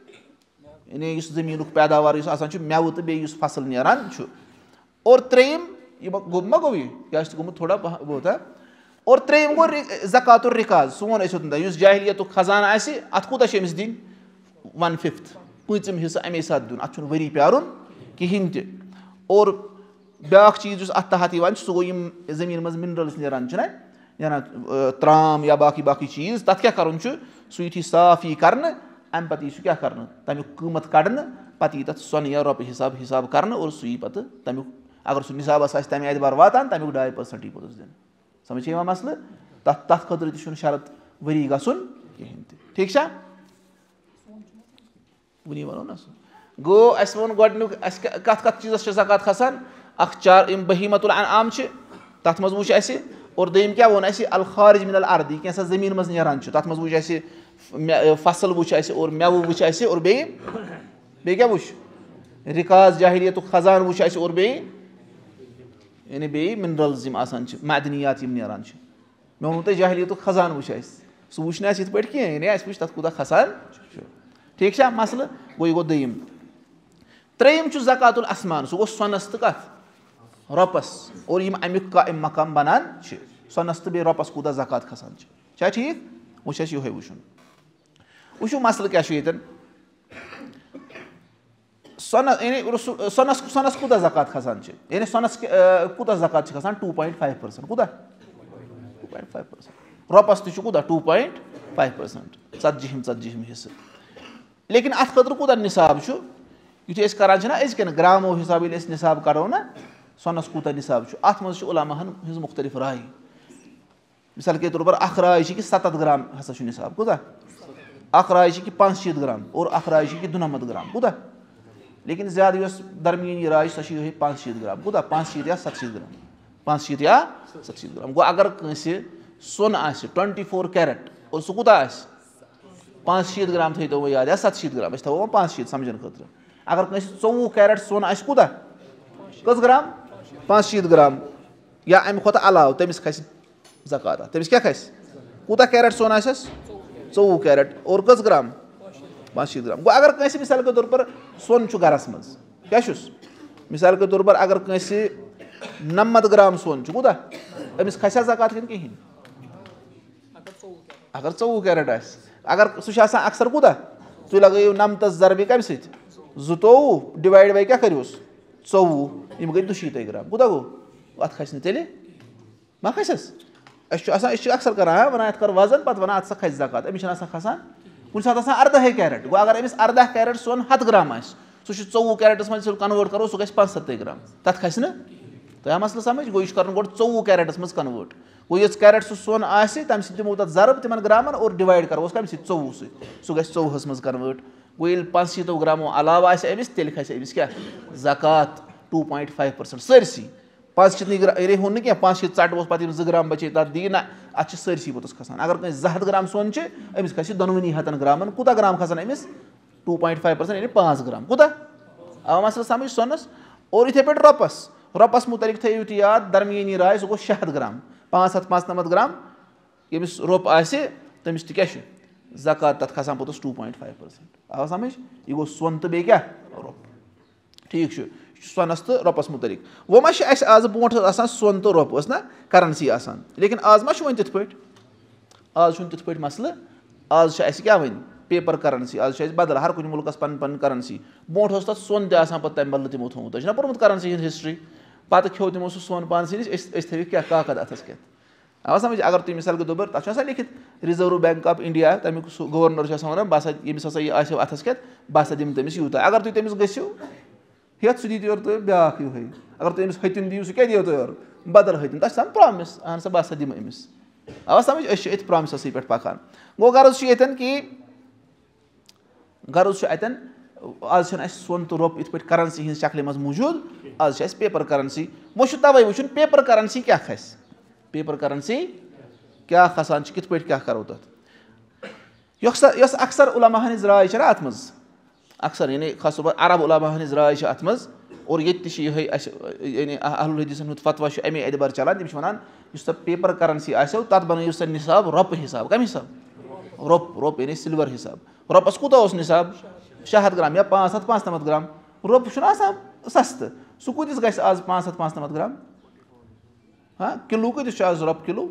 یعنی یُس زٔمیٖنُک پیداوار یُس آسان چھُ میوٕ تہٕ بیٚیہِ یُس فصٕل نیران چھُ اور ترٛیٚیِم یہِ گوٚو ما گوٚو یہِ یہِ آسہِ گوٚمُت تھوڑا بہت اور ترٛیٚیِم گوٚو زکات الرِکاز سُہ ووٚن اَسہِ اوٚتَن یُس جاہلیتُک خزانہٕ آسہِ اَتھ کوٗتاہ چھِ أمِس دِنۍ وَن فِفتھ پٲنٛژِم حِصہٕ اَمے ساتہٕ دیُن اَتھ چھُنہٕ ؤری پیارُن کِہینۍ تہِ اور بیٛاکھ چیٖز یُس اَتھ تحت یِوان چھُ سُہ گوٚو یِم زٔمیٖن منٛز مِنرَلٕز نیران چھِنہ نیران ترٛام یا باقٕے باقٕے چیٖز تَتھ کیاہ کَرُن چھُ سُہ یُتھُے صاف یی کَرنہٕ اَمہِ پَتہٕ یی سُہ کیاہ کَرنہٕ تَمیُک قۭمَتھ کَڑنہٕ پَتہٕ یی تَتھ سۄنہٕ یا رۄپیہِ حِساب حِساب کَرنہٕ اور سُہ یی پَتہٕ تَمیُک اگر سُہ نِصابَس آسہِ تَمہِ اعتبار واتان تَمیُک ڈاے پٔرسَنٛٹ یی پوٚتُس دِنہٕ سَمجھ چھِ یِوان مَسلہٕ تَتھ تَتھ خٲطرٕ تہِ چھُنہٕ شرط ؤری گژھُن کِہینۍ تہِ ٹھیٖک چھا وٕنی وَنو نہ سُہ گوٚو اَسہِ ووٚن گۄڈٕنیُک اَسہِ کَتھ کَتھ چیٖزَس چھِ زکات کھسان اکھ چار یِم بہیٖمۃ الانعام چھِ تَتھ منٛز وٕچھ اَسہِ اور دوٚیِم کیاہ ووٚن اَسہِ الخارج من الارض یہِ کینٛژھا زٔمیٖن منٛز نیران چھُ تَتھ منٛز وٕچھ اَسہِ فصٕل وٕچھ اَسہِ اور میوٕ وٕچھ اَسہِ اور بیٚیہِ بیٚیہِ کیاہ وٕچھ رِکاز جاہلیتُک خزانہٕ وٕچھ اَسہِ اور بیٚیہِ یعنی بیٚیہِ مِنرَلٕز یِم آسان چھِ معدنِیات یِم نیران چھِ مےٚ ووٚنوُ تۄہہِ جاہلیتُک خزانہٕ وٕچھ اَسہِ سُہ وٕچھ نہٕ اَسہِ یِتھ پٲٹھۍ کینٛہہ یعنی اَسہِ وٕچھ تَتھ کوٗتاہ کھسان چھُ ٹھیٖک چھا مَسلہٕ گوٚو یہِ گوٚو دوٚیِم ترٛیٚیِم چھُ زکات الاسمان سُہ گوٚو سۄنَس تہٕ کَتھ رۄپَس اور یِم اَمیُک قایِم مقام بَنان چھِ سۄنَس تہٕ بیٚیہِ رۄپَس کوٗتاہ زکات کھسان چھِ چھا ٹھیٖک وۄنۍ چھُ اَسہِ یِہوے وٕچھُن وٕچھِو مَسلہٕ کیاہ چھُ ییٚتٮ۪ن سۄنَس یعنی سۄنَس سۄنَس کوٗتاہ زکات کھسان چھِ یعنی سۄنَس کوٗتاہ زکات چھِ کھسان ٹوٗ پویِنٛٹ فایِو پٔرسَنٛٹ کوٗتاہ ٹوٗ پویِنٛٹ فایِو پٔرسَنٛٹ رۄپَس تہِ چھُ کوٗتاہ ٹوٗ پویِنٛٹ فایِو پٔرسَنٛٹ ژَتجِہِم ژَتجِہِم حِصہٕ لیکِن اَتھ خٲطرٕ کوٗتاہ نِصاب چھُ یُتھُے أسۍ کَران چھِنہ أزکٮ۪ن گرٛامو حِساب ییٚلہِ أسۍ نِصاب کَرو نہ سۄنَس کوٗتاہ نِصاب چھُ اَتھ منٛز چھُ عُلماہَن ہٕنٛز مُختٔلِف راے مِثال کے طور پر اکھ راے چھِ کہِ سَتَتھ گرٛام ہسا چھُ نِصاب کوٗتاہ اکھ راے چھِ کہِ پانٛژھ شیٖتھ گرٛام اور اکھ راے چھِ کہِ دُنَمَتھ گرٛام کوٗتاہ لیکِن زیادٕ یۄس درمیٲنی راے چھِ سۄ چھِ یِہوے پانٛژھ شیٖتھ گرٛام کوٗتاہ پانٛژھ شیٖتھ یا سَتہٕ شیٖتھ گرٛام پانٛژھ شیٖتھ یا سَتہٕ شیٖتھ گرٛام گوٚو اگر کٲنٛسہِ سۄن آسہِ ٹُوَنٹی فور کیرٹ اور سُہ کوٗتاہ آسہِ پانٛژھ شیٖتھ گرام تھٲیتو وۄنۍ یاد یا سَتہٕ شیٖتھ گرام أسۍ تھاوو وۄنۍ پانٛژھ شیٖتھ سَمجھنہٕ خٲطرٕ. اگر کٲنٛسہِ ژوٚوُہ کیرٹ سۄن آسہِ کوٗتاہ کٔژ گرام پانٛژھ شیٖتھ گرام یا اَمہِ کھۄتہٕ علاوٕ تٔمِس کھسہِ زکات اَتھ. تٔمِس کیٛاہ کھسہِ کوٗتاہ کیرٹ سۄن آسٮ۪س ژوٚوُہ کیرٹ اور کٔژ گرام پانٛژھ شیٖتھ گرام. گوٚو اگر کٲنٛسہِ مِثال کے طور پر سۄن چھُ گرس منٛز کیٛاہ چھُس مِثال کے طور پر اگر کٲنٛسہِ نَمَتھ گرام سۄن چھُ کوٗتاہ أمِس کھسیا زکات کِنہٕ کِہینۍ اگر ژوٚوُہ کیرٹ آسہِ. اگر سُہ چھُ آسان اکثر کوٗتاہ تُہۍ لگٲیِو نَمتس ضربہِ کَمہِ سۭتۍ زٕتووُہ ڈِوایڈ باے کیٛاہ کٔرۍوُس ژوٚوُہ یِم گٔے دُشیٖتھے گرام کوٗتاہ گوٚو اَتھ کھسہِ نہٕ تیٚلہِ ما کھسٮ۪س. أسۍ چھُ آسان أسۍ چھِ اکثر کران ہا وَنان یَتھ کر وزن پَتہٕ وَنان اَتھ سا کھسہِ زکات. أمِس چھِنہٕ آسان کھسان کُنہِ ساتہٕ آسان اردہے کیرٹ. گوٚو اگر أمِس اردہ کیرٹ سۄن ہَتھ گرام آسہِ سُہ چھُ ژوٚوُہ کیرٹس منٛز ییٚلہِ کنوٲٹ کرو سُہ گژھِ پانٛژسَتھٕے گرام تَتھ کھسہِ نہٕ تۄہہِ آو مسلہٕ سمجھ. گوٚو یہِ چھُ کرُن گۄڈٕ ژوٚوُہ کیرٹس منٛز کنوٲٹ. گوٚو یٔژ کیرٹ سُہ سۄن آسہِ تَمہِ سۭتۍ دِمو تَتھ ضرب تِمن گرامن اور ڈِوایڈ کروس کَمہِ سۭتۍ ژوٚوُہ سۭتۍ سُہ گژھِ ژوٚوُہس منٛز کنوٲٹ. گوٚو ییٚلہِ پانٛژھ شیٖتو گرامو علاوٕ آسہِ أمِس تیٚلہِ کھسہِ أمِس کیاہ زکات ٹوٗ پویِنٹ فایو پٔرسنٹ سٲرسٕے. پانٛژھ شیٖتھ گرام یعنی ہُہ نہٕ کینٛہہ پانٛژھ شیٖتھ ژَٹووس پَتہٕ یِم زٕ گرام بَچے تَتھ دِیہِ نہ اَتھ چھِ سٲرسٕے پوٚتُس کھسان. اگر کٲنٛسہِ زٕ ہَتھ گرام سۄن چھِ أمِس کھسہِ دۄنوٕنی ہَتن گرامن کوٗتاہ گرام کھسان أمِس ٹوٗ پویِنٹ فایو پٔرسنٹ یعنی پانٛژھ گرام کوٗتاہ آو مسلہٕ سمجھ سۄنس. اور یِتھٕے پٲٹھۍ رۄپَس رۄپَس مُتعلِق تھٲیِو تُہۍ یاد درمیٲنی راے سُہ گوٚو شیٚے ہَتھ گرام پانٛژھ ہَتھ پانٛژھ نَمَتھ گرام ییٚمِس رۄپ آسہِ تٔمِس تہِ کیاہ چھُ زکات تَتھ کھسان پوٚتُس ٹوٗ پویِنٹ فایو پٔرسنٹ آو سمجھ. یہِ گوٚو سۄن تہٕ بیٚیہِ کیاہ رۄپ ٹھیٖک چھُ. یہِ چھُ سۄنس تہٕ رۄپَس مُتعلِق. وۄنۍ ما چھِ اَسہِ آز برونٛٹھ ٲس آسان سۄن تہٕ رۄپ ٲس نہ کرنسی آسان لیکِن آز ما چھُ وۄنۍ تِتھ پٲٹھۍ آز چھُنہٕ تِتھ پٲٹھۍ مسلہٕ. آز چھِ اَسہِ کیاہ وۄنۍ پیپر کرنسی آز چھِ اَسہِ بدل ہر کُنہِ مُلکس پنٕنۍ پنٕنۍ کرنسی. برونٛٹھ اوس تَتھ سۄن تہِ آسان پَتہٕ تَمہِ بدلہٕ تِمو تھومُت تۄہہِ چھُنہ پوٚرمُت کرنسی ہِنٛز ہسٹری. پَتہٕ کھیوٚو تِمو سُہ سۄن پانسٕے نِش أسۍ أسۍ تھٲوِکھ کیاہ کاکد اَتھس کٮ۪تھ آو سمجھ. اگر تُہۍ مِثال کے طور پر تَتھ چھُ آسان لیکھِتھ رِزٲرو بیٚنٛک آف اِنڈیا تَمیُک سُہ گورنر چھُ آسان وَنان بہٕ ہسا ییٚمِس ہسا یہِ آسیو اَتھس کٮ۪تھ بہٕ ہسا دِمہٕ تٔمِس یوٗتاہ. اگر تُہۍ تٔمِس گٔژھِو ہیٚتھ سُہ دی تورٕ تۄہہِ بیٛاکھ یِہوے. اگر تُہۍ أمِس ہتِن دِیِو سُہ کیٛاہ دِیو تۄہہِ اورٕ بدل ہتِن تَتھ چھُ آسان پرٛامِس اہن سا بہٕ ہسا دِمہٕ أمِس آوا سمجھ. أسۍ چھِ أتھۍ پرٛامِسَسٕے پٮ۪ٹھ پَکان. گوٚو غرض چھُ ییٚتٮ۪ن کہِ غرض چھُ اَتٮ۪ن آز چھُنہٕ اَسہِ سۄن تہٕ رۄپ یِتھ پٲٹھۍ کرنسی ہِنٛز شکلہِ منٛز موٗجوٗد آز چھِ اَسہِ پیپر کرنسی. وۄنۍ چھُ تَوے وٕچھُن پیپر کرنسی کیاہ کھسہِ پیپر کرنسی کیاہ کھسان چھِ کِتھ پٲٹھۍ کیاہ کرو تَتھ. یۄس یۄس اکثر عُلما ہٕنٛز راے چھےٚ نہ اَتھ منٛز اکثر یعنی خاص طور پر عرب عُلما ہٕنٛز راے چھِ اَتھ منٛز اور ییٚتہِ تہِ چھِ یِہوے اَسہِ یعنی اہل الحدیٖثن ہُنٛد فتوا چھُ اَمے اعتبار چلان. تِم چھِ وَنان یُس سۄ پیپر کرنسی آسیو تَتھ بَنٲیِو سا نِصاب رۄپہٕ حِساب کَمہِ حِساب رۄپ رۄپ یعنی سِلور حِساب. رۄپَس کوٗتاہ اوس نِصاب شیٚے ہَتھ گرام یا پانٛژھ ہَتھ پانٛژھ نَمَتھ گرام. رۄپ چھُنہ آسان سَستہٕ سُہ کۭتِس گژھِ آز پانٛژھ ہَتھ پانٛژھ نَمَتھ گرام ہاں کِلوٗ کۭتِس چھُ آز رۄپ کِلوٗ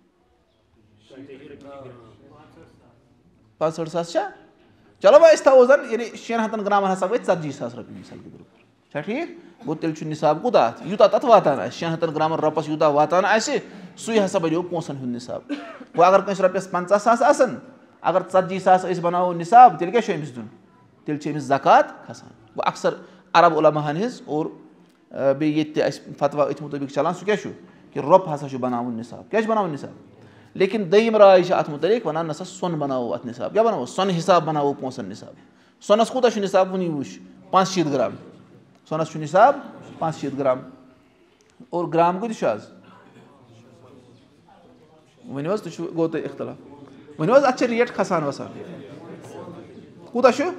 پانٛژھ ہٲٹھ ساس چھا. چلو وۄنۍ أسۍ تھاوو زَن یعنی شٮ۪ن ہَتَن گرامَن ہسا وٲتۍ ژَتجی ساس رۄپیہِ مِثال کے طور پر چھا ٹھیٖک. گوٚو تیٚلہِ چھُ نِصاب کوٗتاہ اَتھ یوٗتاہ تَتھ واتان آسہِ شٮ۪ن ہَتَن گرامَن رۄپَس یوٗتاہ واتان آسہِ سُے ہسا بَنیو پونٛسَن ہُنٛد نِصاب. گوٚو اگر کٲنٛسہِ رۄپیَس پنٛژاہ ساس آسان اگر ژَتجی ساس أسۍ بَناوو نِصاب تیٚلہِ کیاہ چھُ أمِس دیُن تیٚلہِ چھُ أمِس زکات کھسان. گوٚو اکثر عرب عُلماہن ہِنٛز اور بیٚیہِ ییٚتہِ تہِ اَسہِ فتوا أتھۍ مُطٲبِق چلان سُہ کیاہ چھُ کہِ رۄپ ہسا چھُ بَناوُن نِصاب. کیاہ چھُ بَناوُن نِصاب لیکِن دوٚیِم راے چھِ اَتھ مُتعلِق وَنان نہ سا سۄن بَناوو اَتھ نِصاب کیاہ بَناوو سۄنہٕ حِساب بَناوو پونٛسَن نِصاب. سۄنَس کوٗتاہ چھُ نِصاب وُنی وٕچھ پانٛژھ شیٖتھ گرام سۄنَس چھُ نِصاب پانٛژھ شیٖتھ گرام اور گرام کۭتِس چھُ آز ؤنِو حظ تُہۍ چھُو گوٚو تۄہہِ اِختِلاف ؤنِو حظ اَتھ چھِ ریٹ کھسان وَسان کوٗتاہ چھُ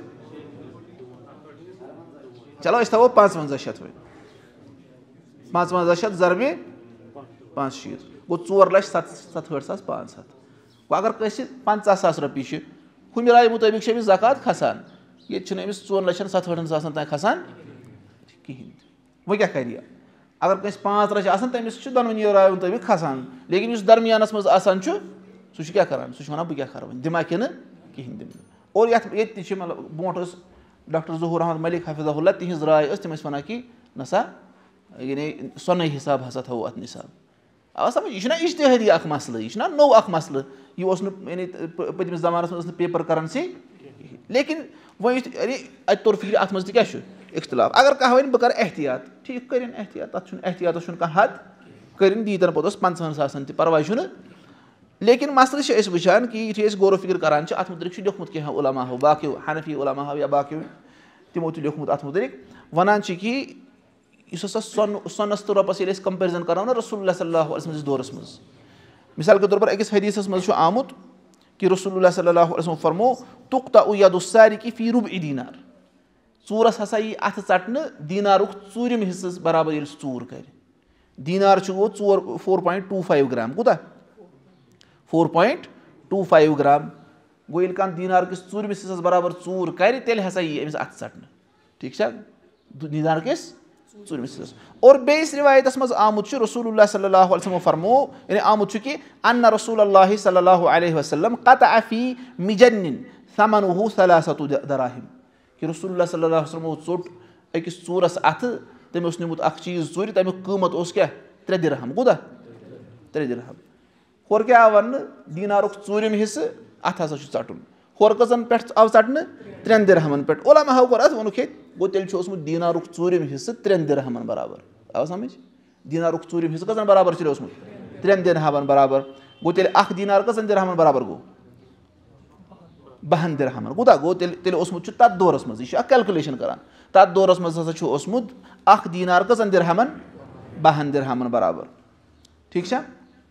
چلو أسۍ تھاوو پانٛژوَنٛزاہ شیٚتھ وۄنۍ پانٛژوَنٛزاہ شیٚتھ ضربہِ پانٛژھ شیٖتھ گوٚو ژور لَچھ سَتھ سَتہٲٹھ ساس پانٛژھ ہَتھ. وۄنۍ اگر کٲنٛسہِ پنٛژاہ ساس رۄپیہِ چھِ ہُمہِ راے مُطٲبِق چھِ أمِس زکات کھسان ییٚتہِ چھُنہٕ أمِس ژور لَچھَن سَتہٲٹھَن ساسَن تانۍ کھسان کِہینۍ تہِ. وۄنۍ کیاہ کَرِ یہِ اگر کٲنٛسہِ پانٛژھ لَچھ آسان تٔمِس چھُ دۄنوٕنی راے مُطٲبِق کھسان لیکِن یُس درمیانَس منٛز آسان چھُ سُہ چھُ کیاہ کران سُہ چھُ وَنان بہٕ کیاہ کَرٕ وۄنۍ دِما کِنہٕ کِہینۍ دِمہٕ نہٕ. اور یَتھ ییٚتہِ تہِ چھِ مطلب برونٛٹھ ٲس ڈاکٹر ظہوٗر احمد مٔلِک حفِظہ اللہ تِہنٛز راے ٲس تِم ٲسۍ وَنان کہِ نہ سا یعنی سۄنٕے حِساب ہسا تھاوو اَتھ نِصاب. آ سَمجھ یہِ چھُنہ اِجتِہٲدی اکھ مَسلہٕ یہِ چھُنہ نوٚو اکھ مَسلہٕ یہِ اوس نہٕ یعنی پٔتمِس زمانَس منٛز ٲس نہٕ پیپر کرنسی لیکِن وۄنۍ یُتھ یعنی اَتہِ توٚر فِکرِ اَتھ منٛز تہِ کیاہ چھُ اِختِلاف. اگر کانٛہہ وَنہِ بہٕ کَرٕ احتِیاط ٹھیٖک کٔرِنۍ احتِیاط تَتھ چھُنہٕ احتِیاطَس چھُنہٕ کانٛہہ حد کٔرِنۍ دیٖتَن پوٚتُس پنٛژٕہَن ساسَن تہِ پَرواے چھُنہٕ. لیکِن مَسلہٕ چھِ أسۍ وٕچھان کہِ یُتھُے أسۍ غورو فِکر کران چھِ اَتھ مُتعلِق چھُ لیوٚکھمُت کینٛہہ عُلماہو باقٕیو حنفی عُلماہو یا باقٕیو تِمو تہِ لیوٚکھمُت اَتھ مُتعلِق وَنان چھِ کہِ یُس ہسا سۄن سۄنَس تہٕ رۄپَس ییٚلہِ أسۍ کَمپیرِزن کَرو نہ رسول اللہ صلی اللہُ علیہ وسلم سٕنٛدِس دورَس منٛز مِثال کے طور پر أکِس حدیٖثَس منٛز چھُ آمُت کہِ رسول اللہ صلی اللہ علیہ وسلم فرمو تُقطع یدُ السارقِ فی رُبعِ دینار. ژوٗرَس ہسا یی اَتھٕ ژَٹنہٕ دیٖنارُک ژوٗرِم حِصہٕ برابر ییٚلہِ سُہ ژوٗر کرِ. دیٖنار چھُ گوٚو ژور four point two five gram کوٗتاہ four point two five gram. گوٚو ییٚلہِ کانٛہہ دیٖنار کِس ژوٗرمِس حِصَس برابر ژوٗر کرِ تیٚلہِ ہسا یی أمِس اَتھٕ ژَٹنہٕ. ٹھیٖک چھا دیٖنار کِس ژوٗرمِس حِصَس. اور بیٚیِس رِوایتَس منٛز آمُت چھُ رسول اللہ صلی اللہ علیہ وسلم فرمو یعنی آمُت چھُ کہِ اَنّا رسول اللہ صلی اللہ علیہ وسلم قطع فی مِجَنِّن ثمنُہُ ثلاثۃ دراہم. کہِ رسول اللہ صلی اللہ علیہ وسلمو ژوٚٹ أکِس ژوٗرَس اَتھٕ تٔمۍ اوس نیوٗمُت اکھ چیٖز ژوٗرِ تَمیُک قۭمَت اوس کیاہ ترٛےٚ دِرہم. کوٗتاہ ترٛےٚ دِرہم. ہورٕ کیاہ آو وَننہٕ دیٖنارُک ژوٗرِم حِصہٕ اَتھ ہسا چھُ ژَٹُن. ہورٕ کٔژَن پٮ۪ٹھ آو ژَٹنہٕ ترٛٮ۪ن دِرہمَن پٮ۪ٹھ. عُلماہو کوٚر اَتھ ووٚنُکھ ہے گوٚو تیٚلہِ چھُ اوسمُت دیٖنارُک ژوٗرِم حِصہٕ ترٛٮ۪ن دِرہمَن برابر. آو سَمٕجھ دیٖنارُک ژوٗرِم حِصہٕ کٔژَن برابر چھُ اوسمُت ترٛٮ۪ن دِرہمَن برابر. گوٚو تیٚلہِ اکھ دیٖنار کٔژَن دِرہمَن برابر گوٚو بہن دِرہمَن. کوٗتاہ گوٚو تیٚلہِ تیٚلہِ اوسمُت چھُ تَتھ دورَس منٛز یہِ چھُ اکھ کیلکُلیشن کران. تَتھ دورَس منٛز ہسا چھُ اوسمُت اکھ دیٖنار کٔژَن دِرہمَن بہن دِرہمَن برابر. ٹھیٖک چھا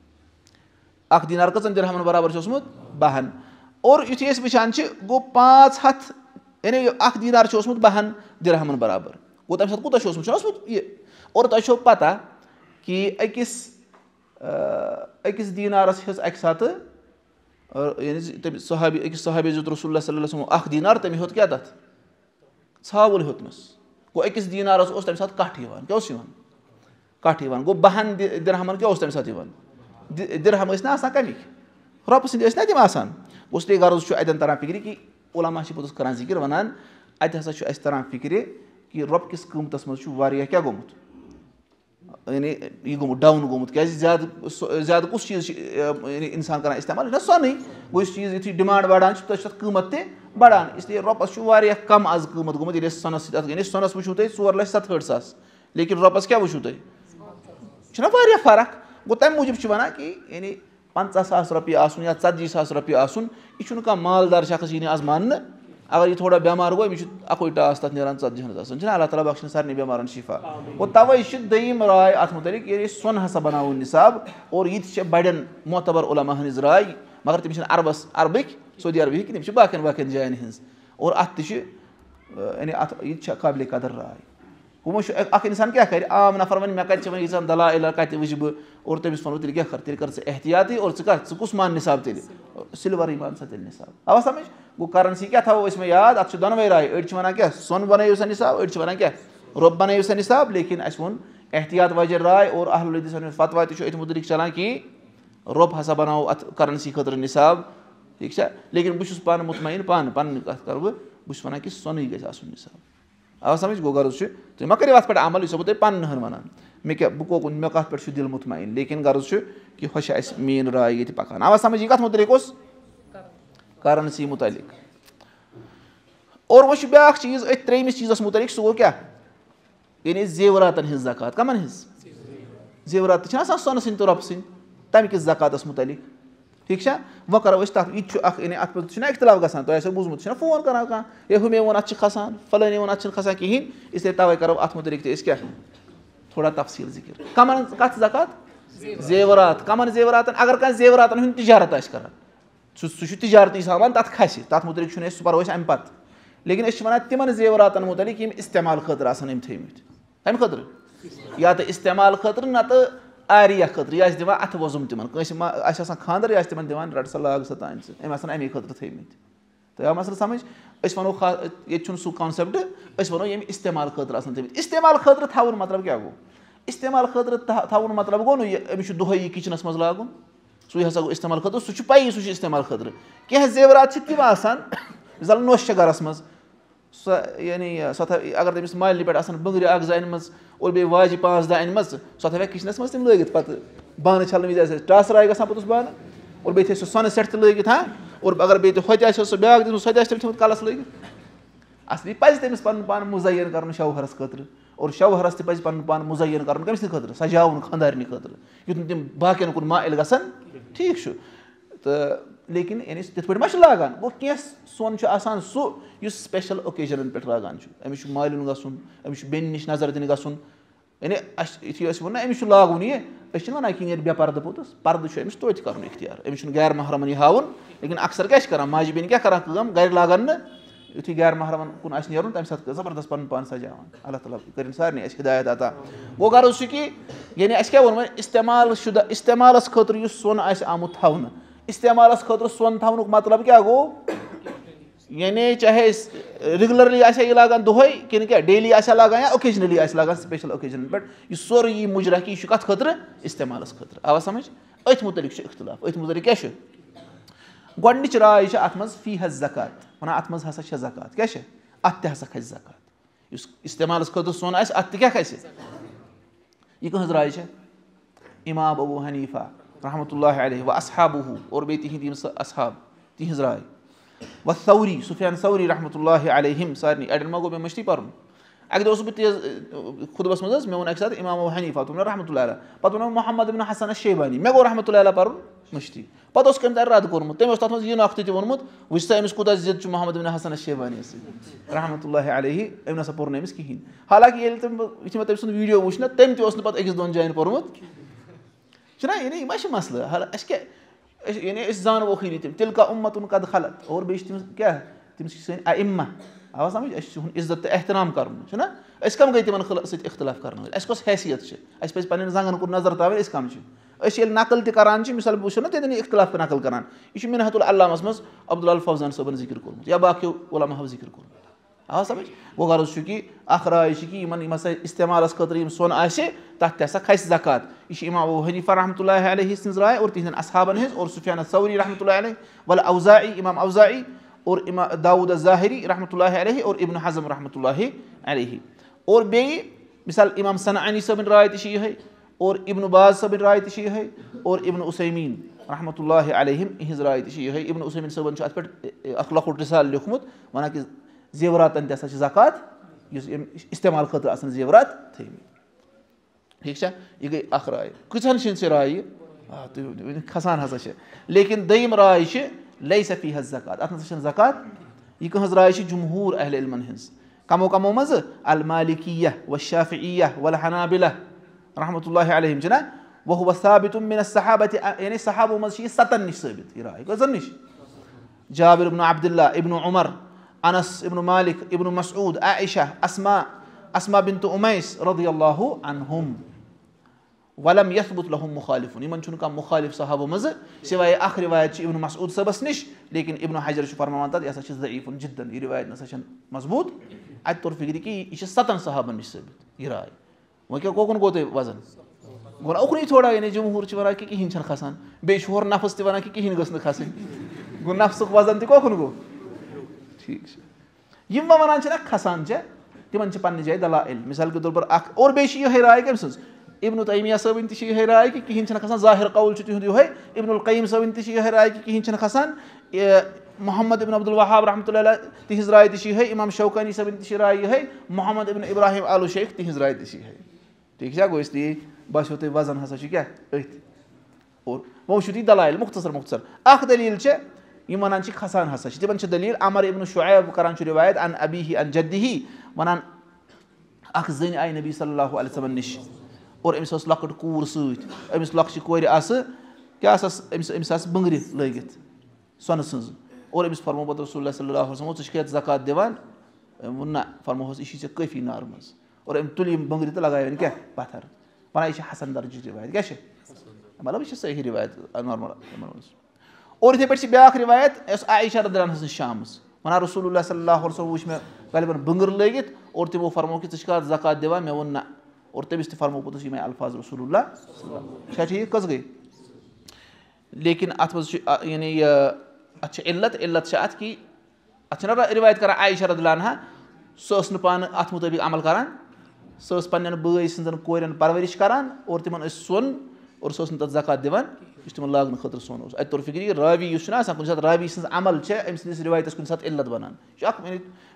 اکھ دیٖنار کٔژَن دِرہمَن برابر چھُ اوسمُت بہن. اور یُتھُے أسۍ وٕچھان چھِ گوٚو پانٛژھ ہَتھ یعنی اکھ دیٖنار چھُ اوسمُت بہن دِرہمَن برابر. گوٚو تَمہِ ساتہٕ کوٗتاہ چھُ اوسمُت چھُنہ اوسمُت یہِ. اور تۄہہِ چھو پتہ کہِ أکِس أکِس دیٖنارَس ہیٚژ اَکہِ ساتہٕ یعنی تٔمۍ صحابی أکِس صحابی دیُت رسول اللہ صلی اللہ علیہ وسلم اکھ دیٖنار تٔمۍ ہیوٚت کیاہ تَتھ ژھاوُل ہیوٚتمَس. گوٚو أکِس دیٖنارَس اوس تَمہِ ساتہٕ کَٹھ یِوان. کیاہ اوس یِوان کَٹھ یِوان. گوٚو بہن دِرہمَن کیاہ اوس تَمہِ ساتہٕ یِوان دِرہم ٲسۍ نہ آسان کَمِکۍ رۄپہٕ سٕنٛدۍ ٲسۍ نہ تِم آسان. گوٚو اس لیے غرض چھُ اَتٮ۪ن تران فِکرِ کہِ عُلما چھِ پوٚتُس کران ذِکِر وَنان اَتہِ ہسا چھُ اَسہِ تران فِکرِ کہِ رۄپہٕ کِس قۭمتَس منٛز چھُ واریاہ کیاہ گوٚمُت یعنی یہِ گوٚمُت ڈاوُن گوٚمُت. کیازِ زیادٕ زیادٕ کُس چیٖز چھِ یعنی اِنسان کران اِستعمال یہِ چھُنہ سۄنٕے. گوٚو یُس چیٖز یُتھُے ڈِمانڈ بَڑان چھُ تَتھ چھُ تَتھ قۭمَتھ تہِ بَڑان. اس لیے رۄپَس چھُ واریاہ کَم آز قۭمَتھ گوٚمُت ییٚلہِ أسۍ سۄنَس سۭتۍ اَتھ یعنی سۄنَس وٕچھِو تُہۍ ژور لَچھ سَتہٲٹھ ساس لیکِن رۄپَس کیاہ وٕچھِو تُہۍ چھُنہ واریاہ فرق. گوٚو تَمہِ موٗجوٗب چھِ وَنان کہِ یعنی پنٛژاہ ساس رۄپیہِ آسُن یا ژَتجی ساس رۄپیہِ آسُن یہِ چھُنہٕ کانٛہہ مالدار شخص یی نہٕ آز ماننہٕ. اگر یہِ تھوڑا بٮ۪مار گوٚو أمِس چھُ اَکُے ٹاس تَتھ نیران ژَتجی ہن ساسَن چھِنہ اللہ تعالیٰ بخشن سارنٕے بٮ۪مارَن شِفا. گوٚو تَوَے چھِ دوٚیِم راے اَتھ مُتعلِق ییٚلہِ أسۍ سۄن ہسا بَناوو نِصاب. اور یہِ تہِ چھِ بَڑٮ۪ن معتبر عُلما ہٕنٛز راے مگر تِم چھِنہٕ عربَس عربٕکۍ سعودی عربِہٕکۍ تِم چھِ باقین باقین جاین ہِنٛز. اور اَتھ تہِ چھِ یعنی اَتھ یہِ تہِ چھےٚ قابلِ قدر راے. گوٚو وۄنۍ چھُ اکھ اِنسان کیاہ کرِ عام نفر وَنہِ مےٚ کَتہِ چھِ وۄنۍ ییٖژاہ دلایل کَتہِ وٕچھِ بہٕ. اور تٔمِس وَنو تیٚلہِ کیاہ کر تیٚلہِ کر ژٕ احتِیاطٕے اور ژٕ کر ژٕ کُس مان نِصاب تیٚلہِ سِلورٕے مان سا تیٚلہِ نِصاب. آوا سَمجھ. گوٚو کَرَنسی کیاہ تھاوو أسۍ وۄنۍ یاد اَتھ چھِ دۄنوَے راے. أڑۍ چھِ وَنان کیاہ سۄن بَنٲیِو سا نِصاب أڑۍ چھِ وَنان کیاہ رۄپ بَنٲیِو سا نِصاب. لیکِن اَسہِ ووٚن احتِیاط وجہ راے اور اہلُ الحدیٖثَن ہُنٛد فتوا تہِ چھُ أتھۍ مُتعلِق چلان کہِ رۄپ ہسا بَناوو اَتھ کَرَنسی خٲطرٕ نِصاب. ٹھیٖک چھا. لیکِن بہٕ چھُس پانہٕ مُطمعین پانہٕ پَنٕنۍ کَتھ کَرٕ بہٕ بہٕ چھُس وَنان کہِ سۄنٕے گژھِ آسُن نِصاب. آو سَمجھ. گوٚو غرض چھُ تُہۍ مہ کٔرِو اَتھ پٮ۪ٹھ عمل یہِ چھُسو بہٕ تۄہہِ پَنٕنۍ ہن وَنان مےٚ کیاہ بہٕ کوکُن مےٚ کَتھ پٮ۪ٹھ چھُ دِل مُطمعین. لیکِن غرض چھُ کہِ ہۄ چھِ اَسہِ میٲنۍ راے ییٚتہِ پَکان. آوا سَمجھ. یہِ کَتھ مُتعلِق اوس کَرَنسی مُتعلِق. اور وۄنۍ چھُ بیٛاکھ چیٖز أتھۍ ترٛیٚیمِس چیٖزَس مُتعلِق سُہ گوٚو کیاہ یعنی زیوراتَن ہِنٛز زکات. کَمَن ہِنٛز زیورات تہِ چھِنہ آسان سۄنہٕ سٕنٛدۍ تہٕ رۄپہٕ سٕنٛدۍ تَمہِ کِس زکاتَس مُتعلِق. ٹھیٖک چھا. وۄنۍ کَرو أسۍ تَتھ یہِ تہِ چھُ اکھ یعنی اَتھ منٛز چھُنہ اختلاف گژھان. تۄہہِ آسیو بوٗزمُت چھُنہ فون کران کانٛہہ ہے ہُمے ووٚن اَتھ چھِ کھسان فلٲنی ووٚن اَتھ چھِنہٕ کھسان کِہینۍ. اِسلیے تَوے کَرو اَتھ مُتعلِق تہِ أسۍ کیاہ تھوڑا تفصیٖل ذِکِر. کَمَن کَتھ زکات زیورات. کَمَن زیوراتَن اگر کانٛہہ زیوراتَن ہُنٛد تِجارت آسہِ کران سُہ سُہ چھُ تِجارتی سامان تَتھ کھسہِ تَتھ مُتعلِق چھُنہٕ أسۍ سُہ پَرو أسۍ اَمہِ پَتہٕ. لیکِن أسۍ چھِ وَنان تِمن زیوراتَن مُتعلِق یِم اِستعمال خٲطرٕ آسان أمۍ تھٲیمٕتۍ. کَمہِ خٲطرٕ یا تہٕ اِستعمال خٲطرٕ نَتہٕ آریا خٲطرٕ یہِ آسہِ دِوان اَتھٕ وۄزُم تِمن کٲنٛسہِ ما آسہِ آسان خانٛدر یہِ آسہِ تِمن دِوان رَٹ سا لاگ سا تانۍ ژٕ أمۍ آسان اَمے خٲطرٕ تھٲیمٕتۍ. تۄہہِ آو مَسلہٕ سَمجھ. أسۍ وَنو ییٚتہِ چھُنہٕ سُہ کانسیپٹ أسۍ وَنو ییٚمہِ اِستعمال خٲطرٕ آسان تھٲیمٕتۍ. اِستعمال خٲطرٕ تھاوُن مطلب کیاہ گوٚو اِستعمال خٲطرٕ تھاوُن مطلب گوٚو نہٕ یہِ أمِس چھُ دۄہے یہِ کِچنَس منٛز لاگُن سُے ہسا گوٚو اِستعمال خٲطرٕ سُہ چھُ پَیی سُہ چھُ اِستعمال خٲطرٕ. کیٚنٛہہ زیورات چھِ تِم آسان مِثال نوٚش چھےٚ گرَس منٛز سۄ یعنی سۄ تھاوِ اگر تٔمِس مالنہِ پٮ۪ٹھ آسان بٕنٛگرِ اکھ زٕ اَنِمَژٕ اور بیٚیہِ واجہِ پانٛژھ دہ اَنِمَژٕ سۄ تھاوِ کِچنَس منٛز تِم لٲگِتھ پَتہٕ بانہٕ چھَلنہٕ وِزِ آسہِ ٹاسٕر آیہِ گژھان پوٚتُس بانہٕ اور بیٚیہِ تھٲے سُہ سۄنہٕ سٮ۪ٹ تہِ لٲگِتھ ہاں اور اگر بیٚیہِ تہِ ہوٚتہِ آسہِ سُہ بیٛاکھ دِژمٕژ سۄ تہِ آسہِ تٔمۍ تھوٚمُت کَلَس لٲگِتھ. اَصلی پَزِ تٔمِس پَنُن پان مُزین کَرُن شوہرَس خٲطرٕ اور شوہرَس تہِ پَزِ پَنُن پان مُزین کَرُن کٔمۍ سٕنٛدِ خٲطرٕ سَجاوُن خانٛدارنہِ خٲطرٕ یُتھ نہٕ تِم باقین کُن مٲیِل گژھن. ٹھیٖک چھُ. تہٕ لیکِن یعنی تِتھ پٲٹھۍ ما چھِ لاگان. گوٚو کینٛہہ سۄن چھُ آسان سُہ یُس سٕپیشَل اوکیجنَن پٮ۪ٹھ لاگان چھُ. أمِس چھُ مالیُن گژھُن أمِس چھُ بیٚنہِ نِش نظر دِنہِ گژھُن یعنی اَسہِ یُتھُے أسۍ ووٚن نہ أمِس چھُ لاگُن یہِ أسۍ چھِنہٕ وَنان کہِ نیرِ بے پردٕ پوٚتُس پردٕ چھُ أمِس توتہِ کَرُن اختیار أمِس چھُنہٕ غیر محرمَن یہِ ہاوُن لیکِن اَکثر کیاہ چھِ کران ماجہِ بیٚنہِ کیاہ کران کٲم گرِ لاگان نہٕ یُتھُے غیر محرمَن کُن آسہِ نیرُن تَمہِ ساتہٕ زبردست پَنُن پان سَجاوان اللہ تعالیٰ کٔرِنۍ سارنٕے اَسہِ ہِدایت عطا گوٚو غرض چھُ کہِ یعنی اَسہِ کیاہ ووٚن وۄنۍ اِستعمال شُدہ اِستعمالَس خٲطرٕ یُس سۄن آسہِ آمُت تھاونہٕ اِستعمالَس خٲطرٕ سۄن تھاونُک مطلب کیاہ گوٚو یعنی چاہے أسۍ رِگیوٗلرلی آسیا یہِ لاگان دۄہے کِنہٕ کیاہ ڈیلی آسیا لاگان یا اوکیجنلی آسہِ لاگان سپیشل اوکیجنن پٮ۪ٹھ یہِ سورُے یی مُجرا کہِ یہِ چھُ کَتھ خٲطرٕ اِستعمالَس خٲطرٕ آوا سَمجھ أتھۍ مُتعلِق چھُ اِختِلاف أتھۍ مُتعلِق کیاہ چھُ گۄڈٕنِچ راے چھِ اَتھ منٛز فی حظ زکات وَنان اَتھ منٛز ہسا چھےٚ زکات کیاہ چھِ اَتھ تہِ ہسا کھسہِ زکات یُس اِستعمالَس خٲطرٕ سۄن آسہِ اَتھ تہِ کیاہ کھسہِ یہِ کٕہٕنٛز راے چھےٚ اِمام ابوٗ حنیٖفہ رحمتہ اللہ علیہ و اصحابہوٗ اور بیٚیہِ تِہِنٛدۍ یِم اصحاب تِہِنٛز راے و ثوری سفیان ثوری رحمتہ اللہ علیہم سارنٕے اَڑٮ۪ن ما گوٚو مےٚ مٔشتٕے پَرُن اَکہِ دۄہ اوسُس بہٕ تیز خُطبس منٛز حظ مےٚ ووٚن اَکہِ ساتہٕ اِمام ابوٗ حنیٖفہ دوٚپُن رحمتہ اللہ علیہ پَتہٕ ووٚنُن محمد ابن حسن الشیبانی مےٚ گوٚو رحمتہ اللہ علیہ پَرُن مٔشتٕے پَتہٕ اوس کٔمۍ تانۍ رد کوٚرمُت تٔمۍ اوس تَتھ منٛز یہِ نۄقطہٕ تہِ ووٚنمُت وٕچھ سا أمِس کوٗتاہ ضِد چھُ محمد ابن حسن الشیبانی یَس سۭتۍ رحمتہ اللہ علیہ أمۍ نسا پوٚر نہٕ أمِس کِہینۍ حالانکہِ ییٚلہِ تٔمۍ یُتھُے مےٚ تٔمۍ سُنٛد ویٖڈیو وٕچھ نہ تٔمۍ تہِ اوس نہٕ پَتہٕ أکِس دۄن جاین پوٚرمُت چھُنہ یعنی یہِ ما چھِ مَسلہٕ حال اَسہِ کیاہ یعنی أسۍ زانوکھٕے نہٕ تِم تِلہٕ کا اُمتُن قد خلت اور بیٚیہِ چھِ تٔمِس کیاہ تٔمِس چھِ سٲنۍ اِما آوا سَمجھ اَسہِ چھُ تِہُنٛد عزت تہٕ احترام کَرُن چھُنہ أسۍ کَم گٔے تِمن سۭتۍ اختِلاف کرنہٕ وٲلۍ اَسہِ کۄس حیثیت چھِ اَسہِ پَزِ پَنٕنٮ۪ن زنٛگن کُن نظر تھاوٕنۍ أسۍ کَم چھِ أسۍ ییٚلہِ نقل تہِ کران چھِ مِثال بہٕ وٕچھو نہ تَتٮ۪ن یہِ اختِلاف نقل کران یہِ چھُ مِنحت العلامس منٛز عبداللہ الفوزان صٲبن ذِکِر کوٚرمُت یا باقیو علماہو ذِکِر کوٚرمُت آوا سَمجھ گوٚو غرض چھُ کہِ اکھ راے چھِ کہِ یِمن یِم ہسا اِستعمالَس خٲطرٕ یِم سۄن آسہِ تَتھ تہِ ہسا کھسہِ زکات یہِ چھِ اِمام ابوٗ حنیٖفہ رحمتہ اللہ علیہ سٕنٛز راے اور تِہنٛدٮ۪ن اصحابن ہٕنٛز اور سفیان ثوری رحمتہ اللہ علیہ ول اوزاعی اِمام اوزاعی اور اِما داوٗد ظاہری رحمتہ اللہ علیہ اور ابن حضم رحمتہ اللہ علیہ اور بیٚیہِ مِثال اِمام صنعانی صٲبٕنۍ راے تہِ چھِ یِہے اور ابن باز صٲبٕنۍ راے تہِ چھِ یِہے اور ابن عثیمیٖن رحمتہ اللہ علیہم یِہنٛز راے تہِ چھِ یِہے ابن عثیمیٖن صٲبن چھُ اَتھ پٮ۪ٹھ اکھ لۄکُٹ رِسال لیوٗکھمُت وَنان کہِ زیوراتن تہِ ہسا چھِ زکات یُس أمۍ اِستعمال خٲطرٕ آسان زیورات تھٲیمٕتۍ ٹھیٖک چھا یہِ گٔے اکھ راے کۭژہن چھِ ژےٚ راے آ تُہۍ کھسان ہسا چھِ لیکِن دوٚیِم راے چھِ لیسا فی حظ زکات اَتھ نسا چھنہٕ زکات یہِ کٕہٕنٛز راے چھِ جمہوٗر اہلِ علمن ہٕنٛز کمو کمو منٛزٕ المالکیہ و شافعیہ ول حنابلہ رحمتہ اللہ علیہم چھِنہ وہُوَ ثابتُم مِن الصحابہ یعنی صحابو منٛز چھِ یہِ ستن نِش ثٲبت یہِ راے کٔژن نِش جابر ابن عبداللہ ابن عمر انس ابن مالک ابن مسعوٗد عایشہ اسما اسما بنت اُمیس رضی اللہ عنہم ولم یثبت لہم مُخالِفُن یِمن چھُنہٕ کانٛہہ مُخالِف صحابو منٛزٕ سِوایے اکھ رِوایت چھِ ابن مسعوٗد صٲبس نِش لیکِن ابن حجر چھُ فرماوان تتھ یہِ ہسا چھِ ضعیٖفُن جِدن یہِ رِوایت نسا چھنہٕ مضبوٗط اَتہِ توٚر فِکرِ کہِ یہِ چھِ ستن صحابن نِش ثٲبت یہِ راے وۄنۍ کیاہ کوکُن گوٚو تۄہہِ وزن گوٚو نہ اُکنُے تھوڑا یعنی جمہوٗر چھِ ونان کہِ کِہینۍ چھنہٕ کھسان بیٚیہِ چھُ ہورٕ نفس تہِ ونان کہِ کِہینۍ گٔژھ نہٕ کھسٕنۍ گوٚو نفسُک وزن تہِ کوکُن گوٚو ٹھیٖک چھُ یِم وۄنۍ ونان چھِنہ کھسان چھےٚ تِمن چھِ پننہِ جایہِ دلائل مِثال کے طور پر اکھ اور بیٚیہِ چھِ یِہے راے کٔمۍ سٕنٛز ابن تیمیہ صٲبٕنۍ تہِ چھِ یِہے راے کہِ کِہینۍ چھنہٕ کھسان ظاہر قول چھُ تِہُنٛد یِہوے ابن القیم صٲبٕنۍ تہِ چھِ یِہے راے کہِ کِہینۍ چھنہٕ کھسان محمد ابن عبدالوہاب رحمتہ اللہ تِہنٛز راے تہِ چھِ یِہے اِمام شوکانی صٲبٕنۍ تہِ چھِ راے یِہے محمد ابن ابراہیم آلوٗ شیخ تِہنٛز راے تہِ چھِ یِہے ٹھیٖک چھا گوٚو اس لیے باسیٚو تۄہہِ وزن ہسا چھُ کیاہ أتھۍ اور وۄنۍ وٕچھِو تُہۍ دلایل مختصر مختصر اکھ دٔلیٖل چھِ یِم وَنان چھِ کھسان ہسا چھِ تِمن چھِ دٔلیٖل عمر ابن شعیب کران چھُ رِوایت ان ابیٖہی ان جدیٖہی وَنان اکھ زٔنۍ آیہِ نبی صلی اللہ علیہ وسلم نِش اور أمِس ٲس لۄکٕٹ کوٗر سۭتۍ أمِس لۄکچہِ کورِ آسہٕ کیاہ آسس أمِس أمِس آسہٕ بٕنٛگرِ لٲگِتھ سۄنہٕ سٕنٛز اور أمِس فرمو پتہٕ رسول اللہ صلی اللہ علیہ وسلم ژٕ چھُکھ یتھ زکات دِوان أمۍ ووٚن نہ فرموہس یہِ چھُے ژےٚ کٲفی نارٕ منٛز اور أمۍ تُلۍ یِم بٕنٛگرِ تہٕ لگایون کیاہ پتھر وَنان یہِ چھِ حسن درجٕچ رِوایت کیاہ چھِ مطلب یہِ چھِ صحیح رِوایت نارمل اور یِتھٕے پٲٹھۍ چھِ بیاکھ رِوایت یۄس عایشہ رضی اللہ عنہا ہس نِش چھِ آمٕژ وَنان رسول اللہ صلی اللہ علیہ وسلم وٕچھ مےٚ غالبن بٕنٛگٕر لٲگِتھ اور تِمو فرمو کہِ ژٕ چھُکھ اَتھ زکات دِوان مےٚ ووٚن نہ اور تٔمِس تہِ فرمو پوٚتُس یِمے الفاظ رسول اللہ چھا ٹھیٖک کٔژ گٔے لیکِن اَتھ منٛز چھُ یعنی یہِ اَتھ چھِ علت علت چھِ اَتھ کہِ اَتھ چھِنہ رِوایت کران عایشہ رضی اللہ عنہا سۄ ٲس نہٕ پانہٕ اَتھ مُطٲبِق عمل کران سۄ ٲس پنٕنٮ۪ن بٲے سٕنٛزن کورٮ۪ن پرؤرِش کران اور تِمن ٲسۍ سۄن اور سۄ ٲس نہٕ تتھ زکات دِوان یُس تِمن لاگنہٕ خٲطرٕ سۄن اوس اَتہِ توٚر فِکرِ یہِ راوی یُس چھُنہ آسان کُنہِ ساتہٕ راوی سٕنٛز عمل چھےٚ أمۍ سٕنٛدِس رِوایتس کُنہِ ساتہٕ علت بنان یہِ چھُ اکھ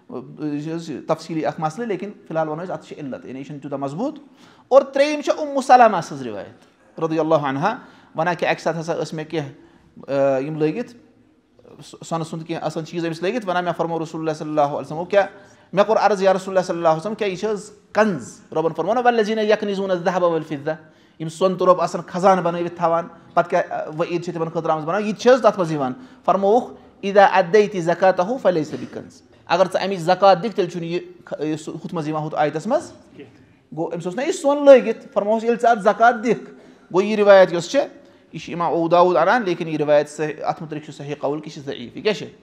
یعنی تفصیٖلی اکھ مسلہٕ لیکِن فِلحال ونو أسۍ اَتھ چھِ علت یعنی یہِ چھُنہٕ تیوٗتاہ مضبوٗط اور ترٛیٚیِم چھےٚ اُمُ سلما سٕنٛز رِوایت رضی اللہ عنہا وَنان کہِ اَکہِ ساتہٕ ہسا ٲسۍ مےٚ کینٛہہ یِم لٲگِتھ سۄنہٕ سُنٛد کینٛہہ آسان چیٖز أمِس لٲگِتھ وَنان مےٚ فرمو رسول اللہ صلی اللہ علیہ وسلم کیاہ مےٚ کوٚر عرض یا رسول اللہ صلی اللہ علیہ وسلم کیٛاہ یہِ چھِ حظ کنز رۄبن فرموو نہ والذیٖنَ یکنِزوٗنَ الذَّهَبَ والفِضَّةَ یِم سۄن تہٕ رۄب آسان خزانہٕ بنٲوِتھ تھاوان پتہٕ کیٛاہ وعیٖد چھِ تِمن خٲطرٕ آمٕژ بناونہٕ یہِ تہِ چھِ حظ تتھ منٛز یِوان فرمووُکھ اِذا اَدَّیتِ زکاتَہُ فلیسَ بِکنز اگر ژٕ امِچ زکات دِکھ تیٚلہِ چھُنہٕ یہِ ہُتھ منٛز یِوان ہُتھ آیتس منٛز گوٚو أمِس اوس نہ یہِ سۄن لٲگِتھ فرمووُس ییٚلہِ ژٕ اتھ زکات دِکھ گوٚو یہِ رِوایت یۄس چھِ یہِ چھِ اِمام ابوٗ داوٗد انان لیکِن یہِ رِوایت صحیح اتھ مُتعلِق چھُ صحیح قول کہِ یہِ چھِ ضعیٖف یہِ کیاہ چھِ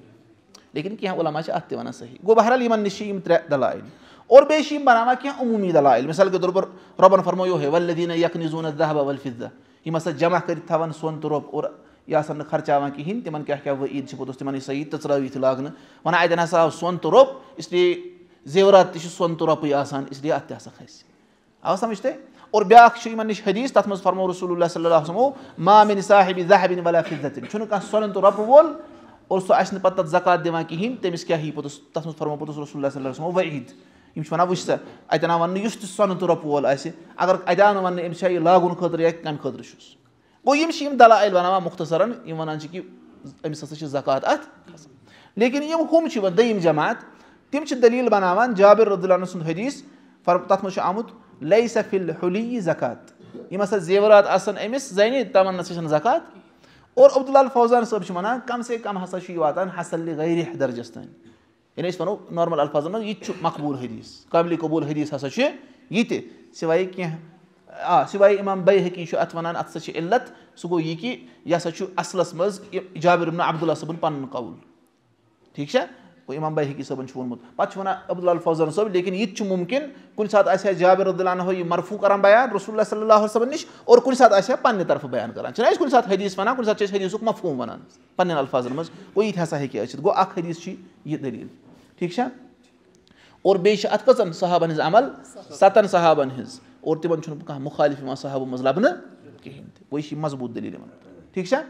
لیکِن کینٛہہ عُلما چھِ اتھ تہِ ونان صحیح گوٚو بہرحال یِمن نِش چھِ یِم ترٛےٚ دلایل اور بیٚیہِ چھِ یِم بناوان کینٛہہ عموٗمی دلایل مِثال کے طور پر رۄبن فرموو یِہوے والذیٖنَ یکنِزوٗنَ الذَّهَبَ والفِضَّةَ یِم ہسا جمع کٔرِتھ تھاوان سۄن تہٕ رۄب اور یہِ آسان نہٕ خرچاوان کِہینۍ تِمن کیاہ کیاہ وعیٖد چھِ پوٚتُس تِمن یہِ صحیح تٔژرٲوِتھ لاگنہٕ ونان اتٮ۪ن ہسا آو سۄن تہٕ رۄب اسلیے زیورات تہِ چھِ سۄن تہٕ رۄپٕے آسان اسلیے اتھ تہِ ہسا کھسہِ آو سمجھ تۄہہِ اور بیاکھ چھُ یِمن نِش حدیٖث تتھ منٛز فرموو رسول اللہ صلی اللہ علیہ وسلمو ما مِن صاحبِ ذَهَبٍ ولا فِضَّةٍ چھُنہٕ کانٛہہ سۄنہٕ تہٕ رۄپہٕ وول اور سُہ آسہِ نہٕ پتہٕ تتھ زکات دِوان کِہینۍ تٔمِس کیاہ یی پوٚتُس تتھ منٛز فرموو پوٚتُس رسول اللہ صلی اللہ علیہ وسلمو وعیٖد یِم چھِ ونان وٕچھ سا اتٮ۪ن آو وننہٕ یُس تہِ سۄنہٕ تہٕ رۄپہٕ وول آسہِ اگر اتہِ آو نہٕ وننہٕ أمِس چھا یہِ لاگُن خٲطرٕ یا کمہِ خٲطرٕ چھُس گوٚو یِم چھِ یِم دلایل بناوان مُختصرن یِم ونان چھِ کہِ أمِس ہسا چھِ زکات اتھ کھسان لیکِن یِم ہُم چھِ یِوان دوٚیِم جماعت تِم چھِ دٔلیٖل بناوان جابر رضی اللہ عنہ سُنٛد حدیٖث تتھ منٛز چھُ آمُت لیسَ فِی الحُلی زکات یِم ہسا زیورات آسان أمِس زَنہِ تِمن نسا چھنہٕ زکات اور عبداللہ الفوزان صٲب چھِ وَنان کم سے کم ہسا چھُ یہِ واتان حسن غیرِ درجس تانۍ یعنی أسۍ وَنو نارمل الفاظن منٛز یہِ تہِ چھُ مقبوٗل حدیٖث قٲبلِ قبوٗل حدیٖث ہسا چھُ یہِ تہِ سِوایے کینٛہہ آ سِوایے اِمام بیحقی چھُ اتھ وَنان اتھ ہسا چھِ علت سُہ گوٚو یہِ کہِ یہِ ہسا چھُ اصلس منٛز جابر ابن عبداللہ صٲبُن پنُن قول ٹھیٖک چھا گوٚو اِمام بیحقی صٲبن چھُ ووٚنمُت پتہٕ چھُ وَنان عبداللہ الفوزان صٲب لیکِن یہِ تہِ چھُ مُمکِن کُنہِ ساتہٕ آسہِ ہا جابر رضی اللہ عنہُ یہِ مرفوٗع کران بیان رسول اللہ صلی اللہ علیہ وسلم نِش اور کُنہِ ساتہٕ آسہِ ہا پننہِ طرفہٕ بیان کران چھِنہ أسۍ کُنہِ ساتہٕ حدیٖث وَنان کُنہِ ساتہٕ چھِ أسۍ حدیٖثُک مفہوٗم وَنان پنٕنٮ۪ن الفاظن منٛز گوٚو یہِ تہِ ہسا ہیٚکہِ ٲسِتھ گوٚو اکھ حدیٖث چھُ یہِ دٔلیٖل ٹھیٖک چھا اور بیٚیہِ چھِ اتھ کٔژن صحابن ہٕنٛز عمل ستن صحابن ہٕنٛز اور تِمن چھُنہٕ کانٛہہ مُخالِف یِوان صحابو منٛز لبنہٕ کِہینۍ تہِ گوٚو یہِ چھِ مضبوٗط دٔلیٖل یِوان ٹھیٖک چھا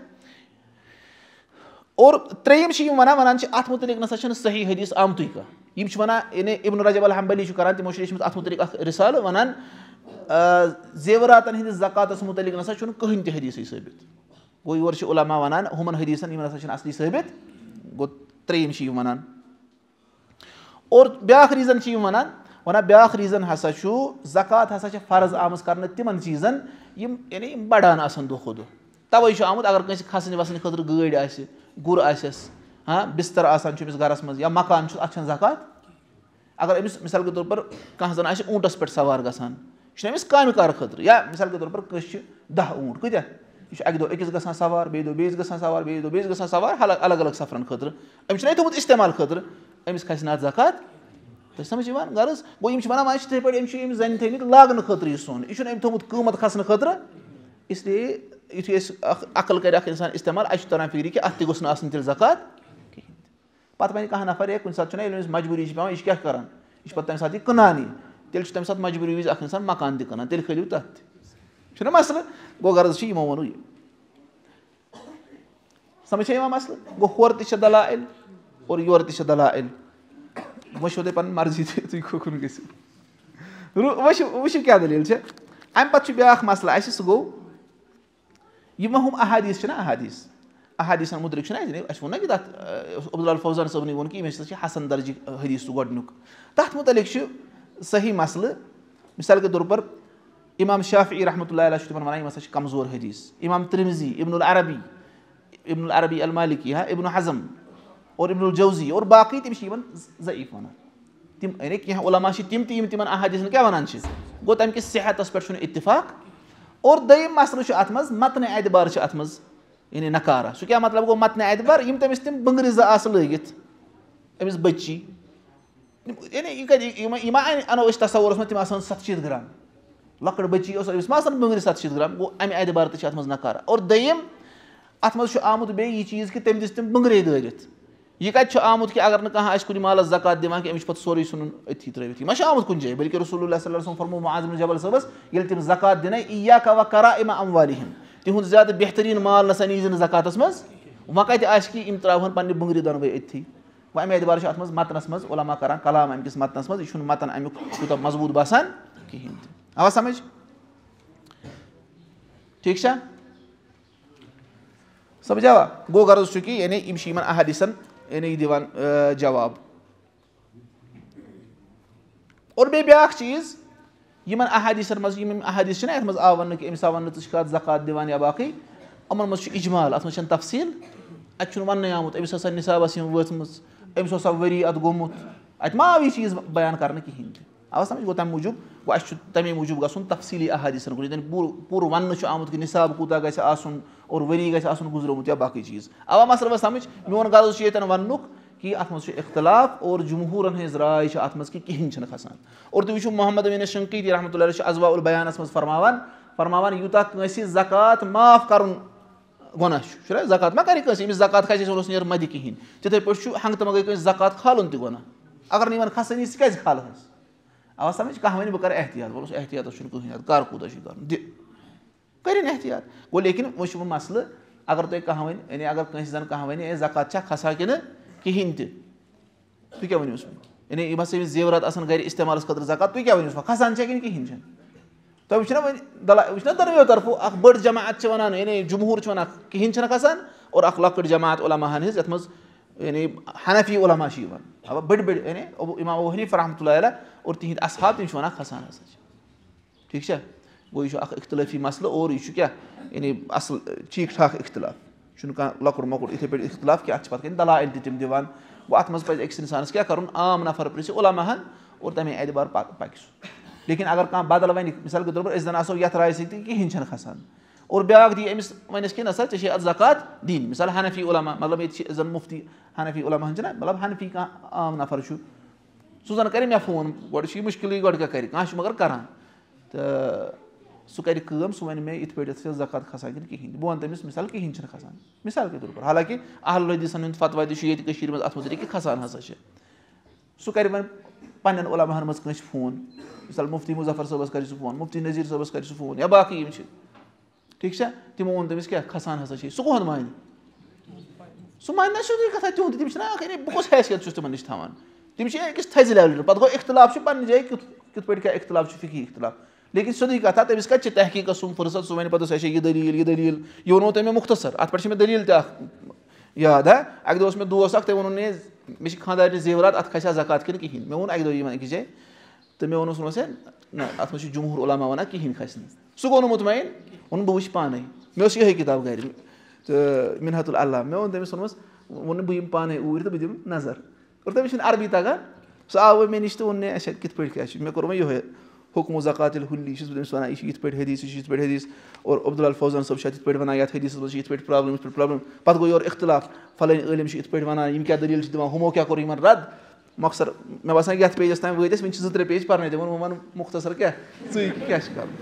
اور ترٛیٚیِم چھِ یِم وَنان وَنان چھِ اَتھ مُتعلِق نسا چھُنہٕ صحیح حدیٖث آمتُے کانٛہہ یِم چھِ وَنان یعنی ابن رجب الحنبلی چھُ کران تِمو چھُ لیٚچھمُت اَتھ مُتعلِق اکھ رِسالہٕ وَنان زیوراتن ہٕنٛدِس زکاتس مُتعلِق نسا چھُنہٕ کٕہٕنۍ تہِ حدیٖثٕے ثٲبِت گوٚو یورٕ چھِ عُلما وَنان ہُمن حدیٖثن یِم نسا چھِنہٕ اصلی ثٲبِت گوٚو ترٛیٚیِم چھِ یِم وَنان اور بیاکھ ریٖزن چھِ یِم وَنان وَنان بیاکھ ریٖزن ہسا چھُ زکات ہسا چھِ فرض آمٕژ کرنہٕ تِمن چیٖزن یِم یعنی یِم بڑان آسن دۄہ کھۄتہٕ دۄہ تَوے چھُ آمُت اگر کٲنٛسہِ کھسنہٕ وَسنہٕ خٲطرٕ گٲڑۍ آسہِ گُر آسٮ۪س ہاں بِستر آسان چھُ أمِس گرس منٛز یا مکان چھُ اتھ چھنہٕ زکات اگر أمِس مِثال کے طور پر کانٛہہ زن آسہِ اوٗنٹس پٮ۪ٹھ سوار گژھان یہِ چھُنہ أمِس کامہِ کارٕ خٲطرٕ یا مِثال کے طور پر کٲنٛسہِ چھِ دہ اوٗنٹ کۭتیاہ یہِ چھُ اکہِ دۄہ أکِس گژھان سوار بیٚیہِ دۄہ بیٚیِس گژھان سوار بیٚیہِ دۄہ بیٚیِس گژھان سوار الگ الگ سفرن خٲطرٕ أمِس چھُنہ یہِ تھوٚمُت استعمال خٲطرٕ أمِس کھسہِ نہٕ اتھ زکات تۄہہِ سمجھ یِوان غرض گوٚو یِم چھِ وَنان وۄنۍ چھِ تِتھٕے پٲٹھۍ أمِس چھِ أمِس زَنہِ تھٲیمٕتۍ لاگنہٕ خٲطرٕ یہِ سۄن یہِ چھُنہٕ أمۍ تھوٚمُت قۭمَتھ کھسنہٕ خٲطرٕ اسلیے یِتھُے أسۍ اکھ عقل کرِ اکھ اِنسان استعمال اَسہِ چھُ تران فِکرِ کہِ اَتھ تہِ گوٚژھ نہٕ آسُن تیٚلہِ زکات کِہینۍ تہِ پَتہٕ وَنہِ کانٛہہ نفر ہے کُنہِ ساتہٕ چھُنہ ییٚلہِ أمِس مجبوٗری چھِ پیٚوان یہِ چھُ کیاہ کران یہِ چھُ پَتہٕ تَمہِ ساتہٕ یہِ کٕنان یہِ تیٚلہِ چھُ تَمہِ ساتہٕ مجبوٗری وِزِ اکھ اِنسان مکان تہِ کٕنان تیٚلہِ کھٲلِو تَتھ تہِ چھُنہ مسلہٕ گوٚو غرض چھُ یِمو ووٚنُے سمجھ چھا یِوان مسلہٕ گوٚو ہورٕ تہِ چھِ دلایل اور یورٕ تہِ چھِ دلایل وۄنۍ چھو تۄہہِ پنٕنۍ مرضی تہِ تُہۍ کوٚکُن گٔژھِو وٕچھِو وٕچھِو کیاہ دٔلیٖل چھِ اَمہِ پتہٕ چھُ بیاکھ مسلہٕ اَسہِ سُہ گوٚو یِم ہُم احادیٖث چھِنہ احادیٖث احادیٖثن مُتعلِق چھُنہ اَسہِ اَسہِ ووٚن نہ کہِ تَتھ عبداللہ الفوزان صٲبنٕے ووٚن کہِ ییٚمہِ ہسا چھِ حسن درجِک حدیٖث سُہ گۄڈٕنیُک تَتھ مُتعلِق چھُ صحیح مسلہٕ مِثال کے طور پر اِمام شافعی رحمتہ اللہ علیہ چھُ تِمن وَنان یِم ہسا چھِ کمزور حدیٖث اِمام ترمزی ابن العربی ابن العربی المالکی ہا ابن حزم اور ابن الجوزی اور باقٕے تِم چھِ یِمن ضعیٖف وَنان تِم یعنی کینٛہہ عُلما چھِ تِم تہِ یِم تِمن احادیٖثن کیاہ وَنان چھِ گوٚو تَمہِ کِس صحتس پٮ۪ٹھ چھُنہٕ اِتفاق اور دوٚیِم مسلہٕ چھُ اَتھ منٛز متنہِ اعتبار چھِ اَتھ منٛز یعنی نکارا سُہ کیاہ مطلب گوٚو متنہِ اعتبار یِم تٔمِس تِم بٕنٛگرِ زٕ آسہٕ لٲگِتھ أمِس بٔچی یعنی یہِ کَتہِ یہِ ما اَنو أسۍ تصورَس منٛز تِم آسان سَتھ شیٖتھ گرام لۄکٕٹ بٔچی ٲس أمِس ما آسان بٕنٛگرِ سَتھ شیٖتھ گرام گوٚو اَمہِ اعتبار تہِ چھِ اَتھ منٛز نکارا اور دوٚیِم اَتھ منٛز چھُ آمُت بیٚیہِ یہِ چیٖز کہِ تٔمۍ دِژ تِم بٕنٛگرے دٲرِتھ یہِ کَتہِ چھُ آمُت کہِ اگر نہٕ کانٛہہ آسہِ کُنہِ مالس زکات دِوان کہِ أمِس چھُ پَتہٕ سورُے ژھٕنُن أتھی ترٲوِتھ یہِ ما چھُ آمُت کُنہِ جایہِ بٔلکہِ رسول اللہ صلی اللہ علیہ وسلم فرموو معاذ بن جبل صٲبس ییٚلہِ تِم زکات دِنے اِیاکا و کرائم اموالِہِم تِہُنٛد زیادٕ بہتریٖن مال نسا نیٖزِ نہٕ زکاتس منٛز وۄنۍ کَتہِ آسہِ کہِ یِم ترٛاوہن پننہِ بٕنٛگرِ دۄنوَے أتھی وۄنۍ اَمہِ اعتبار چھُ اَتھ منٛز متنس منٛز عُلما کران کلام اَمہِ کِس متنس منٛز یہِ چھُنہٕ متن اَمیُک تیوٗتاہ مضبوٗط باسان کِہینۍ تہِ آوا سمجھ ٹھیٖک چھا سمجھاوا گوٚو غرض چھُ کہِ یعنی یِم چھِ یِمن احادیٖثن یعنی دِوان جواب اور بیٚیہِ بیٛاکھ چیٖز یِمن احادیٖثن منٛز یِم یِم احادیٖث چھِنہ یَتھ منٛز آو وَننہٕ کہِ أمِس آو وَننہٕ ژٕ چھُکھ اَتھ زکات دِوان یا باقٕے یِمن منٛز چھُ اِجمال اَتھ منٛز چھَنہٕ تفصیٖل اَتہِ چھُنہٕ وَننٕے آمُت أمِس ہسا نِصابَس یِم وٲژمٕژ أمِس اوسا ؤری اَتھ گوٚمُت اَتہِ ما آو یہِ چیٖز بیان کرنہٕ کِہینۍ تہِ آو سَمجھ گوٚو تَمہِ موٗجوٗب گوٚو اَسہِ چھُ تَمے موٗجوٗب گژھُن تفصیٖلی احادیٖثن کُن ییٚتٮ۪ن پوٗرٕ پوٗرٕ وَننہٕ چھُ آمُت کہِ نِصاب کوٗتاہ گژھِ آسُن اور ؤری گژھِ آسُن گُزریومُت یا باقٕے چیٖز آوا مسلہٕ وۄنۍ سَمجھ میون غرض چھُ ییٚتٮ۪ن وَننُک کہِ اَتھ منٛز چھُ اِختِلاف اور جمہوٗرن ہٕنٛز راے چھِ اَتھ منٛز کہِ کِہینۍ چھِنہٕ کھسان اور تُہۍ وٕچھِو محمد امیٖن شنقیٖطی رحمتہ اللہ علیہ چھُ اضواء البیانس منٛز فرماوان فرماوان یوٗتاہ کٲنٛسہِ زکات معاف کَرُن گۄناہ چھُ چھُنہ زکات ما کَرِ کٲنٛسہِ أمِس زکات کھسہِ أسۍ وَنوس نیرِ مَدِ کِہینۍ تِتھٕے پٲٹھۍ چھُ ہنٛگتہٕ منٛگَے کٲنٛسہِ زکات کھالُن تہِ گۄناہ اگر نہٕ یِمن کھسٲنی ژٕ کیازِ کھالہَس آوا سَمجھ کانٛہہ وَنہِ بہٕ کَرٕ احتِیاط وَلہٕ احتِیاطس چھُنہٕ کٕہٕنۍ اَتھ کر کوٗتاہ چھُے کَرُن دِ کٔرِنۍ احتِیاط گوٚو لیکِن وۄنۍ چھُ وۄنۍ مَسلہٕ اگر تۄہہِ کانٛہہ وَنہِ یعنی اگر کٲنٛسہِ زَن کانٛہہ وَنہِ ہے زکات چھا کھسان کِنہٕ کِہینۍ تہِ تُہۍ کیاہ ؤنِوُس وۄنۍ یعنی یِم ہسا أمِس زیورات آسان گرِ اِستعمالَس خٲطرٕ زکات تُہۍ کیاہ ؤنِوُس وۄنۍ کھسان چھا کِنہٕ کِہینۍ چھنہٕ تۄہہِ وٕچھو نہ وۄنۍ دَلا وٕچھ نہ دۄنوٕیو طرفو اکھ بٔڑ جماعت چھِ وَنان یعنی جمہوٗر چھِ وَنان کِہینۍ چھِنہٕ کھسان اور اکھ لۄکٕٹ جماعت عُلماہن ہٕنٛز یَتھ منٛز یعنی حنفی عُلما چھِ یِوان اَوا بٔڑۍ بٔڑۍ یعنی اِمام ابوٗ حنیٖفہ رحمتہ اللہ علیہ اور تِہِنٛدۍ اصحاب تِم چھِ وَنان کھسان ہسا چھِ ٹھیٖک چھا گوٚو یہِ چھُ اکھ اِختِلٲفی مسلہٕ اور یہِ چھُ کیاہ یعنی اَصٕل ٹھیٖک ٹھاک اِختِلاف چھُنہٕ کانٛہہ لۄکُٹ مۄکُٹ یِتھٕے پٲٹھۍ اِختِلاف کہِ اَتھ چھِ پَتہٕ کَنۍ دلایل تہِ تِم دِوان گوٚو اَتھ منٛز پَزِ أکِس اِنسانَس کیاہ کَرُن عام نفر پرٛژھِ عُلماہن اور تَمے اعتبار پَکہِ سُہ لیکِن اگر کانٛہہ بدل وَنہِ مِثال کے طور پر أسۍ زَن آسو یَتھ راے سۭتۍ تہِ کِہینۍ چھَنہٕ کھسان اور بیٛاکھ دی أمِس وَنٮ۪س کہِ نہ سا ژےٚ چھے اَتھ زکات دِنۍ مِثال حنفی عُلما مطلب ییٚتہِ چھِ زَن مُفتی حنفی عُلماہن چھِنہ مطلب حنفی کانٛہہ عام نفر چھُ سُہ زَن کَرِ مےٚ فون گۄڈٕ چھُ یہِ مُشکِلٕے گۄڈٕ کیاہ کَرِ کانٛہہ چھُ مگر کران تہٕ سُہ کَرِ کٲم سُہ وَنہِ مےٚ یِتھ پٲٹھۍ یَتھ چھِ زکات کھسان کِنہٕ کِہینۍ بہٕ وَنہٕ تٔمِس مِثال کِہینۍ چھِنہٕ کھسان مِثال کے طور پر حالانکہِ اہل حدیٖثن ہُنٛد فتوا تہِ چھُ ییٚتہِ کٔشیٖرِ منٛز اَتھ مُتعلِق کہِ کھسان ہسا چھِ سُہ کَرِ وۄنۍ پنٕنٮ۪ن عُلماہن منٛز کٲنٛسہِ فون مِثال مُفتی مُظفر صٲبَس کَرِ سُہ فون مُفتی نذیٖر صٲبَس کَرِ سُہ فون یا باقٕے یِم چھِ ٹھیٖک چھا تِمو ووٚن تٔمِس کیاہ کھسان ہسا چھِ سُہ کُہُنٛد مانہِ سُہ مانہِ نہ سیٚودُے کَتھا تِہُنٛد تٔمِس چھِنہ اکھ بہٕ کۄس حیثیت چھُس تِمن نِش تھاوان تِم چھِ أکِس تھزِ لیولہِ پَتہٕ گوٚو اِختِلاف چھُ پَنٕنہِ جایہِ کیُتھ کِتھ پٲٹھۍ کیاہ اِختِلاف چھُ فِکی اِختِلاف لیکِن سیٚودُے کَتھا تٔمِس کَتہِ چھِ تحقیٖقس سُنٛد فٕرصت سُہ وَنہِ پَتہٕ سۄ چھےٚ یہِ دٔلیٖل یہِ دٔلیٖل یہِ ووٚنوٕ تۄہہِ مےٚ مُختصر اَتھ پٮ۪ٹھ چھِ مےٚ دٔلیٖل تہِ اکھ یاد ہا اَکہِ دۄہ اوس مےٚ دوس اکھ تٔمۍ ووٚنُن ہے مےٚ چھِ خانٛدارنہِ زیورات اَتھ کھسہِ ہا زکات کِنہٕ کِہینۍ مےٚ ووٚن اَکہِ دۄہ یِمن أکِس جایہِ تہٕ مےٚ ووٚنُس ووٚنُس ہے نہ اَتھ منٛز چھُ جمہوٗر عُلما وَنان کِہینۍ کھسہِ نہٕ سُہ گوٚو نہٕ مُطمعین ووٚنُن بہٕ وٕچھِ پانے مےٚ ٲس یِہے کِتاب گرِ تہٕ مِنحت اللہ مےٚ ووٚن تٔمِس ووٚنمَس ووٚنُن بہٕ یِمہٕ پانے اوٗرۍ تہٕ بہٕ دِمہٕ نظر اور تٔمِس چھُنہٕ عربی تگان سُہ آو وۄنۍ مےٚ نِش تہٕ ووٚن مےٚ اچھا کِتھ پٲٹھۍ کیاہ چھُ مےٚ کوٚر وۄنۍ یِہوے حُکمُ زکاتِل حُلی چھُس بہٕ تٔمِس وَنان یہِ چھُ یِتھ پٲٹھۍ حدیٖث یہِ چھُ یِتھ پٲٹھۍ حدیٖث اور عبداللہ الفوزان صٲب چھِ اَتھ یِتھ پٲٹھۍ وَنان یَتھ حدیٖثَس منٛز چھِ یِتھ پٲٹھۍ پرابلِم یِتھ پٲٹھۍ پرابلِم پَتہٕ گوٚو یورٕ اِختِلاف فلٲنۍ عٲلِم چھِ یِتھ پٲٹھۍ وَنان یِم کیاہ دٔلیٖل چھِ دِوان ہُمو کیاہ کوٚر یِمن رد مۄخصر مےٚ باسان یَتھ پیجَس تام وٲتۍ أسۍ وٕنہِ چھِ زٕ ترٛےٚ پیج پَرنٲیِتھ ووٚن وۄنۍ وَن مُختصر کیاہ ژٕے کیاہ چھِ کَرُن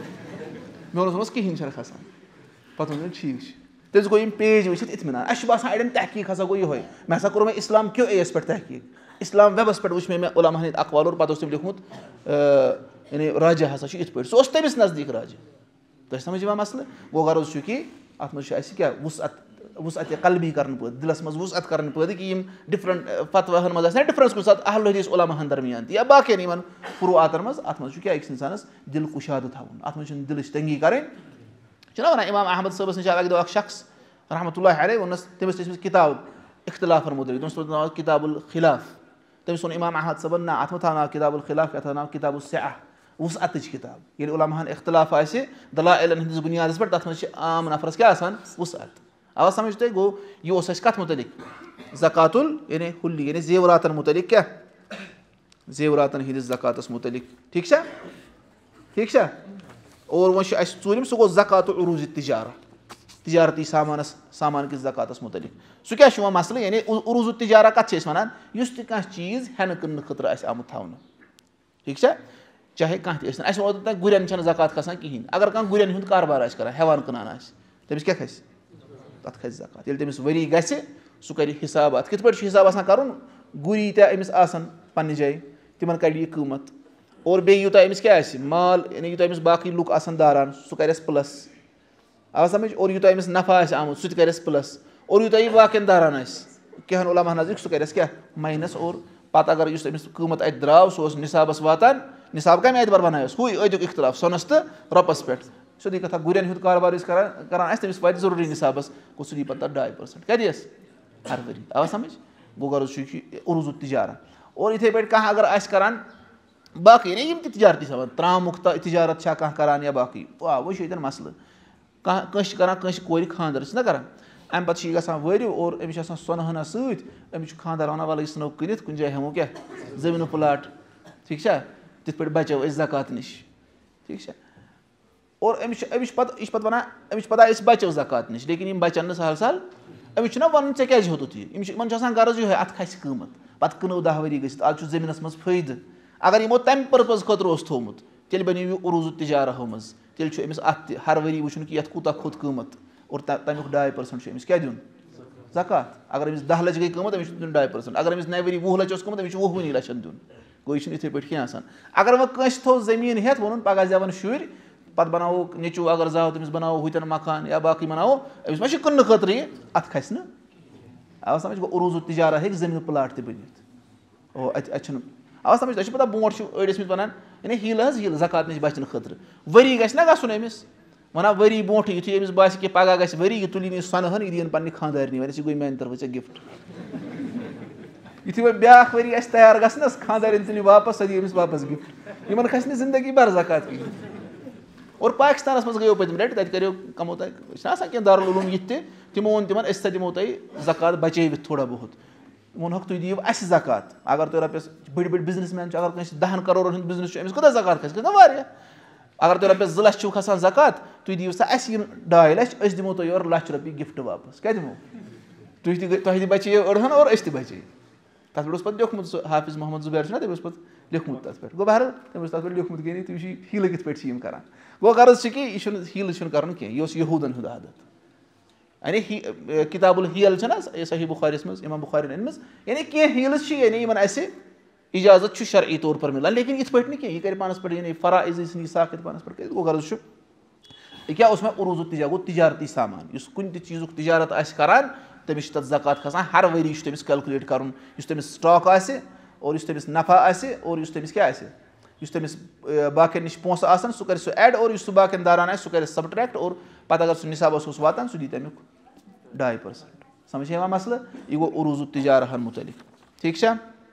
مےٚ ووٚنُس ووٚنمَس کِہینۍ چھَنہٕ کھسان پَتہٕ ووٚن مےٚ ٹھیٖک چھُ تٔمِس گوٚو یِم پیج وٕچھِتھ اطمینان اَسہِ چھُ باسان اَڑٮ۪ن تحقیٖق ہسا گوٚو یِہوے مےٚ ہسا کوٚر مےٚ اِسلام کیو اے یَس پٮ۪ٹھ تحقیٖق اِسلام ویبَس پٮ۪ٹھ وٕچھ مےٚ مےٚ عُلماہن ہٕنٛدۍ اقوال اور پَتہٕ اوس تٔمۍ لیوٗکھمُت یعنی راجا ہسا چھُ یِتھ پٲٹھۍ سُہ اوس تٔمِس نزدیٖک راجا تۄہہِ سَمجھ یِوان مَسلہٕ گوٚو غرض چھُ کہِ اَتھ منٛز چھُ اَسہِ کیاہ وُسعت وُسعتِ قلبی کَرنہٕ پٲدٕ دِلَس منٛز وُسعت کَرنہٕ پٲدٕ کہِ یِم ڈِفرنٹ فتواہَن منٛز آسہِ نا ڈِفرَنس کُنہِ ساتہٕ اہل حدیٖث عُلماہن درمیان تہِ یا باقین یِمن فروعاتن منٛز اَتھ منٛز چھُ کیاہ أکِس اِنسانَس دِل کُشادٕ تھاوُن اَتھ منٛز چھُنہٕ دِلٕچ تنٛگی کَرٕنۍ چھُنہ وَنان اِمام احمد صٲبَس نِش آو اَکہِ دۄہ اکھ شخص رحمتہ اللہ علیہ ووٚننَس تٔمِس ٲسۍ مٕژ کِتاب اِختِلافن مُتعلِق تٔمِس اوس ناو کِتاب الخلاف تٔمِس ووٚن اِمام احمد صٲبن نہ اَتھ مہ تھاو ناو کِتاب الخلاف یَتھ تھاو ناو کِتاب السعہ وُسعتٕچ کِتاب ییٚلہِ عُلماہن اختِلاف آسہِ دلائلن ہٕنٛدِس بُنیادَس پٮ۪ٹھ تَتھ منٛز چھِ عام نفرَس کیاہ آسان وُسعت آوا سَمجھ تۄہہِ گوٚو یہِ اوس اَسہِ کَتھ مُتعلِق زکاتُل یعنی حُلی یعنی زیوراتن مُتعلِق کیاہ زیوراتن ہِنٛدِس زکاتس مُتعلِق ٹھیٖک چھا ٹھیٖک چھا اور وۄنۍ چھُ اَسہِ ژوٗرِم سُہ گوٚو زکاتُ عروٗزِ تِجارہ تِجارتی سامانس سامان کِس زکاتس مُتعلِق سُہ کیاہ چھُ یِوان مَسلہٕ یعنی عروٗزُ تِجارہ کَتھ چھِ أسۍ وَنان یُس تہِ کانٛہہ چیٖز ہٮ۪نہٕ کٕننہٕ خٲطرٕ آسہِ آمُت تھاونہٕ ٹھیٖک چھا چاہے کانٛہہ تہِ ٲسۍ تن اَسہِ ووٚن اوترٕ تانۍ گُرٮ۪ن چھنہٕ زکات کھسان کِہینۍ اگر کانٛہہ گُرٮ۪ن ہُنٛد کاربار آسہِ کران ہٮ۪وان کٕنان آسہِ تٔمِس کیاہ کھسہِ تَتھ کھسہِ زکات ییٚلہِ تٔمِس ؤری گژھِ سُہ کَرِ حِساب اَتھ کِتھ پٲٹھۍ چھُ حِساب آسان کَرُن گُرۍ ییٖتیٛاہ أمِس آسن پنٕنہِ جایہِ تِمن کَڑِ یہِ قۭمَتھ اور بیٚیہِ یوٗتاہ أمِس کیاہ آسہِ مال یعنی یوٗتاہ أمِس باقٕے لُکھ آسن داران سُہ کَرٮ۪س پٕلس آو سَمجھ اور یوٗتاہ أمِس نفع آسہِ آمُت سُہ تہِ کَرٮ۪س پٕلس اور یوٗتاہ یہِ باقین داران آسہِ کینٛہَن عُلماہن نزدیٖک سُہ کَرٮ۪س کیاہ ماینس اور پَتہٕ اگر یُس أمِس قۭمَتھ اَتہِ درٛاو سُہ اوس نِصابَس واتان نِصاب کَمہِ اعتبار بَنایوس ہُے أدیُک اِختِلاف سۄنَس تہٕ رۄپَس پٮ۪ٹھ سیٚودُے کَتھا گُرٮ۪ن ہُنٛد کاربار یُس کران کران آسہِ تٔمِس واتہِ ضروٗری نِصابَس گوٚو سُہ دی پَتہٕ تَتھ ڈاے پٔرسَنٛٹ کیٛاہ دِیَس ہر ؤری آوا سَمجھ گوٚو غرض چھُ یہِ کہِ عروٗزُ تِجارہ اور یِتھَے پٲٹھۍ کانٛہہ اگر آسہِ کران باقٕے یعنی یِم تہِ تِجارتی سامان ترٛامُک تِجارت چھا کانٛہہ کران یا باقٕے آ وۄنۍ چھُ ییٚتٮ۪ن مسلہٕ کانٛہہ کٲنٛسہِ چھِ کران کٲنٛسہِ کورِ خانٛدر چھِ نہ کران اَمہِ پَتہٕ چھِ یہِ گژھان ؤریو اور أمِس چھِ آسان سۄنہٕ ہنا سۭتۍ أمِس چھُ خانٛدار وَنان وَلہٕ یہِ ژھٕنو کٕنِتھ کُنہِ جایہِ ہٮ۪مو کیٛاہ زٔمیٖنہٕ پٕلاٹ ٹھیٖک چھا تِتھ پٲٹھۍ بَچو أسۍ زکات نِش ٹھیٖک چھا اور أمِس چھُ أمِس چھُ پَتہٕ یہِ چھُ پَتہٕ وَنان أمِس چھُ پَتہ أسۍ بَچو زکات نِش لیکِن یِم بَچن نہٕ سَہل سَہل أمِس چھُنہ وَنُن ژےٚ کیازِ ہیوٚتُتھ یہِ یِم چھِ یِمن چھُ آسان غرض یِہوے اَتھ کھسہِ قۭمَتھ پَتہٕ کٕنو دہ ؤری گٔژھِتھ آز چھُ زٔمیٖنَس منٛز فٲیدٕ اَگر یِمو تَمہِ پٔرپَز خٲطرٕ اوس تھومُت تیٚلہِ بَنیو یہِ عروٗضُ تِجارہ منٛز تیٚلہِ چھُ أمِس اَتھ تہِ ہر ؤری وٕچھُن کہِ یَتھ کوٗتاہ کھوٚت قۭمَتھ اور تَمیُک ڈاے پٔرسَنٛٹ چھُ أمِس کیٛاہ دیُن زکات اَگر أمِس دہ لَچھ گٔے قۭمَتھ أمِس چھُ دیُن ڈاے پٔرسَنٛٹ اَگر أمِس نَوِ ؤری وُہ لَچھ اوس قۭمَتھ أمِس چھُ وُہوٕنی لَچھَن دیُن گوٚو یہِ چھُنہٕ یِتھٕے پٲٹھۍ کینٛہہ آسان اَگر وۄنۍ کٲنٛسہِ تھوٚو زٔمیٖن ہٮ۪تھ ووٚنُن پَگاہ زٮ۪وَن شُرۍ پَتہٕ بَناووکھ نیٚچوٗ اَگر زاو تٔمِس بَناوو ہُتٮ۪ن مکان یا باقٕے بَناوو أمِس ما چھِ کٕننہٕ خٲطرٕ یہِ اَتھ کھسہِ نہٕ آو سَمٕجھ گوٚو عروٗضُ تِجارہ ہیٚکہِ زٔمیٖن پٕلاٹ تہِ بٔنِتھ او اَتہِ اَتہِ چھُنہٕ آو سَمٕجھ تۄہہِ چھُو پَتہ برونٛٹھ چھُ أڑۍ ٲسمٕتۍ وَنان یعنی ہیٖلہٕ حظ ہیٖلہٕ زکات نِش بَچنہٕ خٲطرٕ ؤری گژھِ نہ گژھُن أمِس وَنان ؤری برونٛٹھٕے یُتھُے أمِس باسہِ کہِ پَگاہ گژھِ ؤری یہِ تُلِنۍ یہِ سۄنہٕ ہن یہِ دِیِن پَننہِ خانٛدارنہِ وَنٮ۪س یہِ گوٚو میٛانہِ طرفہٕ ژےٚ گِفٹ یُتھُے وۄنۍ بیٛاکھ ؤری آسہِ تیار گژھنَس خانٛدارٮ۪ن ژھٕنہِ واپَس سۄ دِی أمِس واپَس گِفٹ یِمَن کھسہِ نہٕ زندگی بھر زکات کِہیٖنۍ اور پاکِستانَس منٛز گٔیو پٔتمہِ لَٹہِ تَتہِ کَریو کَمو تۄہہِ چھِنہ آسان کینٛہہ دارالعلوٗم یِتھ تہِ تِمو ووٚن تِمَن أسۍ ہسا دِمو تۄہہِ زکات بَچٲوِتھ تھوڑا بہت ووٚنہوکھ تُہۍ دِیِو اَسہِ زکات اگر تُہۍ رۄپیَس بٔڑۍ بٔڑۍ بِزنِس مین چھُ اگر کٲنٛسہِ دَہَن کَرورَن ہُنٛد بِزنِس چھُ أمِس کوٗتاہ زکات کھسہِ کھسہِ نہ واریاہ اگر تُہۍ رۄپیَس زٕ لَچھ چھِو کھسان زکات تُہۍ دِیِو سا اَسہِ یِم ڈاے لَچھ أسۍ دِمو تۄہہِ یورٕ لَچھ رۄپیہِ گِفٹ واپَس کیٛاہ دِمو تُہۍ تہِ تۄہہِ تہِ بَچٲیِو أڑہَن اور أسۍ تہِ بَچٲیِو تَتھ پٮ۪ٹھ اوس پَتہٕ لیوکھمُت سُہ حافِظ محمد زُبیر چھُنہ تٔمۍ اوس پَتہٕ لیوکھمُت تَتھ پٮ۪ٹھ گوٚو بہرحال تٔمۍ اوس تَتھ پٮ۪ٹھ لیوکھمُت کہِ تُہۍ وٕچھِو ہیٖلہٕ کِتھ پٲٹھۍ چھِ یِم کَران گوٚو غرض چھِ کہِ یہِ چھُنہٕ ہیٖلہٕ چھُنہٕ کَرُن کینٛہہ یہِ اوس یہوٗدَن ہُنٛد عادت یعنی ہی کِتاب الہیٖل چھَنہ صحیح بُخاریَس منٛز اِمام بُخارین أنمٕژ یعنی کینٛہہ ہیٖلٕز چھِ یعنی یِمَن اَسہِ اِجازت چھُ شرعی طور پر مِلان لیکِن یِتھ پٲٹھۍ نہٕ کینٛہہ یہِ کَرِ پانَس پٮ۪ٹھ یعنی فرایض ژھٕنہِ یہِ ساکِتھ پانَس پٮ۪ٹھ کٔرِتھ گوٚو غرض چھُ یہِ کیٛاہ اوس مےٚ عروٗضُ تِجارت گوٚو تِجارتی سامان یُس کُنہِ تہِ چیٖزُک تِجارت آسہِ کَران تٔمِس چھُ تَتھ زکات کھسان ہر ؤری چھُ تٔمِس کیلکُلیٹ کَرُن یُس تٔمِس سٹاک آسہِ اور یُس تٔمِس نفع آسہِ اور یُس تٔمِس کیٛاہ آسہِ یُس تٔمِس باقٕیَن نِش پونٛسہٕ آسان سُہ کَرِ سُہ ایڈ اور یُس سُہ باقٕیَن داران آسہِ سُہ کَرِ سَبٹرٛیکٹ اور پَتہٕ اگر سُہ نِصابَس اوس واتان سُہ دِی تَمیُک ڈاے پٔرسَنٛٹ سَمٕجھ چھا یِوان مَسلہٕ یہِ گوٚو عروٗضُ تِجارہَن مُتعلِق ٹھیٖک چھا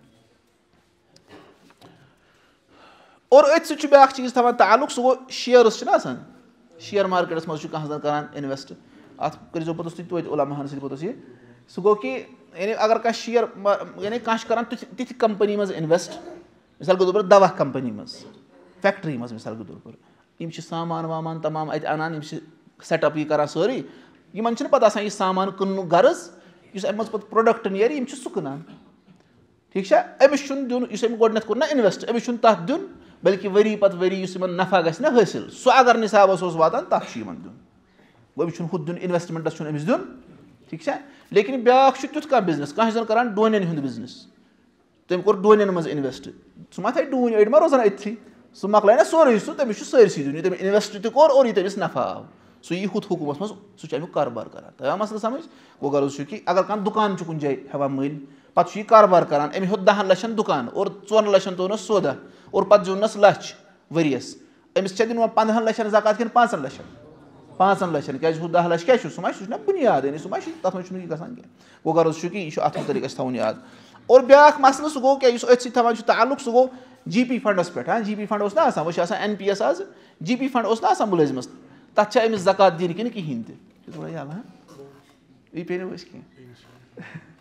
اور أتھۍ سۭتۍ چھُ بیٛاکھ چیٖز تھاوان تعلُق سُہ گوٚو شِیَرٕز چھِنہ آسان شِیر مارکیٹَس منٛز چھُ کانٛہہ زَن کَران اِنویسٹ اَتھ کٔرۍزیو پوٚتُس تُہۍ توتہِ عُلماہَن سۭتۍ پوٚتُس یہِ سُہ گوٚو کہِ یعنی اگر کانٛہہ شِیر یعنی کانٛہہ چھُ کَران تِتھِ تِتھِ کَمپٔنی منٛز اِنویسٹ مِثال کے طور پر دَوا کَمپٔنی منٛز فیکٹری منٛز مِثال کے طور پر یِم چھِ سامان وامان تمام اَتہِ اَنان یِم چھِ سیٹ اَپ یہِ کَران سٲرٕے یِمَن چھِنہٕ پَتہٕ آسان یہِ سامان کٕننُک غرض یُس اَمہِ منٛز پَتہٕ پرٛوڈَکٹ نیرِ یِم چھِ سُہ کٕنان ٹھیٖک چھا أمِس چھُنہٕ دیُن یُس أمۍ گۄڈٕنٮ۪تھ کوٚر نہ اِنویسٹ أمِس چھُنہٕ تَتھ دیُن بٔلکہِ ؤری پَتہٕ ؤری یُس یِمَن نفع گژھِ نہ حٲصِل سُہ اگر نِصابَس اوس واتان تَتھ چھُ یِمَن دیُن گوٚو أمِس چھُنہٕ ہُتھ دیُن اِنویسٹمٮ۪نٛٹَس چھُنہٕ أمِس دیُن ٹھیٖک چھا لیکِن بیٛاکھ چھُ تیُتھ کانٛہہ بِزنِس کانٛہہ چھُ زَن کَران ڈوٗنٮ۪ن ہُنٛد بِزنِس تٔمۍ کوٚر ڈوٗنٮ۪ن منٛز اِنویسٹ سُہ ما تھایہِ ڈوٗنۍ أڑۍ ما روزان أتھی سُہ مۄکلاے نہ سورُے سُہ تٔمِس چھُ سٲرسٕے دیُن یہِ تٔمۍ اِنویسٹ تہِ کوٚر اور یہِ تٔمِس نفع آو سُہ یی ہُتھ حُکمَس منٛز سُہ چھُ اَمیُک کاربار کَران تۄہہِ آو مَسلہٕ سَمٕجھ گوٚو غرض چھُ کہِ اگر کانٛہہ دُکان چھُ کُنہِ جایہِ ہٮ۪وان مٔلۍ پَتہٕ چھُ یہِ کاربار کَران أمۍ ہیوٚت دَہَن لَچھَن دُکان اور ژۄن لَچھَن تھوٚونَس سودہ اور پَتہٕ زیوٗننَس لَچھ ؤرِیَس أمِس چھا دِنۍ وۄنۍ پنٛدہَن لَچھَن زکات کِنہٕ پانٛژَن لَچھَن پانٛژَن لَچھَن کیٛازِ ہُہ دَہ لَچھ کیٛاہ چھُ سُہ ما چھُ سُہ چھُنہ بُنیاد یعنی سُہ ما چھُ تَتھ منٛز چھُنہٕ یہِ گژھان کینٛہہ گوٚو غرض چھُ کہِ یہِ چھُ اَتھ مُتعلِق اَسہِ تھاوُن یاد اور بیٛاکھ مَسلہٕ سُہ گوٚو کیٛاہ یُس أتھۍ سۭتۍ تھاوان چھُ تعلُق سُہ گوٚو جی پی فنڈَس پٮ۪ٹھ ہاں جی پی فنڈ اوس نہ آسان وۄنۍ چھُ آسان این پی ایس آز جی پی فنڈ اوس نہ آسان مُلٲزِمَس تَتھ چھا أمِس زکات دِنۍ کِنہٕ کِہیٖنۍ تہِ تھوڑا یَلہٕ ہاں یہِ پیٚیہِ نہٕ أسۍ کینٛہہ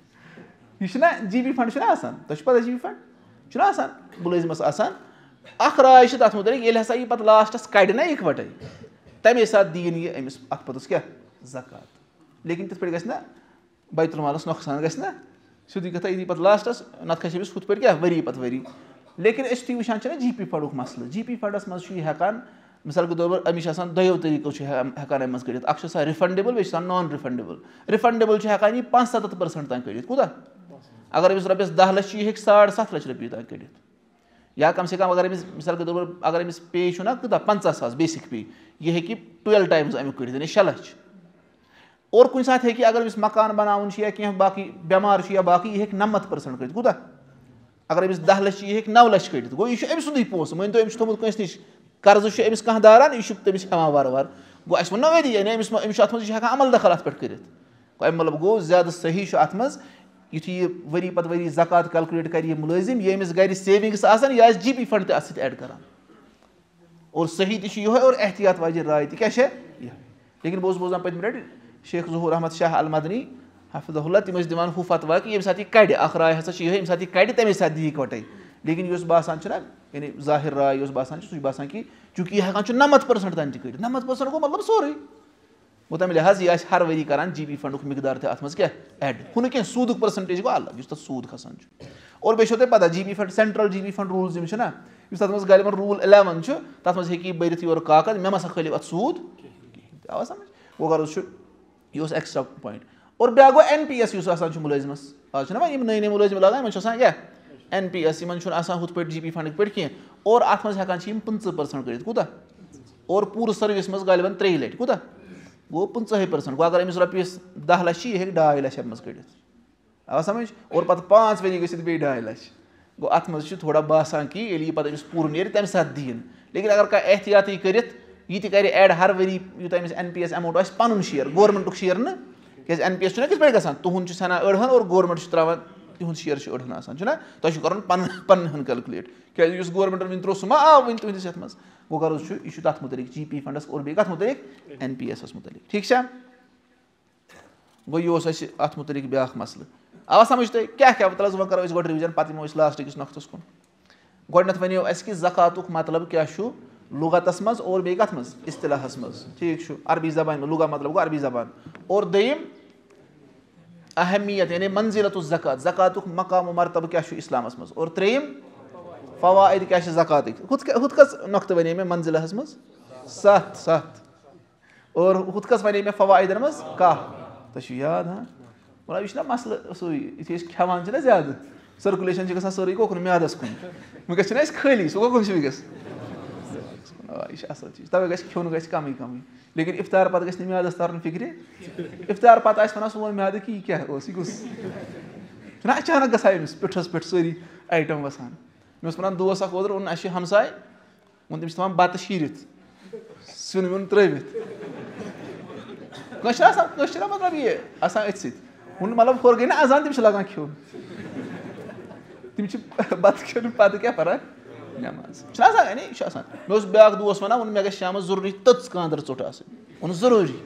یہِ چھُنہ جی پی فنڈ چھُنہ آسان تۄہہِ چھُو پَتہ جی پی فنڈ چھُنہ آسان مُلٲزِمَس آسان اَکھ راے چھِ تَتھ مُتعلِق ییٚلہِ ہسا یہِ پَتہٕ لاسٹَس کَڑِ نہ اِکوَٹَے تَمے ساتہٕ دِیِن یہِ أمِس اَتھ پوٚتُس کیٛاہ زکات لیکِن تِتھ پٲٹھۍ گژھِ نہ بیتُل مالَس نۄقصان گژھِ نہ سیوٚدُے کَتھا یہِ دی پَتہٕ لاسٹَس نَتہٕ کھسہِ أمِس ہُتھ پٲٹھۍ کیٛاہ ؤری پَتہٕ ؤری لیکِن أسۍ تُہۍ وٕچھان چھِنہ جی پی فنڈُک مَسلہٕ جی پی فنڈَس منٛز چھُ یہِ ہٮ۪کان مِثال کے طور پر أمِس چھِ آسان دۄیو طٔریٖقو چھِ ہٮ۪کان اَمہِ منٛز کٔڑِتھ اَکھ چھُ آسان رِفنڈیبٕل بیٚیہِ چھُ آسان نان رِفنڈیبٕل رِفنڈیبٕل چھُ ہٮ۪کان یہِ پانٛژھ سَتَتھ پٔرسَنٛٹ تانۍ کٔڑِتھ کوٗتاہ اگر أمِس رۄپیَس دَہ لَچھ یہِ ہیٚکہِ ساڑ سَتھ لَچھ رۄپیہِ تانۍ کٔڑِتھ یا کَم سے کَم اگر أمِس مِثال کے طور پر اگر أمِس پے چھُنہ کوٗتاہ پنٛژاہ ساس بیسِک پے یہِ ہیٚکہِ ٹُوٮ۪ل ٹایمٕز اَمیُک کٔڑِتھ یعنی شےٚ لَچھ اور کُنہِ ساتہٕ ہیٚکہِ اگر أمِس مکان بَناوُن چھُ یا کینٛہہ باقٕے بٮ۪مار چھُ یا باقٕے یہِ ہیٚکہِ نَمَتھ پٔرسَنٛٹ کٔڑِتھ کوٗتاہ اگر أمِس دَہ لَچھ یہِ ہیٚکہِ نَو لَچھ کٔڑِتھ گوٚو یہِ چھُ أمۍ سُنٛدُے پونٛسہٕ مٲنۍ تو أمِس چھُ تھوٚمُت کٲنٛسہِ نِش قرضہٕ چھُ أمِس کانٛہہ داران یہِ چھُ تٔمِس ہٮ۪وان وارٕ وارٕ گوٚو اَسہِ ووٚن نہ أتی یعنی أمِس أمِس چھُ اَتھ منٛز یہِ چھُ ہٮ۪کان عمل دخل اَتھ پٮ۪ٹھ کٔرِتھ گوٚو اَمہِ مطلب گوٚو زیادٕ صحیح چھُ اَتھ منٛز یُتھُے یہِ ؤری پَتہٕ ؤری زکات کیلکُلیٹ کَرِ یہِ مُلٲزِم یہِ أمِس گَرِ سیوِنٛگٕس آسان یہِ آسہِ جی پی فنٛڈ تہِ اَتھ سۭتۍ ایڈ کَران اور صحیح تہِ چھُ یِہوے اور احتِیاط واجِن راے تہِ کیٛاہ چھےٚ یِہوے لیکِن بہٕ اوسُس بوزان پٔتمہِ لَٹہِ شیخ ظہوٗر احمد شاہ المدنی حفظہ اللہ تِم ٲسۍ دِوان ہُہ فتوا کہِ ییٚمہِ ساتہٕ یہِ کَڑِ اکھ راے ہسا چھِ یِہوے ییٚمہِ ساتہٕ یہِ کَڑِ تَمے ساتہٕ دی اِکوَٹَے لیکِن یُس باسان چھُنہ یعنی ظٲہِر راے یۄس باسان چھِ سُہ چھُ باسان کہِ چوٗنٛکہِ یہِ ہٮ۪کان چھُ نَمَتھ پٔرسَنٛٹ تام تہِ کٔڑِتھ نَمَتھ پٔرسَنٛٹ گوٚو مطلب سورُے گوٚو تَمہِ لحاظ یہِ آسہِ ہر ؤری کران جی پی فنڈُک مقدار تہِ اَتھ منٛز کیٛاہ ایڈ ہُہ نہٕ کینٛہہ سوٗدُک پٔرسَنٹیج گوٚو الگ یُس تَتھ سوٗد کھسان چھُ اور بیٚیہِ چھو تۄہہِ پتہ G P fund central G P fund rules یِم چھِنہ یُس تَتھ منٛز غالبن روٗل الیوَن چھُ تَتھ منٛز ہیٚکہِ یہِ بٔرِتھ یورٕ کاکد مےٚ مہ سا کھٲلِو اَتھ سوٗد کِہینۍ تہِ آوا سَمجھ گوٚو غرض چھُ یہِ اوس ایٚکٕسٹرا پویِنٹ اور بیٛاکھ گوٚو این پی ایس یُس آسان چھُ مُلٲزِمَس آز چھِنہ وۄنۍ یِم نٔے نٔے مُلٲزِم لاگان یِمن چھُ آسان کیٛاہ این پی ایس یِمن چھُنہٕ آسان ہُتھ پٲٹھۍ جی پی فنڈٕکۍ پٲٹھۍ کینٛہہ اور اَتھ منٛز ہٮ۪کان چھِ یِم پٕنٛژٕ پٔرسَنٛٹ کٔرِتھ کوٗتاہ اور پوٗرٕ سٔروِس منٛز غالبن ترٛیٚیہِ لَٹہِ کوٗتاہ گوٚو پٕنٛژٕہے پٔرسَنٛٹ گوٚو اگر أمِس رۄپیَس دہ لَچھ چھِ یہِ ہیٚکہِ ڈاے لَچھ اَتھ منٛز کٔڑِتھ آوا سَمجھ اور پَتہٕ پانٛژھ ؤری گٔژھِتھ بیٚیہِ ڈاے لَچھ گوٚو اَتھ منٛز چھُ تھوڑا باسان کہِ ییٚلہِ یہِ پَتہٕ أمِس پوٗرٕ نیرِ تَمہِ ساتہٕ دِیِن لیکِن اگر کانٛہہ احتِیاطٕے کٔرِتھ یہِ تہِ کَرِ ایڈ ہر ؤری یوٗتاہ أمِس این پی ایس ایماوُنٛٹ آسہِ پَنُن شِیر گورمٮ۪نٛٹُک شِیر نہٕ کیٛازِ این پی ایس چھُنہ کِتھ پٲٹھۍ گژھان تُہُنٛد چھُ ژھٮ۪نان أڑہَن اور گورمٮ۪نٛٹ چھُ ترٛاوان تِہُنٛد شِیر چھُ أڑہَن آسان چھُنہ تۄہہِ چھُ کَرُن پَنُن پَنٕنۍ ہن کیلکُلیٹ کیٛازِ یُس گورمٮ۪نٛٹَن وٕنہِ ترٛوو سُہ ما آو وٕنہِ تُہٕنٛدِس یَتھ منٛز گوٚو غرض چھُ یہِ چھُ تَتھ مُتعلِق جی پی فنڈَس اور بیٚیہِ کَتھ مُتعلِق این پی ایسَس مُتعلِق ٹھیٖک چھا گوٚو یہِ اوس اَسہِ اَتھ مُتعلِق بیٛاکھ مَسلہٕ آوا سَمٕجھ تۄہہِ کیٛاہ کیٛاہ وَ تَلہٕ حظ وۄنۍ کَرو أسۍ گۄڈٕ رِوِجَن پَتہٕ یِمو أسۍ لاسٹٕکِس نۄقطَس کُن گۄڈٕنٮ۪تھ وَنیو اَسہِ کہِ زکاتُک مطلب کیٛاہ چھُ لُغتَس منٛز اور بیٚیہِ کَتھ منٛز اِصطلاحَس منٛز ٹھیٖک چھُ عربی زبانہِ منٛز لُغت مطلب گوٚو عربی زبان اور دوٚیِم اہمیت یعنی منزِلتُ زکات زکاتُک مقام و مرتبہٕ کیٛاہ چھُ اِسلامَس منٛز اور ترٛیٚیِم فوائد کیٛاہ چھِ زکاتٕکۍ ہُتھ ہُتھ کٔژ نۄقطہٕ وَنے مےٚ منزِلَس منٛز سَتھ سَتھ اور ہُتھ کٔژ وَنے مےٚ فوائدَن منٛز کاہ تۄہہِ چھُ یاد ہا مطلب یہِ چھُنہ مَسلہٕ سُے یُتھُے أسۍ کھٮ۪وان چھِنہ زیادٕ سٔرکُلیشَن چھِ گژھان سٲرٕے کوکُن میادَس کُن وٕنکٮ۪س چھِنہ أسۍ خٲلی سُہ کوکُن چھُ وٕنکٮ۪س آ یہِ چھُ اَصٕل چیٖز تَوَے گژھِ کھیوٚن گژھِ کَمٕے کَمٕے لیکِن اِفطار پَتہٕ گژھِ نہٕ میادَس تَرُن فِکرِ اِفطار پَتہٕ آسہِ وَنان سون میادٕ کہِ یہِ کیٛاہ اوس یہِ کُس چھُنہ اچانک گژھان أمِس پِٹھَس پٮ۪ٹھ سٲری آیٹَم وَسان مےٚ اوس وَنان دوس اَکھ اوترٕ اوٚن اَسہِ چھِ ہمساے ووٚن تٔمِس چھِ تھاوان بَتہٕ شیٖرِتھ سیُن ویُن ترٛٲوِتھ کٲنٛسہِ چھِنہ آسان کٲنٛسہِ چھِنہ مطلب یہِ آسان أتھۍ سۭتۍ ووٚن مطلب ہورٕ گٔے نہ اَذان تٔمِس چھِ لگان کھیوٚن تِم چھِ بَتہٕ کھیوٚن پَتہٕ کیٛاہ پَران نٮ۪ماز چھُنہ آسان یعنی یہِ چھُ آسان مےٚ اوس بیٛاکھ دوس وَنان ووٚن مےٚ گژھِ شامَس ضروٗری تٔژ کانٛدٕر ژوٚٹ آسٕنۍ ووٚن ضروٗری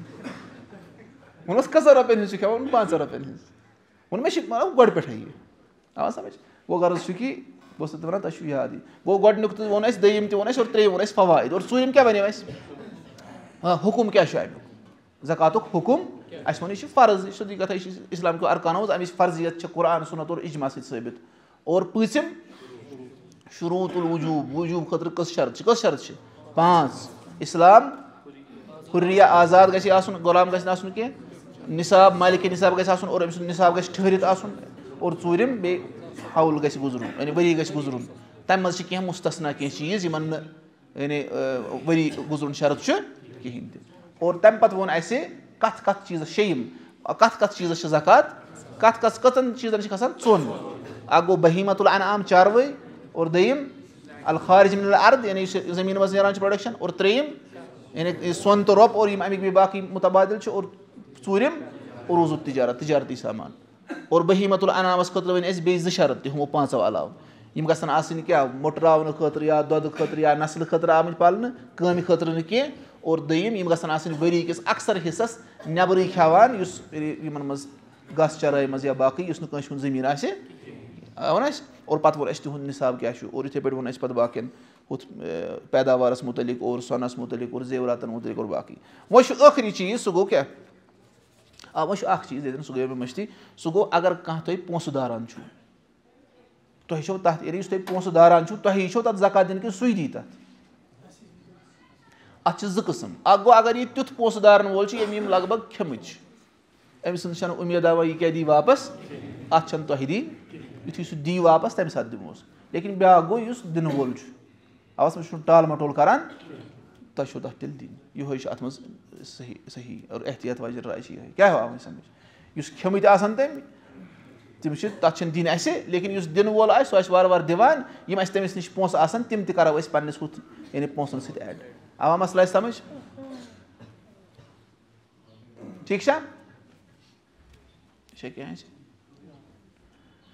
ووٚنُس کٔژَن رۄپیَن ہِنٛز چھِ کھٮ۪وان ووٚن پانٛژَن رۄپیَن ہِنٛز ووٚن مےٚ چھِ مطلب گۄڈٕ پٮ۪ٹھَے یہِ آوا سَمٕجھ گوٚو غرض چھُ کہِ بہٕ اوسُس تۄہہِ وَنان تۄہہِ چھُو یادٕے گوٚو گۄڈٕنیُک تہِ ووٚن اَسہِ دوٚیِم تہِ ووٚن اَسہِ اور ترٛیٚیِم ووٚن اَسہِ فوائد اور ژوٗرِم کیٛاہ وَنیو اَسہِ آ حُکُم کیٛاہ چھُ اَمیُک زکاتُک حُکُم اَسہِ ووٚن یہِ چھُ فرض یہِ چھِ سیٚودُے کَتھا یہِ چھِ اِسلامکیو اَرکانو منٛز اَمِچ فرضیت چھِ قرآن سُنت اور اِجما سۭتۍ ثٲبِت اور پٲنٛژِم شروٗط الوجوٗب وجوٗب خٲطرٕ کٔژ شرط چھِ کٔژ شرط چھِ پانٛژھ اِسلام حُریا آزاد گژھِ آسُن غلام گژھِ نہٕ آسُن کینٛہہ نِصاب مالِکہِ نِصاب گژھِ آسُن اور أمۍ سُنٛد نِصاب گژھِ ٹھٔہرِتھ آسُن اور ژوٗرِم بیٚیہِ حول گژھِ گُزرُن یعنی ؤری گژھِ گُزرُن تَمہِ منٛز چھِ کینٛہہ مُستثنا کینٛہہ چیٖز یِمن نہٕ یعنی ؤری گُزرُن شرط چھُ کِہینۍ تہِ اور تَمہِ پَتہٕ ووٚن اَسہِ کَتھ کَتھ چیٖزَس شیٚیِم کَتھ کَتھ چیٖزَس چھِ زکات کَتھ کَتھ کٔژَن چیٖزَن چھِ کھسان ژوٚن اکھ گوٚو بہیٖمۃ الانعام چاروٲے اور دوٚیِم الخارج من الارض یعنی یُس زٔمیٖنہِ منٛز نیران چھُ پرٛوڈَکشَن اور ترٛیٚیِم یعنی سۄن تہٕ رۄپ اور یِم اَمِکۍ بیٚیہِ باقٕے مُتبادِل چھِ اور ژوٗرِم عروٗضُ تِجارت تِجارتی سامان اور بہیٖمۃ الانعامَس خٲطرٕ ؤنۍ اَسہِ بیٚیہِ زٕ شرط تہِ ہُمو پانٛژو علاوٕ یِم گژھن آسٕنۍ کیٛاہ مٔٹراونہٕ خٲطرٕ یا دۄدٕ خٲطرٕ یا نسلہٕ خٲطرٕ آمٕتۍ پَلنہٕ کامہِ خٲطرٕ نہٕ کینٛہہ اور دوٚیِم یِم گژھن آسٕنۍ ؤری کِس اَکثر حِصَس نٮ۪برٕے کھٮ۪وان یُس یِمن منٛز گاسہٕ چرٲے منٛز یا باقٕے یُس نہٕ کٲنٛسہِ ہُنٛد زٔمیٖن آسہِ ووٚن اَسہِ اور پَتہٕ ووٚن اَسہِ تِہُنٛد نِصاب کیٛاہ چھُ اور یِتھَے پٲٹھۍ ووٚن اَسہِ پَتہٕ باقٕیَن ہُتھ پیداوارَس مُتعلِق اور سۄنَس مُتعلِق اور زیوراتَن مُتعلِق اور باقٕے وۄنۍ چھُ ٲخری چیٖز سُہ گوٚو کیٛاہ آ وۄنۍ چھُ اکھ چیٖز ییٚتٮ۪ن سُہ گٔیو مےٚ مٔشتٕے سُہ گوٚو اگر کانٛہہ تۄہہِ پونٛسہٕ داران چھُو تۄہہِ چھو تَتھ یعنی یُس تۄہہِ پونٛسہٕ داران چھُو تۄہہِ چھو تَتھ زکات دِنہٕ کِنہٕ سُے دی تَتھ اَتھ چھِ زٕ قٕسٕم اکھ گوٚو اگر یہِ تیُتھ پونٛسہٕ دارَن وول چھُ ییٚمۍ یِم لگ بگ کھیٚمٕتۍ چھِ أمۍ سٕنٛز چھَنہٕ اُمیدا وۄنۍ یہِ کیٛاہ دی واپَس اَتھ چھَنہٕ تۄہہِ دی یُتھُے سُہ دی واپَس تَمہِ ساتہٕ دِمہوس لیکِن بیٛاکھ گوٚو یُس دِنہٕ وول چھُ اَوا سُہ چھُنہٕ ٹال مٹول کَران تۄہہِ چھو تَتھ تیٚلہِ دِنۍ یِہوٚے چھُ اَتھ منٛز صحیح صحیح اور احتِیاط واجِن راے چھِ یِہوٚے کیٛاہ آو وۄنۍ سَمٕجھ یُس کھیٚمٕتۍ آسان تٔمۍ تِم چھِ تَتھ چھِنہٕ دِنۍ اَسہِ لیکِن یُس دِنہٕ وول آسہِ سُہ آسہِ وارٕ وارٕ دِوان یِم اَسہِ تٔمِس نِش پونٛسہٕ آسان تِم تہِ کَرو أسۍ پنٛنِس ہُتھ یعنی پونٛسَن سۭتۍ ایڈ آوا مَسلہٕ آسہِ سَمٕجھ ٹھیٖک چھا یہِ چھا کیٚنٛہہ اَسہِ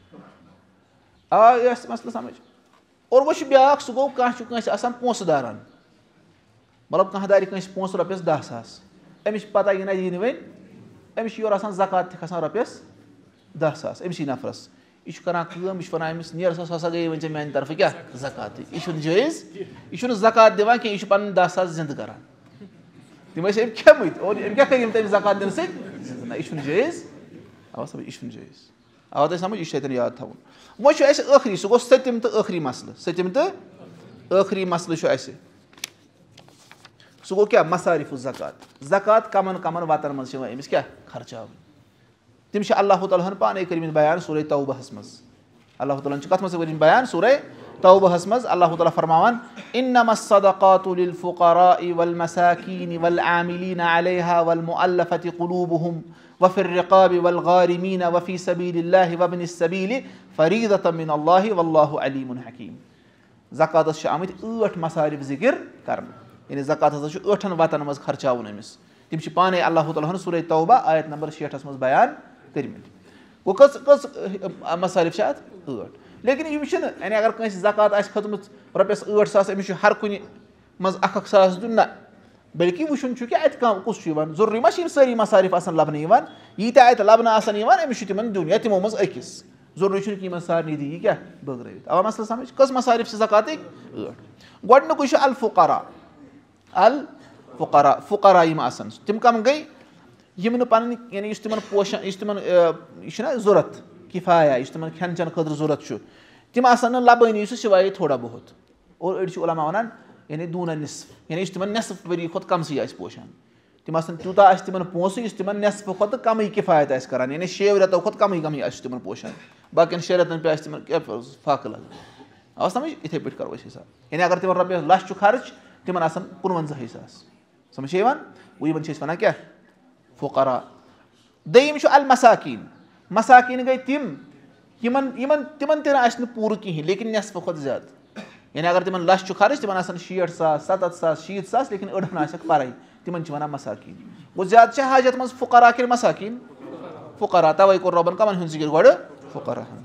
آ یہِ آسہِ مسلہٕ سمجھ اور وۄنۍ چھُ بیٛاکھ سُہ گوٚو کانٛہہ چھُ کٲنٛسہِ آسان پونٛسہٕ داران مطلب کانٛہہ دارِ کٲنٛسہِ پونٛسہٕ رۄپیَس دہ ساس أمِس چھِ پتہ یہِ نہ یی نہٕ وۄنۍ أمِس چھِ یورٕ آسان زکات تہِ کھسان رۄپیَس دہ ساس أمسٕے نفرَس یہِ چھُ کران کٲم یہِ چھُ وَنان أمِس نیر سا ہسا گٔیے وۄنۍ ژےٚ میانہِ طرفہٕ کیٛاہ زکاتٕے یہِ چھُنہٕ جٲیِز یہِ چھُنہٕ زکات دِوان کینٛہہ یہِ چھُ پَنٕنۍ دہ ساس زِندٕ کران تِم ٲسۍ أمۍ کھیٚمٕتۍ اور أمۍ کیٛاہ کٔرۍ یِم تٔمِس زکات دِنہٕ سۭتۍ نہ یہِ چھُنہٕ جٲیِز اَوا سَمجھ یہِ چھُنہٕ جٲیِز آو تۄہہِ سَمجھ یہِ چھُ اَتٮ۪ن یاد تھاوُن وۄنۍ چھُ اَسہِ ٲخری سُہ گوٚو سٔتِم تہٕ ٲخری مسلہٕ سٔتِم تہٕ ٲخری مسلہٕ چھُ اَسہِ سُہ گوٚو کیٛاہ مصارِفُ زکات زکات کَمَن کَمَن وَتَن منٛز چھِ یِوان أمِس کیٛاہ خرچاوٕنۍ تِم چھِ اللہ تعالیٰ ہَن پانَے کٔرمٕتۍ بیان سورہ توبہَس منٛز اللہ تعالیٰ ہَن چھِ کَتھ منٛز کٔرمٕتۍ بیان سورہ توبہَس منٛز اللہ تعالیٰ فرماوان اِنَّمَا الصَّدَقَاتُ لِلْفُقَرَاءِ وَالْمَسَاكِينِ وَالْعَامِلِينَ عَلَيْهَا وَالْمُؤَلَّفَةِ قُلُوبُهُمْ وَفِي الرِّقَابِ وَالْغَارِمِينَ وَفِي سَبِيلِ اللَّهِ وَابْنِ السَّبِيلِ فَرِيضَةً مِنَ اللَّهِ وَاللَّهُ عَلِيمٌ حَكِيمٌ زکاتَس چھِ آمٕتۍ ٲٹھ مصارِف ذِکِر کرنہٕ یعنی زکات ہسا چھُ ٲٹھن وَتَن منٛز خرچاوُن أمِس تِم چھِ پانَے اللہ تعالیٰ ہَن سورہ توبہ آیت نمبر شیٹھَس منٛز بیان کٔرمٕتۍ گوٚو کٔژ کٔژ مصارِف چھِ اَتھ ٲٹھ لیکِن یِم چھِنہٕ یعنی اگر کٲنٛسہِ زکات آسہِ کھٔژمٕژ رۄپیَس ٲٹھ ساس أمِس چھُ ہر کُنہِ منٛز اکھ اکھ ساس دیُن نہ بلکہِ وٕچھُن چھُ کہِ اَتہِ کَم کُس چھُ یِوان ضروٗری ما چھِ یِم سٲری مصارِف آسان لَبنہٕ یِوان ییٖتیٛاہ اَتہِ لَبنہٕ آسان یِوان أمِس چھُ تِمن دیُن یا تِمو منٛز أکِس ضروٗری چھُنہٕ کہِ یِمن سارنٕے دی یہِ کیٛاہ بٲگرٲوِتھ آوا مَسلہٕ سَمٕجھ کٔژ مصارِف چھِ زکاتٕکۍ ٲٹھ گۄڈٕنیُکُے چھُ الفُقرا الفُقرا فُقرا یِم آسان تِم کَم گٔے یِم نہٕ پَنٕنۍ یعنی یُس تِمن پوشان یُس تِمن یہِ چھُنہ ضوٚرتھ کِفایا یُس تِمن کھٮ۪ن چٮ۪ن خٲطرٕ ضوٚرتھ چھُ تِم آسان نہٕ لَبٲنی سُہ سِوایے تھوڑا بہت اور أڑۍ چھِ عُلما وَنان یعنی دوٗنا نِصف یعنی یُس تِمن نٮ۪صف ؤری کھۄتہٕ کَمسٕے آسہِ پوشان تِم آسان تیوٗتاہ آسہِ تِمن پونٛسہٕ یُس تِمن نٮ۪صفہٕ کھۄتہٕ کَمٕے کِفایت آسہِ کران یعنی شیٚیو رٮ۪تو کھۄتہٕ کَمٕے کَمٕے آسہِ تِمن پوشان باقین شیٚن رٮ۪تن پٮ۪ٹھ آسہِ تِمن کیٛاہ فاقہٕ لگان آو سَمجھ یِتھٕے پٲٹھۍ کرو أسۍ حِساب یعنی اگر تِمن رۄپیَس لَچھ چھُ خرٕچ تِمن آسان کُنوَنٛزاہے ساس سَمجھ چھِ یِوان گوٚو یِمن چھِ أسۍ وَنان کیٛاہ فُقرا دوٚیِم چھُ المساکیٖن مساکیٖن گٔے تِم یِمن یِمن تِمن تہِ نہٕ آسہِ نہٕ پوٗرٕ کِہینۍ لیکِن نٮ۪صفہٕ کھۄتہٕ زیادٕ یعنی اگر تِمن لَچھ چھُ خرٕچ تِمن آسان شیٹھ ساس سَتَتھ ساس شیٖتھ ساس لیکِن أڑہن آسٮ۪کھ پَرے تِمن چھِ وَنان مساکیٖن گوٚو زیادٕ چھِ حاجت منٛز فُقرا کِنہٕ مساکیٖن فُقرا تَوے کوٚر رۄبن کَمن ہُنٛد ذِکِر گۄڈٕ فُقرا ہن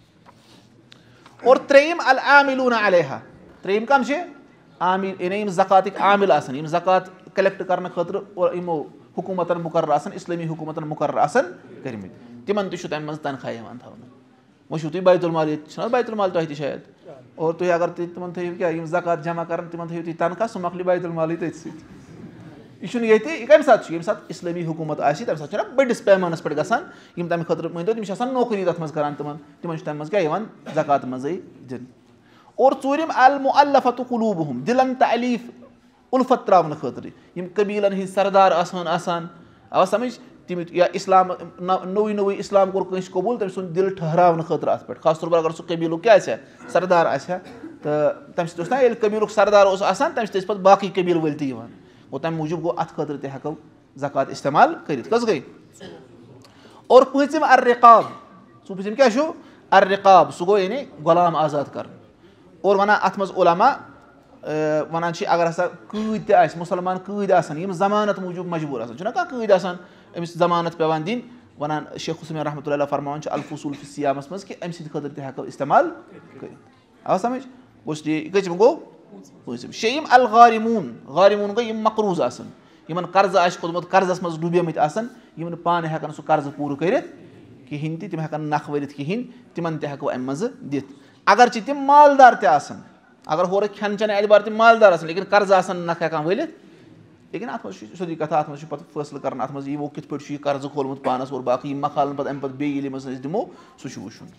اور ترٛیٚیِم العاملوٗنہ علیہا ترٛیٚیِم کَم چھِ عامل یعنی یِم زکاتٕکۍ عامل آسان یِم زکات کلیکٹ کرنہٕ خٲطرٕ اور یِمو حکوٗمتن مُقرر آسان اِسلٲمی حکوٗمتن مُقرر آسان کٔرمٕتۍ تِمن تہِ چھُ تَمہِ منٛز تنخاہ یِوان تھاونہٕ وۄنۍ چھُو تُہۍ بیت المال ییٚتہِ چھُنہ بیت المال تۄہہِ تہِ شاید اور تُہۍ اگر تُہۍ تِمن تھٲیِو کیٛاہ یِم زکات جمع کران تِمن تھٲیِو تُہۍ تنخاہ سُہ مۄکلہِ بیت المالٕے تٔتھۍ سۭتۍ یہِ چھُنہٕ ییٚتہِ یہِ کَمہِ ساتہٕ چھُ ییٚمہِ ساتہٕ اِسلٲمی حکوٗمت آسہِ تَمہِ ساتہٕ چھُنہ بٔڑِس پیمانَس پٮ۪ٹھ گژھان یِم تَمہِ خٲطرٕ مٲنۍ تو تِم چھِ آسان نوکری تَتھ منٛز کران تِمن تِمن چھُ تَمہِ منٛز کیٛاہ یِوان زکات منٛزٕے دِنہٕ اور ژوٗرِم المُؤلفۃ قُلوٗبُہُم دِلن تعلیٖف اُلفت تراونہٕ خٲطرٕ یِم قبیٖلن ہٕنٛدۍ سردار آسان آسان آوا سَمجھ تِم یا اِسلام نوٚوُے نوٚوُے اِسلام کوٚر کٲنٛسہِ قبوٗل تٔمۍ سُنٛد دِل ٹھہراونہٕ خٲطرٕ اَتھ پٮ۪ٹھ خاص طور پر اگر سُہ قبیٖلُک کیٛاہ آسہِ ہا سردار آسہِ ہا تہٕ تَمہِ سۭتۍ اوس نہ ییٚلہِ قبیٖلُک سردار اوس آسان تَمہِ سۭتۍ ٲسۍ پَتہٕ باقٕے قبیٖلہٕ وٲلۍ تہِ یِوان گوٚو تَمہِ موٗجوٗب گوٚو اَتھ خٲطرٕ تہِ ہٮ۪کو زکات اِستعمال کٔرِتھ کٔژ گٔے اور پٲنٛژِم الرِقاب ژوٗپٲژِم کیٛاہ چھُ الرِقاب سُہ گوٚو یعنی غلام آزاد کَرُن اور وَنان اَتھ منٛز عُلما وَنان چھِ اگر ہسا قۭدۍ تہِ آسہِ مُسلمان قۭدۍ آسان یِم زمانت موٗجوٗب مجبوٗر آسان چھُنہ کانٛہہ قۭدۍ آسان أمِس زمانت پیٚوان دِنۍ وَنان شیخ حُسین رحمتہ اللہ فرماوان چھُ الفصوٗل فی الصیامَس منٛز کہِ اَمہِ سٕنٛدِ خٲطرٕ تہِ ہٮ۪کو اِستعمال کٔرِتھ آو سَمجھ گوٚو اس لیے کٔژِم گوٚو پٲنٛژِم شیٚیِم الغارِموٗن غارِموٗن گٔے یِم مقروٗض آسان یِمن قرضہٕ آسہِ کھوٚتمُت قرضس منٛز ڈُبیمٕتۍ آسان یِم نہٕ پانہٕ ہٮ۪کان سُہ قرضہٕ پوٗرٕ کٔرِتھ کِہینۍ تہِ تِم ہٮ۪کن نکھٕ ؤرِتھ کِہینۍ تِمن تہِ ہٮ۪کو اَمہِ منٛزٕ دِتھ اگرچہِ تِم مالدار تہِ آسان اگر ہورٕ کھٮ۪ن چٮ۪ن اعتبار تِم مالدار آسان لیکِن قرضہٕ آسان نکھٕ ہٮ۪کان وٲلِتھ لیکِن اَتھ منٛز چھُ سیٚودُے کَتھا اَتھ منٛز چھُ پَتہٕ فٲصلہٕ کَرُن اَتھ منٛز یِمو کِتھ پٲٹھۍ چھُ یہِ قرضہٕ کھولمُت پانَس اور باقٕے یِم مکھالن پَتہٕ اَمہِ پَتہٕ بیٚیہِ ییٚلہِ یِمن أسۍ دِمو سُہ چھُ وٕچھُن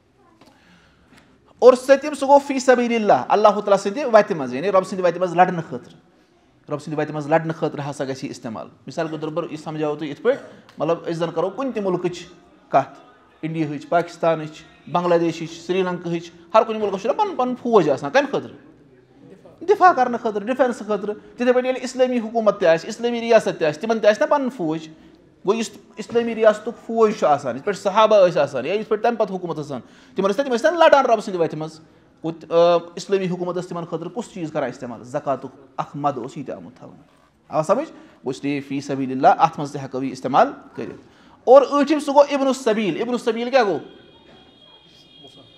اور سٔتِم سُہ گوٚو فی سبیٖل اللہ اللہ تعالیٰ سٕنٛدِ وَتہِ منٛز یعنی رۄبہٕ سٕنٛدِ وَتہِ منٛز لَڑنہٕ خٲطرٕ رۄبہٕ سٕنٛدِ وَتہِ منٛز لَڑنہٕ خٲطرٕ ہسا گژھِ یہِ اِستعمال مِثال کے طور پر یہِ سَمجاوو تُہۍ یِتھ پٲٹھۍ مطلب أسۍ زَن کَرو کُنہِ تہِ مُلکٕچ کَتھ اِنڈیہٕچ پاکِستانٕچ بنٛگلادیشٕچ سری لنکاہٕچ ہر کُنہِ مُلکَس چھُنہ پَنُن پَنُن فوج آسان کَمہِ خٲطرٕ دِفاع کرنہٕ خٲطرٕ ڈِفینس خٲطرٕ تِتھٕے پٲٹھۍ ییٚلہِ اِسلٲمی حکوٗمت تہِ آسہِ اِسلٲمی رِیاست تہِ آسہِ تِمن تہِ آسہِ نہ پَنُن فوج گوٚو یُس اِسلٲمی رِیاستُک فوج چھُ آسان یِتھ پٲٹھۍ صحابہ ٲسۍ آسان یا یِتھ پٲٹھۍ تَمہِ پَتہٕ حکوٗمت ٲسۍ آسان تِمن ٲسۍ نہ تِم ٲسۍ نہ لَڑان رۄبہٕ سٕنٛدِ وَتہِ منٛز گوٚو اِسلٲمی حکوٗمت ٲس تِمن خٲطرٕ کُس چیٖز کران اِستعمال زکاتُک اکھ مدٕ اوس یہِ تہِ آمُت تھاونہٕ آو سَمجھ گوٚو اس لیے فی سبیٖل اللہ اَتھ منٛز تہِ ہٮ۪کو یہِ اِستعمال کٔرِتھ اور ٲٹھِم سُہ گوٚو اِبن السبیٖل اِبن السبیٖل کیٛاہ گوٚو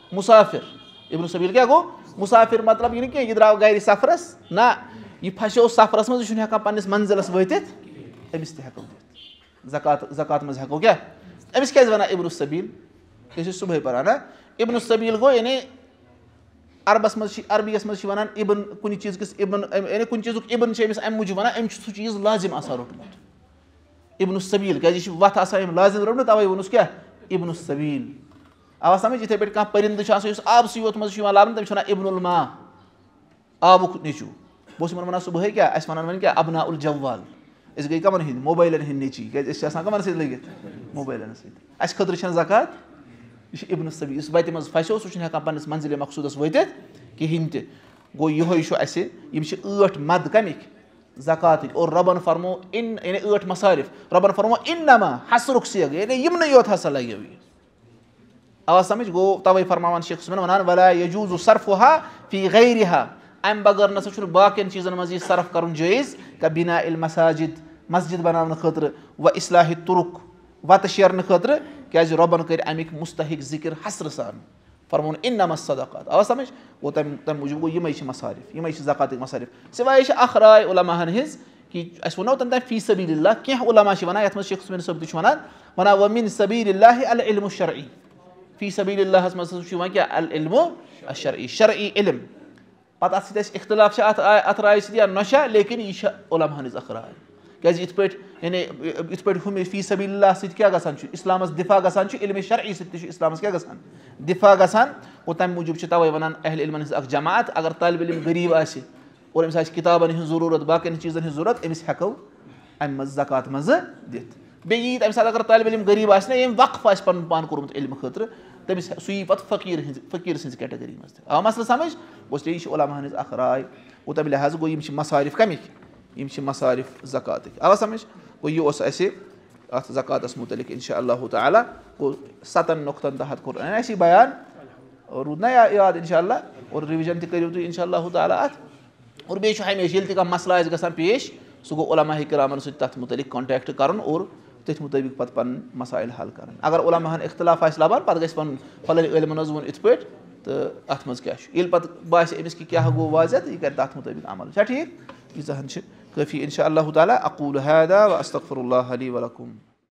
मुसाफिर इब्न सबील क्या गो मुसाफिर मतलब यह क्या यह द्राव गर सफरस ना यह फसो सफरस मज यह पन्निस मंजिलस वतित अमिस तक ज़कात ज़कात मज हेको क्या अमिस क्या वन इब्न सबील यह सुबह परान ना इब्न सबील गो यानी अरबस मज अरबियस मज वन इबन कुन चीज किस इबन यानी कुन चीज़ इबन अमिस अम मूजूब वन अम सह चीज़ लाजिम आसान रोटमुत इब्न सबील क्या वत आसान लाजिम रोटमुत तवे वोनुस क्या इब्न सबील आवा समझ इथे पे कह परिंद आबस योत मज लान तमिस वन इब्नुल मा आबुक नीचू बस वन सुबह क्या अस वन वन क्या अबना उल जवाल अस गई कमन हिंद मोबाइलन हिंद नीची क्या कमन सत लगित मोबाइलन सत खतर ज़कात यह इब्न सबील इस वत मज फसो सह पन्निस मंजिल मकसूदस वतित कहें ते गो यह ठ मद कमिक ज़कात और रबन फरमो इन यानी ठ मसारिफ रबन फरमो इन्नमा हसरुक सेग यानी यम योत हसा लगे आवाज समझ गो तवे फरमान शेख सुमन वन वला यजूज़ु सर्फुहा फी गैरिहा अम बगर नसा बाकियन चीज़न मज सर्फ कर जायज़ का बिना इल मसाजिद मस्जिद बनाने खतर व इस्लाहि तुरुक वत शेरने खतर क्या रबन कर अमिक मुस्तहिक जिक्र हसर सान फरमोन इन्नमा सदक़ात आवाज समझ गो तम तम मूजूब गो यम मसारिफ यम ज़कात मसारिफ सिवाय अख राय उलमाहन हिज कि अस वनो तन फी सबीलिल्लाह कह उलमा वन ये शेख सुमन सब वन वन व मिन सबीलिल्लाहि अल इल्मु शरई फी सबीलिल्लाह मज क्या अल इल्मु अश-शरई शरई इल्म पत अत इख्तिलाफ अत राय सत या नशा लेकिन यह उलमा हज अख राय क्या इत पे यानी इत पे हम फी सबीलिल्लाह सत क्या गसान इस्लामस दिफा गसान इल्म शरई सत इस्लामस क्या गसान दिफा गसान और तम मूजूब तवे वन अहल इल्मन हज जमात अगर तालिब इल्म गरीब आसि और अमिस आसि किताबन हज ज़रूरत बाकियन चीज़न हज ज़रूरत अमिस हेको अम मज ज़कात मज दित बेयी तम साथ अगर तालिब इल्म गरीब आसि ना यम वक्फ आसि पन पान कोरमुत इल्म खतर तमिस सुई पत फकीर फकीर सज कैटेगरी मज आ मसल समझ बस यह उलमा हज अख राय और तम लिहाज गो यम मसारिफ कमिक यम मसारिफ ज़कात आवा समझ गो यह अत ज़कातस मुतलिक इंशाअल्लाह ताला गो सतन नुक्तन तहत कोर अस बयान रूद ना याद इंशाअल्लाह और रिविजन तू तुम इंशाअल्लाह ताला अत और बे हमेशा ये कह मसला गसान पेश सह गो उलमा किरामन सत तथ मुतलिक कॉन्टैक्ट कर और तथ मुताबिक पत पन मसाइल हल कर अगर उलमाहन इख्तिलाफ आस लबान पे गो वन फल इल्म वो इत पे तो अत मज क्या पे बास अमिस कि क्या गो वाज़ह तो यह कर तथ मुताबिक अमल ठीक यीहन काफ़ी इंशाअल्लाह ताला अक़ूलु हाज़ा व अस्तग़फ़िरुल्लाह ली व लकुम।